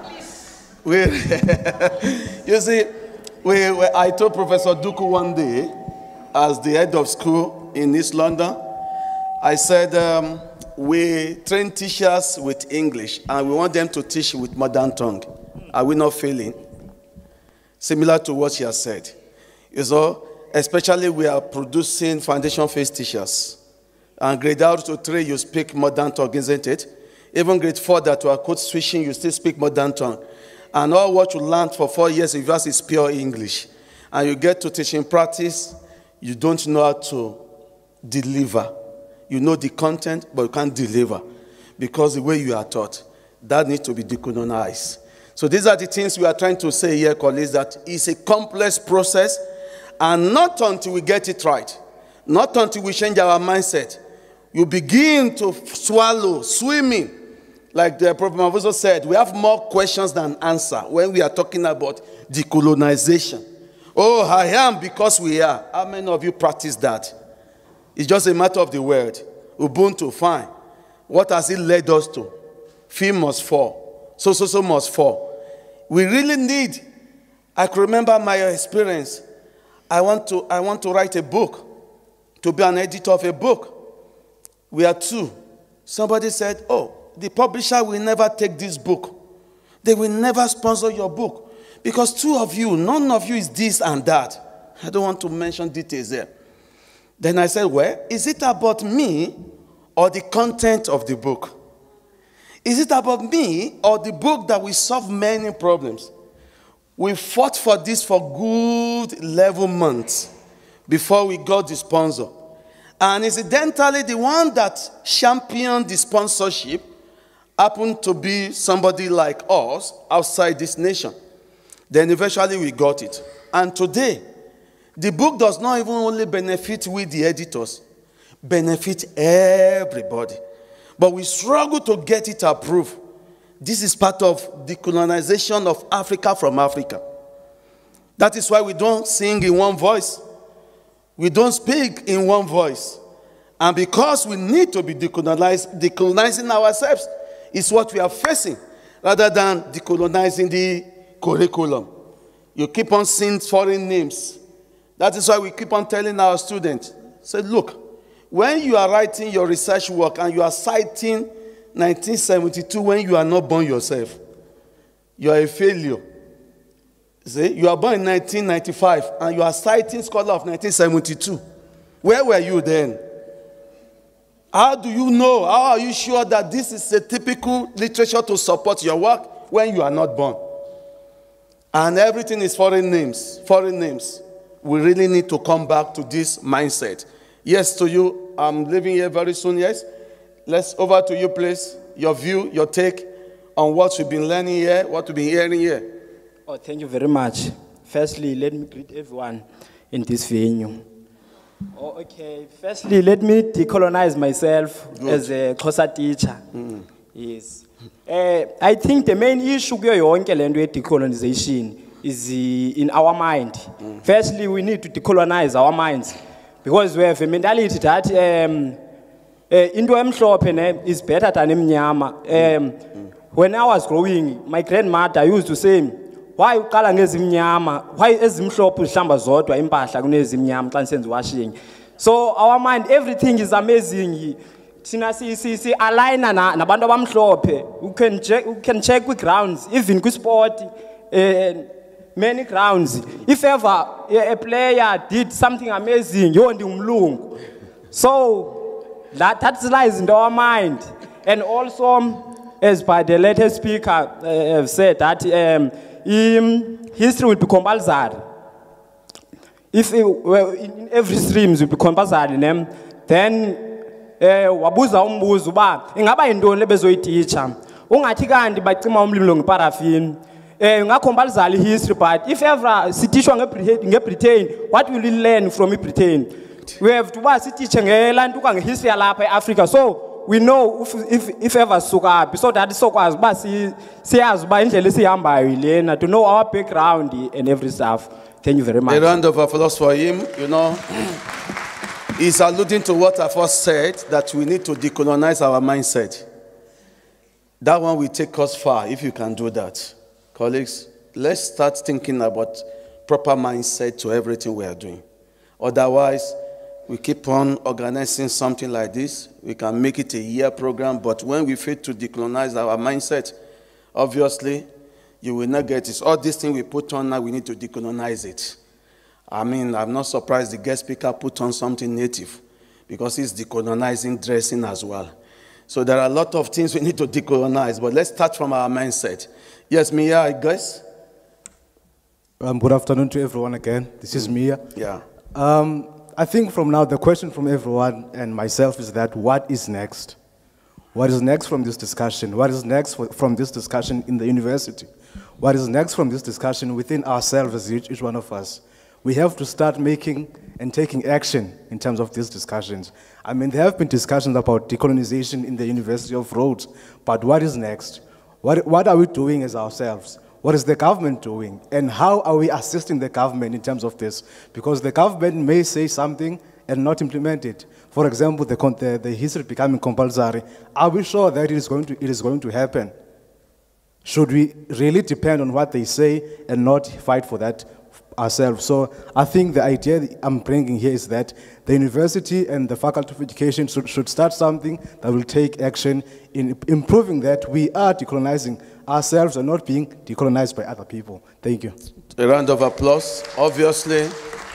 You see, I told Professor Duku one day, as the head of school in East London, I said, we train teachers with English, and we want them to teach with modern tongue. Are we not failing? Similar to what she has said. So, especially we are producing foundation-phase teachers. And grade out to 3, you speak modern tongue, isn't it? Even grade 4, that you are code switching, you still speak modern tongue. And all what you learned for 4 years, if yours is pure English. And you get to teaching practice, you don't know how to deliver. You know the content, but you can't deliver. Because the way you are taught, that needs to be decolonized. So these are the things we are trying to say here, colleagues, that it's a complex process, and not until we get it right, not until we change our mindset, you begin to swallow, swimming. Like the Prophet Mavuso said, we have more questions than answers when we are talking about decolonization. Oh, I am because we are. How many of you practice that? It's just a matter of the word. Ubuntu, fine. What has it led us to? Fear must fall. So must fall. We really need, I can remember my experience. I want to write a book, to be an editor of a book. We are two. Somebody said, oh, the publisher will never take this book. They will never sponsor your book. Because two of you, none of you is this and that. I don't want to mention details there. Then I said, well, is it about me or the content of the book? Is it about me or the book that will solve many problems? We fought for this for good 11 months before we got the sponsor. And incidentally, the one that championed the sponsorship happened to be somebody like us outside this nation. Then eventually we got it. And today, the book does not even only benefit with the editors, benefit everybody. But we struggle to get it approved. This is part of the colonization of Africa from Africa. That is why we don't sing in one voice. We don't speak in one voice. And because we need to be decolonizing ourselves, is what we are facing, rather than decolonizing the curriculum. You keep on seeing foreign names. That is why we keep on telling our students, say, look, when you are writing your research work and you are citing 1972 when you are not born yourself, you are a failure. See, you are born in 1995 and you are citing scholar of 1972. Where were you then? How do you know? How are you sure that this is a typical literature to support your work when you are not born? And everything is foreign names, foreign names. We really need to come back to this mindset. Yes, to you, I'm leaving here very soon, yes? Let's over to you, please. Your view, your take on what we've been learning here, what we've been hearing here. Oh, thank you very much. Firstly, let me greet everyone in this venue. Oh, okay. Firstly, let me decolonize myself as a Xhosa teacher. Yes. I think the main issue with decolonization is in our mind. Firstly, we need to decolonize our minds because we have a mentality that into emhlophe is better than emnyama. When I was growing, my grandmother used to say, why uqala ngezimnyama? Why ezimhlophe uhlamba zodwa impahla kunezimnyama xa nisenza washing? So our mind, everything is amazing. Thina si align nabantu abamhlophe. You can check with grounds, even with sport, many grounds. If ever a player did something amazing, you're umlungu. So that lies in our mind. And also, as by the latest speaker have said that history will be compulsory. If in every streams will be compulsory, then wabuza umbuzo uba ingaba yintoni lebezoyiteacher ungathi kanti bacima umlilo ngeparafin ngacompulsory history, but if ever sitishwa ngeBritain, what will we learn from Britain? We have to ba siteacher ngelantu ka ngehistory yalapha eAfrica, so we know if ever suka, so that sokwazi ba siyazi ba indlela esihambayo yilena, to know our background and every stuff. Thank you very much. A round of applause for him. You know, he's alluding to what I first said, that we need to decolonize our mindset. That one will take us far if you can do that. Colleagues, let's start thinking about proper mindset to everything we are doing. Otherwise, we keep on organizing something like this. We can make it a year program, but when we fail to decolonize our mindset, obviously, you will not get it. All these things we put on now, we need to decolonize it. I mean, I'm not surprised the guest speaker put on something native because he's decolonizing dressing as well. So there are a lot of things we need to decolonize, but let's start from our mindset. Yes, Mia, I guess? Good afternoon to everyone again. This is Mia. Yeah. I think from now, the question from everyone and myself is that what is next? What is next from this discussion? What is next from this discussion in the university? what is next from this discussion within ourselves as each one of us. We have to start making and taking action in terms of these discussions. I mean, there have been discussions about decolonization in the University of Rhodes, but what is next? What are we doing as ourselves? What is the government doing? And how are we assisting the government in terms of this? Because the government may say something and not implement it. For example, the history becoming compulsory. Are we sure that it is going to happen? Should we really depend on what they say and not fight for that ourselves? So I think the idea that I'm bringing here is that the university and the Faculty of Education should start something that will take action in improving that we are decolonizing ourselves and not being decolonized by other people. Thank you. A round of applause. Obviously,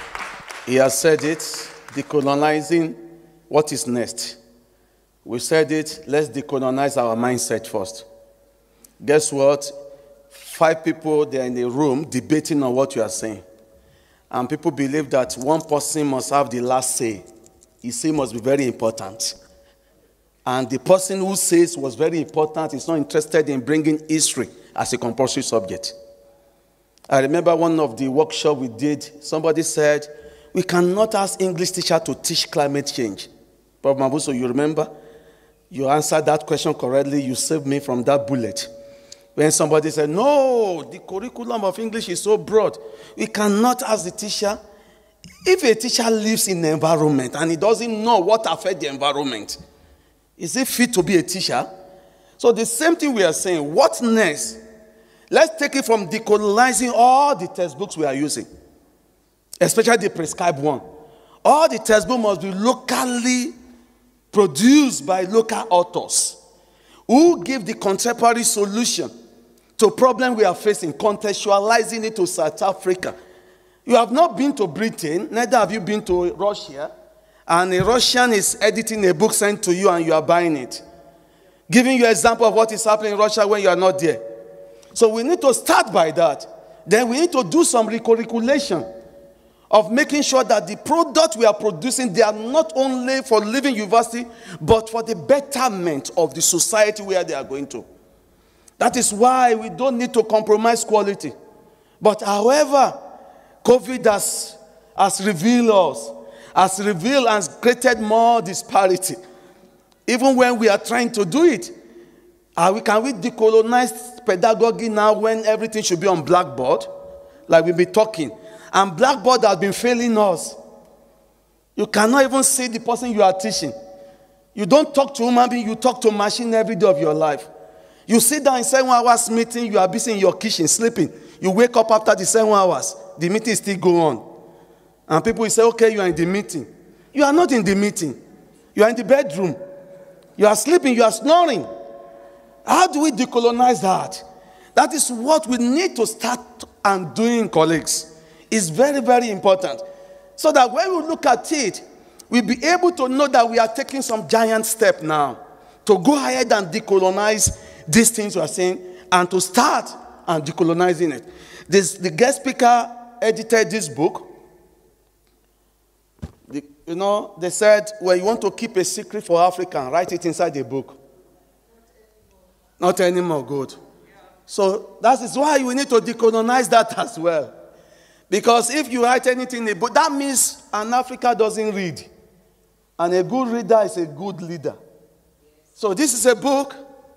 he has said it, decolonizing. What is next? We said it, let's decolonize our mindset first. Guess what? 5 people, they're in a room debating on what you are saying. And people believe that one person must have the last say. His say must be very important. And the person who says was very important is not interested in bringing history as a compulsory subject. I remember one of the workshops we did, somebody said, we cannot ask English teacher to teach climate change. Prof. Mavuso, you remember? You answered that question correctly. You saved me from that bullet. When somebody said, no, the curriculum of English is so broad, we cannot ask the teacher. If a teacher lives in the environment and he doesn't know what affects the environment, is he fit to be a teacher? So the same thing we are saying, what next? Let's take it from decolonizing all the textbooks we are using, especially the prescribed one. All the textbooks must be locally produced by local authors who give the contemporary solution to problem we are facing, contextualizing it to South Africa. You have not been to Britain, neither have you been to Russia, and a Russian is editing a book sent to you and you are buying it, giving you an example of what is happening in Russia when you are not there. So we need to start by that. Then we need to do some recalculation of making sure that the products we are producing, they are not only for living university, but for the betterment of the society where they are going to. That is why we don't need to compromise quality. But however, COVID has revealed us, has revealed and created more disparity. Even when we are trying to do it, can we decolonize pedagogy now when everything should be on blackboard? Like we've been talking. And blackboard has been failing us. You cannot even see the person you are teaching. You don't talk to human being, you talk to machine every day of your life. You sit down in 7 hours meeting, you are busy in your kitchen sleeping. You wake up after the 7 hours, the meeting still go on. And people will say, okay, you are in the meeting. You are not in the meeting. You are in the bedroom. You are sleeping, you are snoring. How do we decolonize that? That is what we need to start and doing, colleagues. It's very, very important. So that when we look at it, we'll be able to know that we are taking some giant step now to go ahead and decolonize these things we are saying and to start and decolonizing it. The guest speaker edited this book. They said, well, you want to keep a secret for Africa, write it inside the book. Not anymore, good. So that is why we need to decolonize that as well. Because if you write anything in a book, that means an Africa doesn't read. And a good reader is a good leader. So this is a book.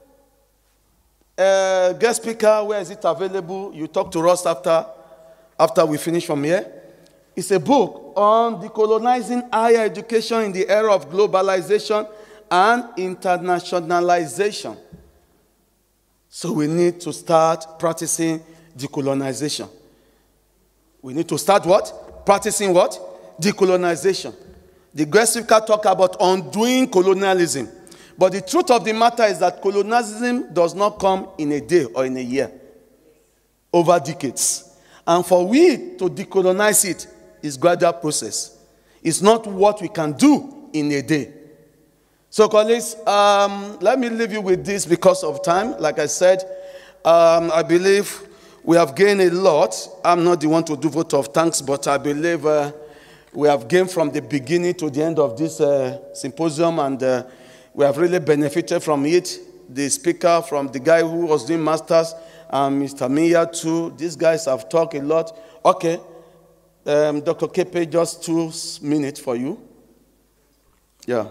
Guest speaker, where is it available? You talk to us after we finish from here. It's a book on decolonizing higher education in the era of globalization and internationalization. So we need to start practicing decolonization. We need to start what? Practicing what? Decolonization. The guest speaker talked about undoing colonialism. But the truth of the matter is that colonialism does not come in a day or in a year. Over decades. And for we to decolonize it is a gradual process. It's not what we can do in a day. So colleagues, let me leave you with this because of time. Like I said, I believe we have gained a lot. I'm not the one to do vote of thanks, but I believe we have gained from the beginning to the end of this symposium, and we have really benefited from it. The speaker, from the guy who was doing masters, Mr. Mia too. These guys have talked a lot. Okay, Dr. Kepe, just 2 minutes for you. Yeah.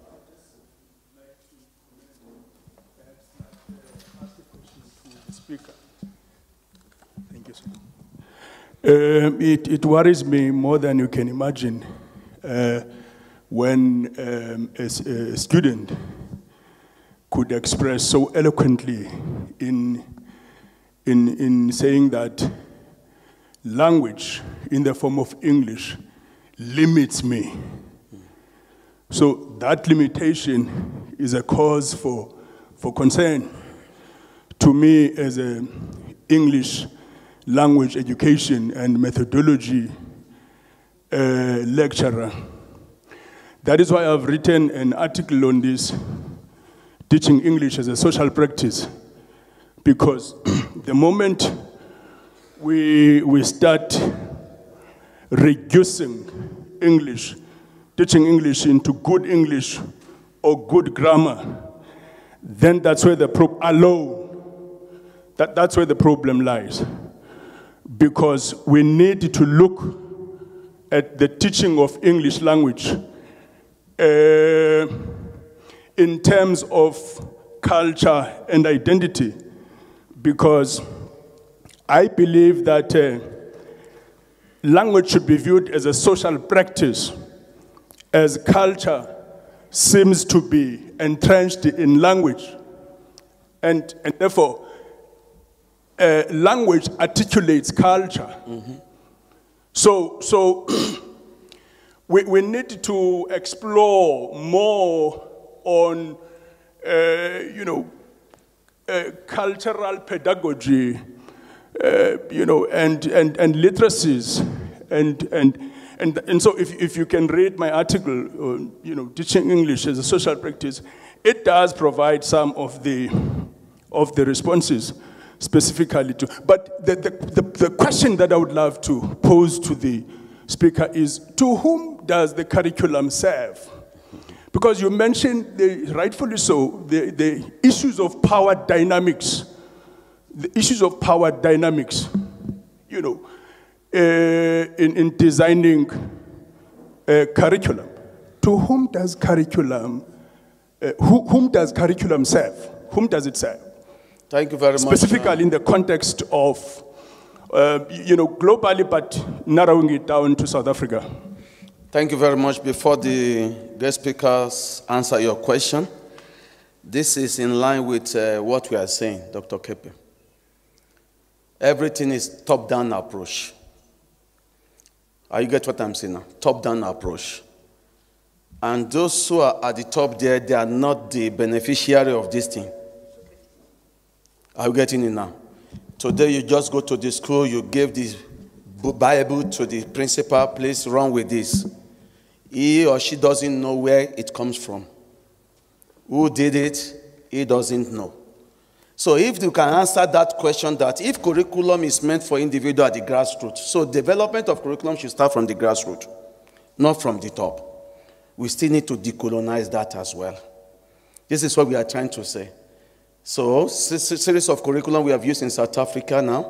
Speaker. Thank you, sir. It worries me more than you can imagine when a student could express so eloquently in saying that language in the form of English limits me. So that limitation is a cause for concern to me as an English language education and methodology lecturer. That is why I've written an article on this, teaching English as a social practice, because the moment we start reducing English, teaching English into good English or good grammar, then that's where the that's where the problem lies. Because we need to look at the teaching of English language in terms of culture and identity, because I believe that language should be viewed as a social practice, as culture seems to be entrenched in language. And therefore, language articulates culture. Mm-hmm. So we need to explore more on, cultural pedagogy, and literacies, and so if you can read my article, teaching English as a social practice, it does provide some of the responses specifically to. But the question that I would love to pose to the speaker is, to whom does the curriculum serve? Because you mentioned, rightfully so, the issues of power dynamics. The issues of power dynamics, in designing curriculum. To whom does curriculum, whom does curriculum serve? Whom does it serve? Thank you very much. Specifically in the context of, globally, but narrowing it down to South Africa. Thank you very much. Before the guest speakers answer your question, this is in line with what we are saying, Dr. Kepe. Everything is top-down approach. You get what I'm saying now? Top-down approach. And those who are at the top there, they are not the beneficiary of this thing. Are you getting it now? Today you just go to the school, you give this Bible to the principal, please run with this. He or she doesn't know where it comes from. Who did it? He doesn't know. So if you can answer that question, that if curriculum is meant for individual at the grassroots, so development of curriculum should start from the grassroots, not from the top. We still need to decolonize that as well. This is what we are trying to say. So, series of curriculum we have used in South Africa now.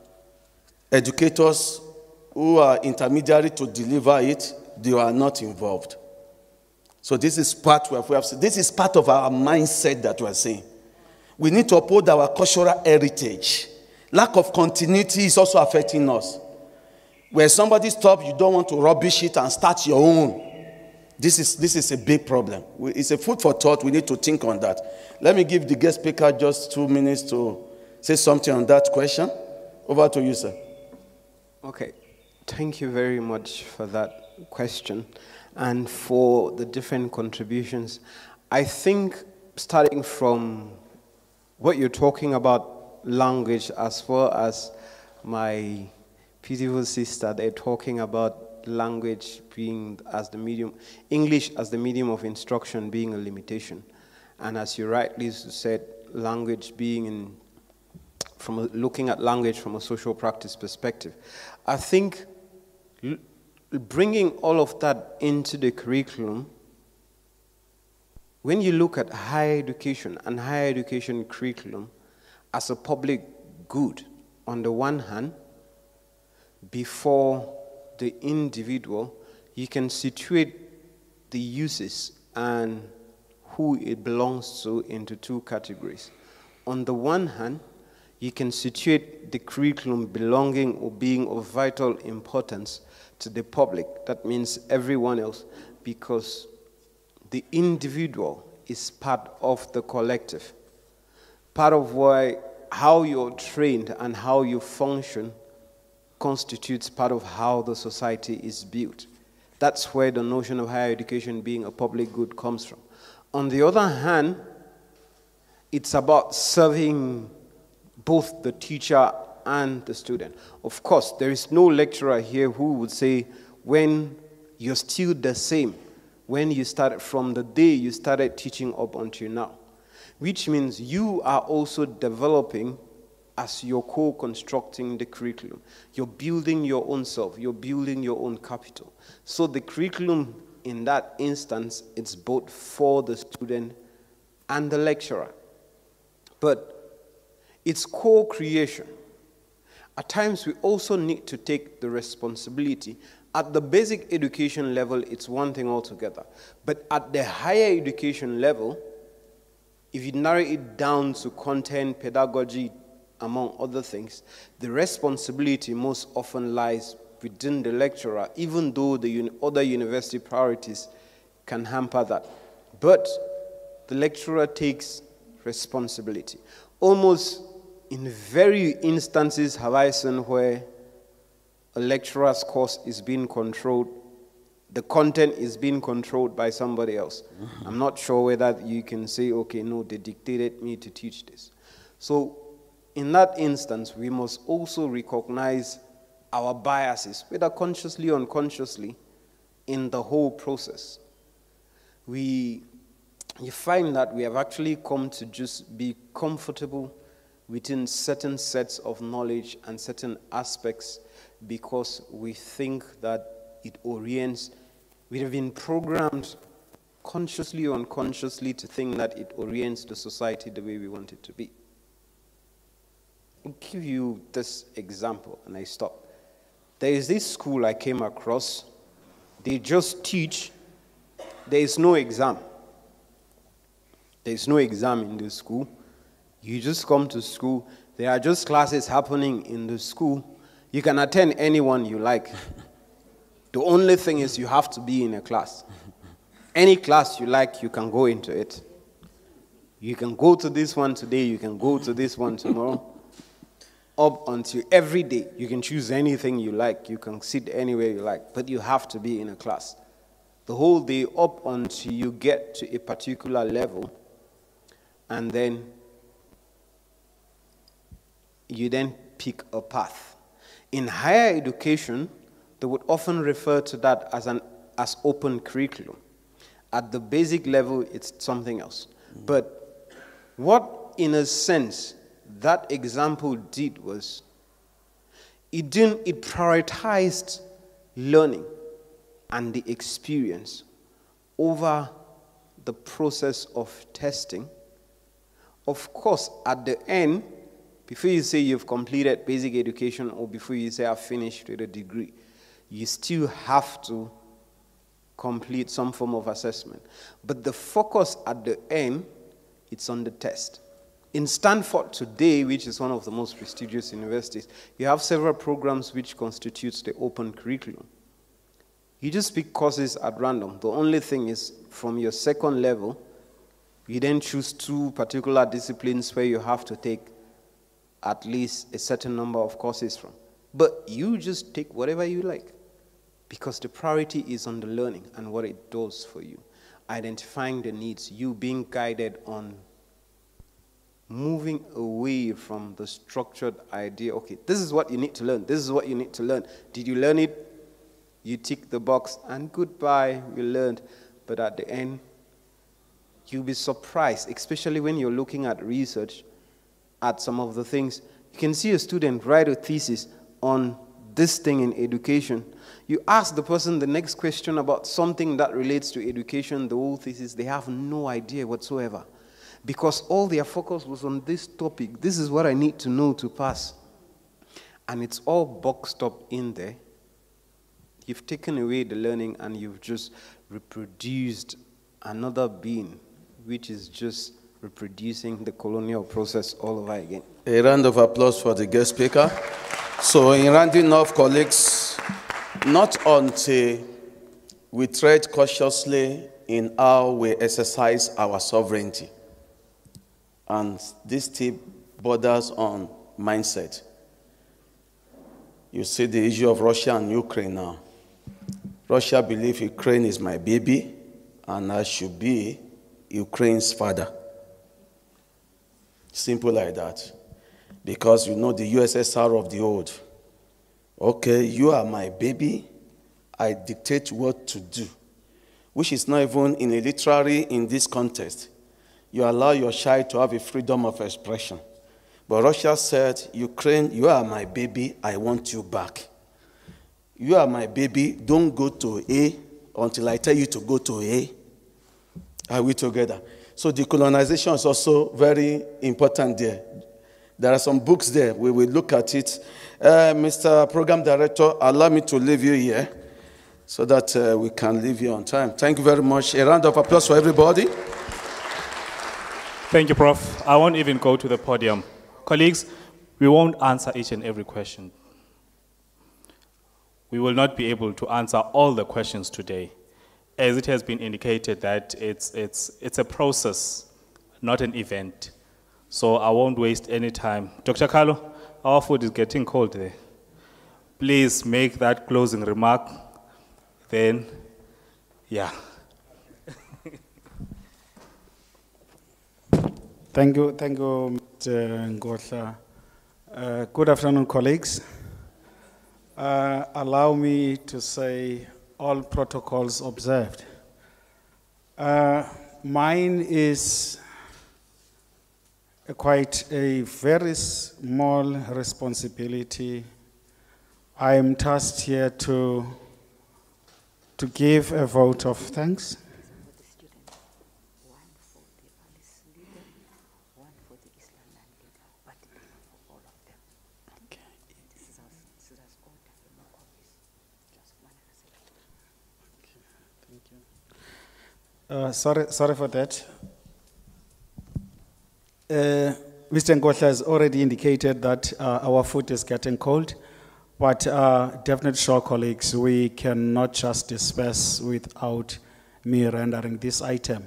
Educators who are intermediary to deliver it, they are not involved. So this is part this is part of our mindset that we are saying. We need to uphold our cultural heritage. Lack of continuity is also affecting us. Where somebody stops, you don't want to rubbish it and start your own. This is a big problem. It's a food for thought. We need to think on that. Let me give the guest speaker just 2 minutes to say something on that question. Over to you, sir. Okay. Thank you very much for that question and for the different contributions. I think starting from what you're talking about language, as far as my beautiful sister, they're talking about language being as the medium, English as the medium of instruction being a limitation. And as you rightly said, language being looking at language from a social practice perspective. I think bringing all of that into the curriculum, when you look at higher education and higher education curriculum as a public good. On the one hand, before the individual, you can situate the uses and who it belongs to into two categories. On the one hand, you can situate the curriculum belonging or being of vital importance to the public. That means everyone else, because the individual is part of the collective. Part of how you're trained and how you function constitutes part of how the society is built. That's where the notion of higher education being a public good comes from. On the other hand, it's about serving both the teacher and the student. Of course, there is no lecturer here who would say, when you're still the same, when you started from the day you started teaching up until now, which means you are also developing as you're co-constructing the curriculum. You're building your own self, you're building your own capital. So the curriculum in that instance, it's both for the student and the lecturer. But it's co-creation. At times we also need to take the responsibility. At the basic education level, it's one thing altogether. But at the higher education level, if you narrow it down to content, pedagogy, among other things, the responsibility most often lies within the lecturer, even though the other university priorities can hamper that. But the lecturer takes responsibility. Almost in very instances have I seen where a lecturer's course is being controlled, the content is being controlled by somebody else. I'm not sure whether you can say, okay, no, they dictated me to teach this. So in that instance, we must also recognize our biases, whether consciously or unconsciously, in the whole process. You find that we have actually come to just be comfortable within certain sets of knowledge and certain aspects because we think that it orients. We have been programmed consciously or unconsciously to think that it orients the society the way we want it to be. I'll give you this example, and I stop. There is this school I came across. They just teach. There is no exam. There is no exam in the school. You just come to school. There are just classes happening in the school. You can attend any one you like. The only thing is you have to be in a class. Any class you like, you can go into it. You can go to this one today. You can go to this one tomorrow. Up until every day, you can choose anything you like. You can sit anywhere you like, but you have to be in a class. The whole day up until you get to a particular level, and then you then pick a path. In higher education, they would often refer to that as open curriculum. At the basic level, it's something else. But what, in a sense, that example did was, it prioritized learning and the experience over the process of testing. Of course, at the end, before you say you've completed basic education or before you say I've finished with a degree, you still have to complete some form of assessment. But the focus at the end, it's on the test. In Stanford today, which is one of the most prestigious universities, you have several programs which constitutes the open curriculum. You just pick courses at random. The only thing is, from your second level, you then choose 2 particular disciplines where you have to take at least a certain number of courses from. But you just take whatever you like, because the priority is on the learning and what it does for you. Identifying the needs, you being guided on moving away from the structured idea, okay, this is what you need to learn, this is what you need to learn. Did you learn it? You tick the box, and goodbye, you learned. But at the end, you'll be surprised, especially when you're looking at research, at some of the things. You can see a student write a thesis on this thing in education. You ask the person the next question about something that relates to education, the whole thesis, they have no idea whatsoever. because all their focus was on this topic. This is what I need to know to pass. And it's all boxed up in there. You've taken away the learning and you've just reproduced another being, which is just reproducing the colonial process all over again. A round of applause for the guest speaker. So in rounding off, colleagues, not until we tread cautiously in how we exercise our sovereignty. And this tip borders on mindset. You see the issue of Russia and Ukraine now. Russia believes Ukraine is my baby, and I should be Ukraine's father. Simple like that. Because you know the USSR of the old. Okay, you are my baby, I dictate what to do. Which is not even in a literary in this context. You allow your child to have a freedom of expression. But Russia said, Ukraine, you are my baby, I want you back. You are my baby, don't go to A until I tell you to go to A. Are we together? So decolonization is also very important there. There are some books there, we will look at it. Mr. Program Director, allow me to leave you here so that we can leave you on time. Thank you very much. A round of applause for everybody. Thank you, Prof. I won't even go to the podium. Colleagues, we won't answer each and every question. We will not be able to answer all the questions today, as it has been indicated that it's a process, not an event. So I won't waste any time. Dr. Carlo, our food is getting cold there. Please make that closing remark. Then, yeah. Thank you, Mr. Ngotla. Good afternoon, colleagues. Allow me to say all protocols observed. Mine is quite a very small responsibility. I am tasked here to give a vote of thanks. Sorry for that. Mr. Ngotla has already indicated that our food is getting cold, but definitely sure, colleagues, we cannot just disperse without me rendering this item.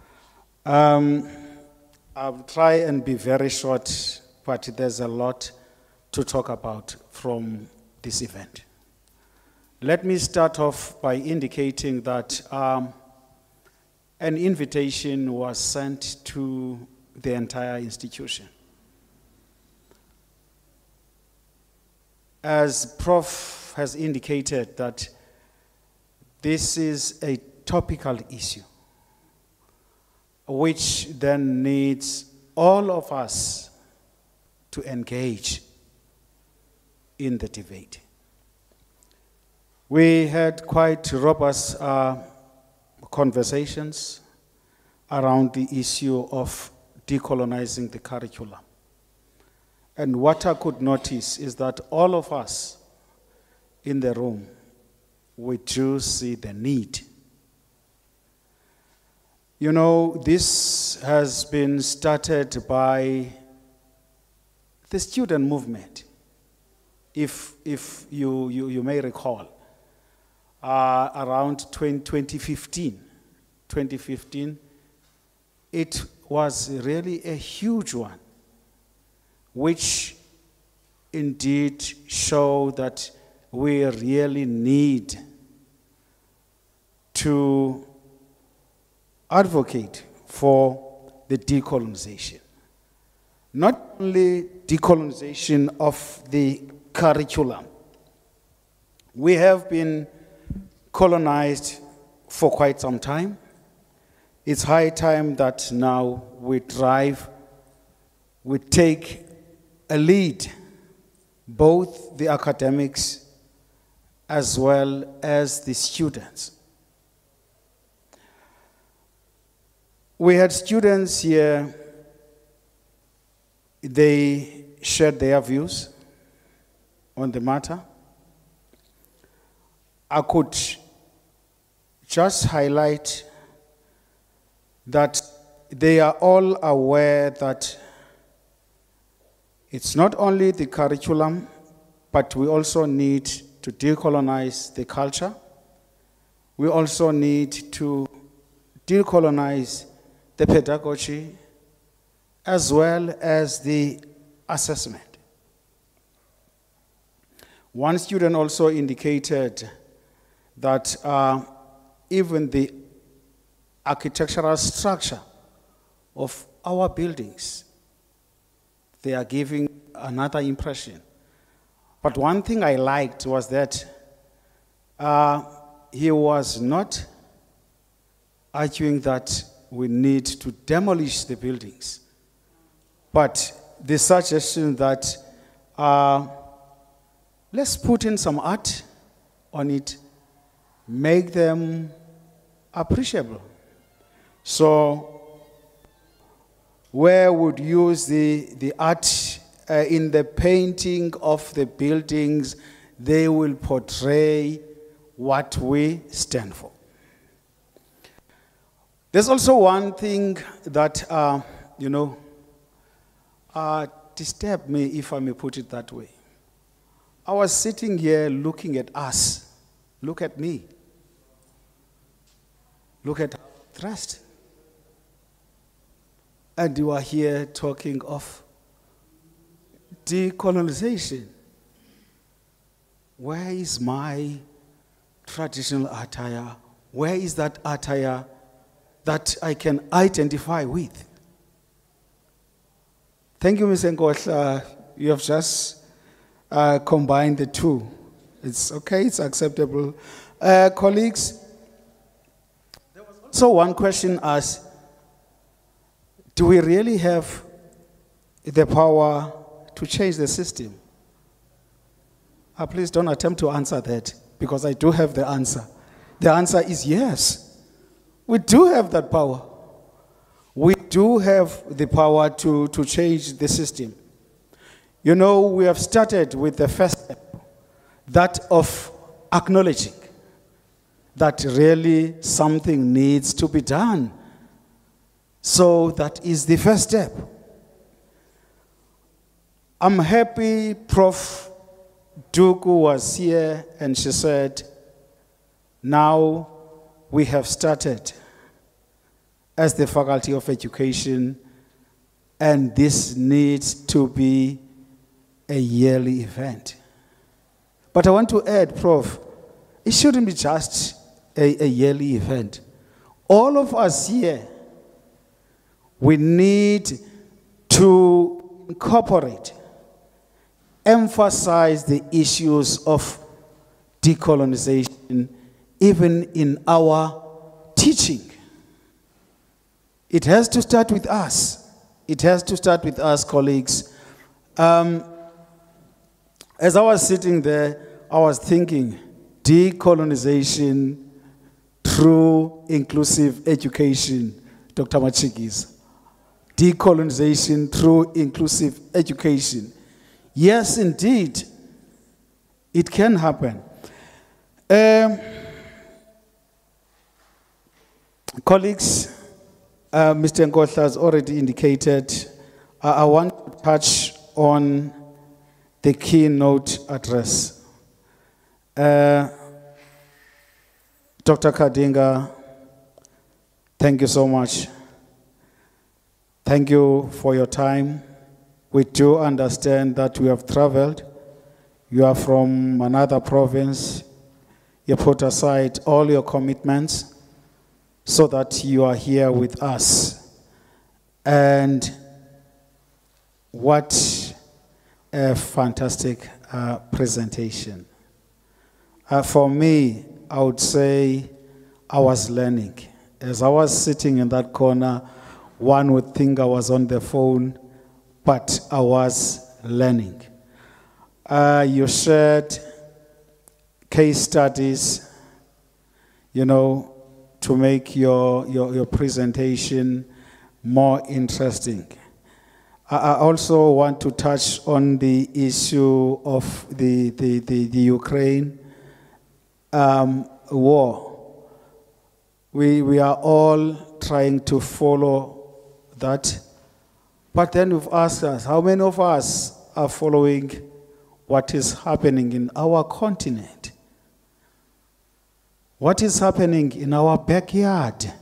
I'll try and be very short, but there's a lot to talk about from this event. Let me start off by indicating that an invitation was sent to the entire institution. As Prof has indicated that this is a topical issue, which then needs all of us to engage in the debate. We had quite robust conversations around the issue of decolonizing the curriculum. And what I could notice is that all of us in the room, we do see the need. You know, this has been started by the student movement, if you may recall. Around 2015, it was really a huge one, which indeed showed that we really need to advocate for the decolonization. Not only decolonization of the curriculum. We have been colonized for quite some time. It's high time that now we take a lead, both the academics as well as the students. We had students here They shared their views on the matter. I could just highlight that they are all aware that it's not only the curriculum, but we also need to decolonize the culture. We also need to decolonize the pedagogy as well as the assessment. One student also indicated that even the architectural structure of our buildings, they are giving another impression. But one thing I liked was that he was not arguing that we need to demolish the buildings, but the suggestion that let's put in some art on it, make them appreciable. So where would use the art in the painting of the buildings, they will portray what we stand for. There's also one thing that, disturbed me, if I may put it that way. I was sitting here looking at us. Look at me. Look at trust. And you are here talking of decolonization. Where is my traditional attire? Where is that attire that I can identify with? Thank you, Ms. Nkosha. You have just combined the two. It's okay, it's acceptable. Colleagues, there was also one question asked, do we really have the power to change the system? Please don't attempt to answer that, because I do have the answer. The answer is yes. We do have that power. We do have the power to change the system. You know, we have started with the first step, that of acknowledging that really something needs to be done. So that is the first step. I'm happy Prof. Duku was here and she said, now we have started as the Faculty of Education, and this needs to be a yearly event. But I want to add, Prof, it shouldn't be just a yearly event. All of us here, we need to incorporate, emphasize the issues of decolonization even in our teaching. It has to start with us. It has to start with us, colleagues. As I was sitting there, I was thinking, decolonization through inclusive education, Dr. Machikis. Decolonization through inclusive education. Yes, indeed, it can happen. Colleagues, Mr. Nkosha has already indicated, I want to touch on the keynote address. Dr. Kadinga, thank you so much. Thank you for your time. We do understand that we have traveled. You are from another province. You put aside all your commitments so that you are here with us. And what a fantastic presentation. For me, I would say I was learning. As I was sitting in that corner, one would think I was on the phone, but I was learning. You shared case studies, to make your presentation more interesting. I also want to touch on the issue of the Ukraine war. We are all trying to follow that. But then we've asked us, how many of us are following what is happening in our continent? What is happening in our backyard?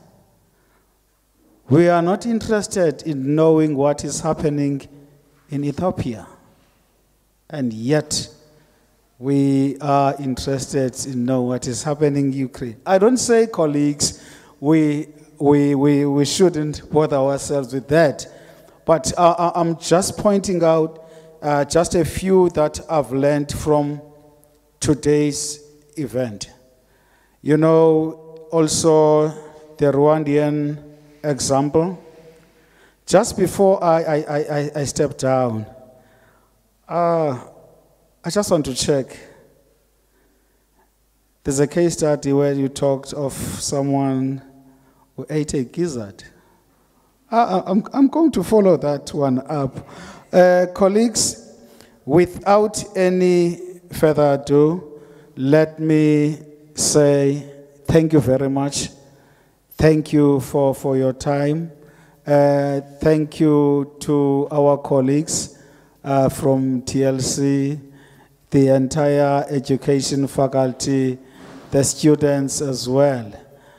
We are not interested in knowing what is happening in Ethiopia. And yet, we are interested in knowing what is happening in Ukraine. I don't say, colleagues, we shouldn't bother ourselves with that. But I'm just pointing out just a few that I've learned from today's event. You know, also the Rwandan example. Just before I step down, I just want to check. There's a case study where you talked of someone who ate a gizzard. I'm going to follow that one up. Colleagues, without any further ado, let me say thank you very much. Thank you for your time. Thank you to our colleagues from TLC, the entire education faculty, the students as well.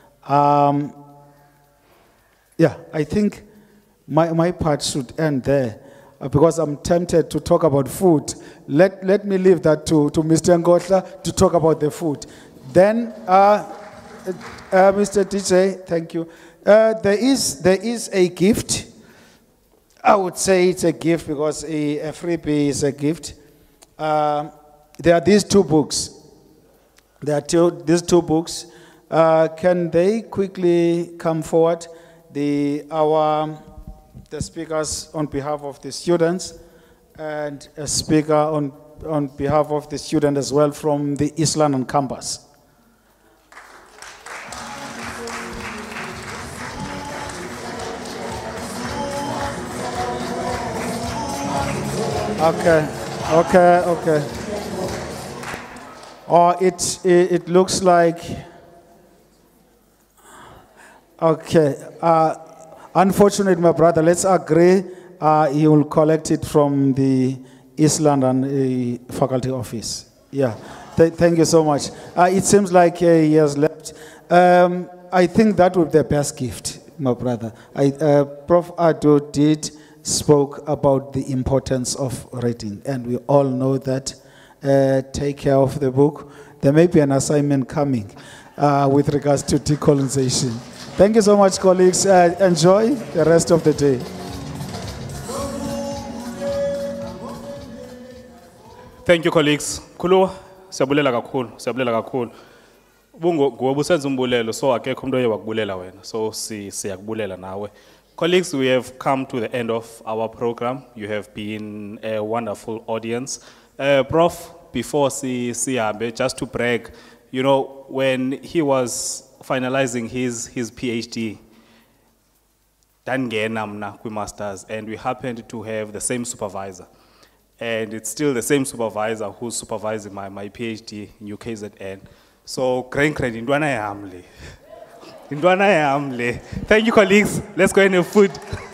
Yeah, I think my part should end there because I'm tempted to talk about food. Let me leave that to Mr. Ngotla to talk about the food. Then, Mr. DJ, thank you. There is a gift. I would say it's a gift because a freebie is a gift. There are these two books. These two books. Can they quickly come forward? The speakers on behalf of the students and a speaker on behalf of the student as well from the East London campus. Okay. Oh, it looks like. Okay. Unfortunately, my brother, let's agree. He will collect it from the East London faculty office. Yeah. Thank you so much. It seems like he has left. I think that would be the best gift, my brother. Prof. Ado spoke about the importance of reading, and we all know that. Take care of the book. There may be an assignment coming with regards to decolonisation. Thank you so much, colleagues. Enjoy the rest of the day. Thank you, colleagues. Khulu, siyabulela kakhulu. Ngoba usenza umbulelo so akekho umuntu oyewakubulela wena. So siyakubulela nawe. Colleagues, we have come to the end of our program. You have been a wonderful audience. Prof, before Siabe, just to brag, you know, when he was finalizing his PhD, masters, and we happened to have the same supervisor. And it's still the same supervisor who's supervising my PhD in UKZN. So, Indwana Yamle. Thank you, colleagues. Let's go and have food.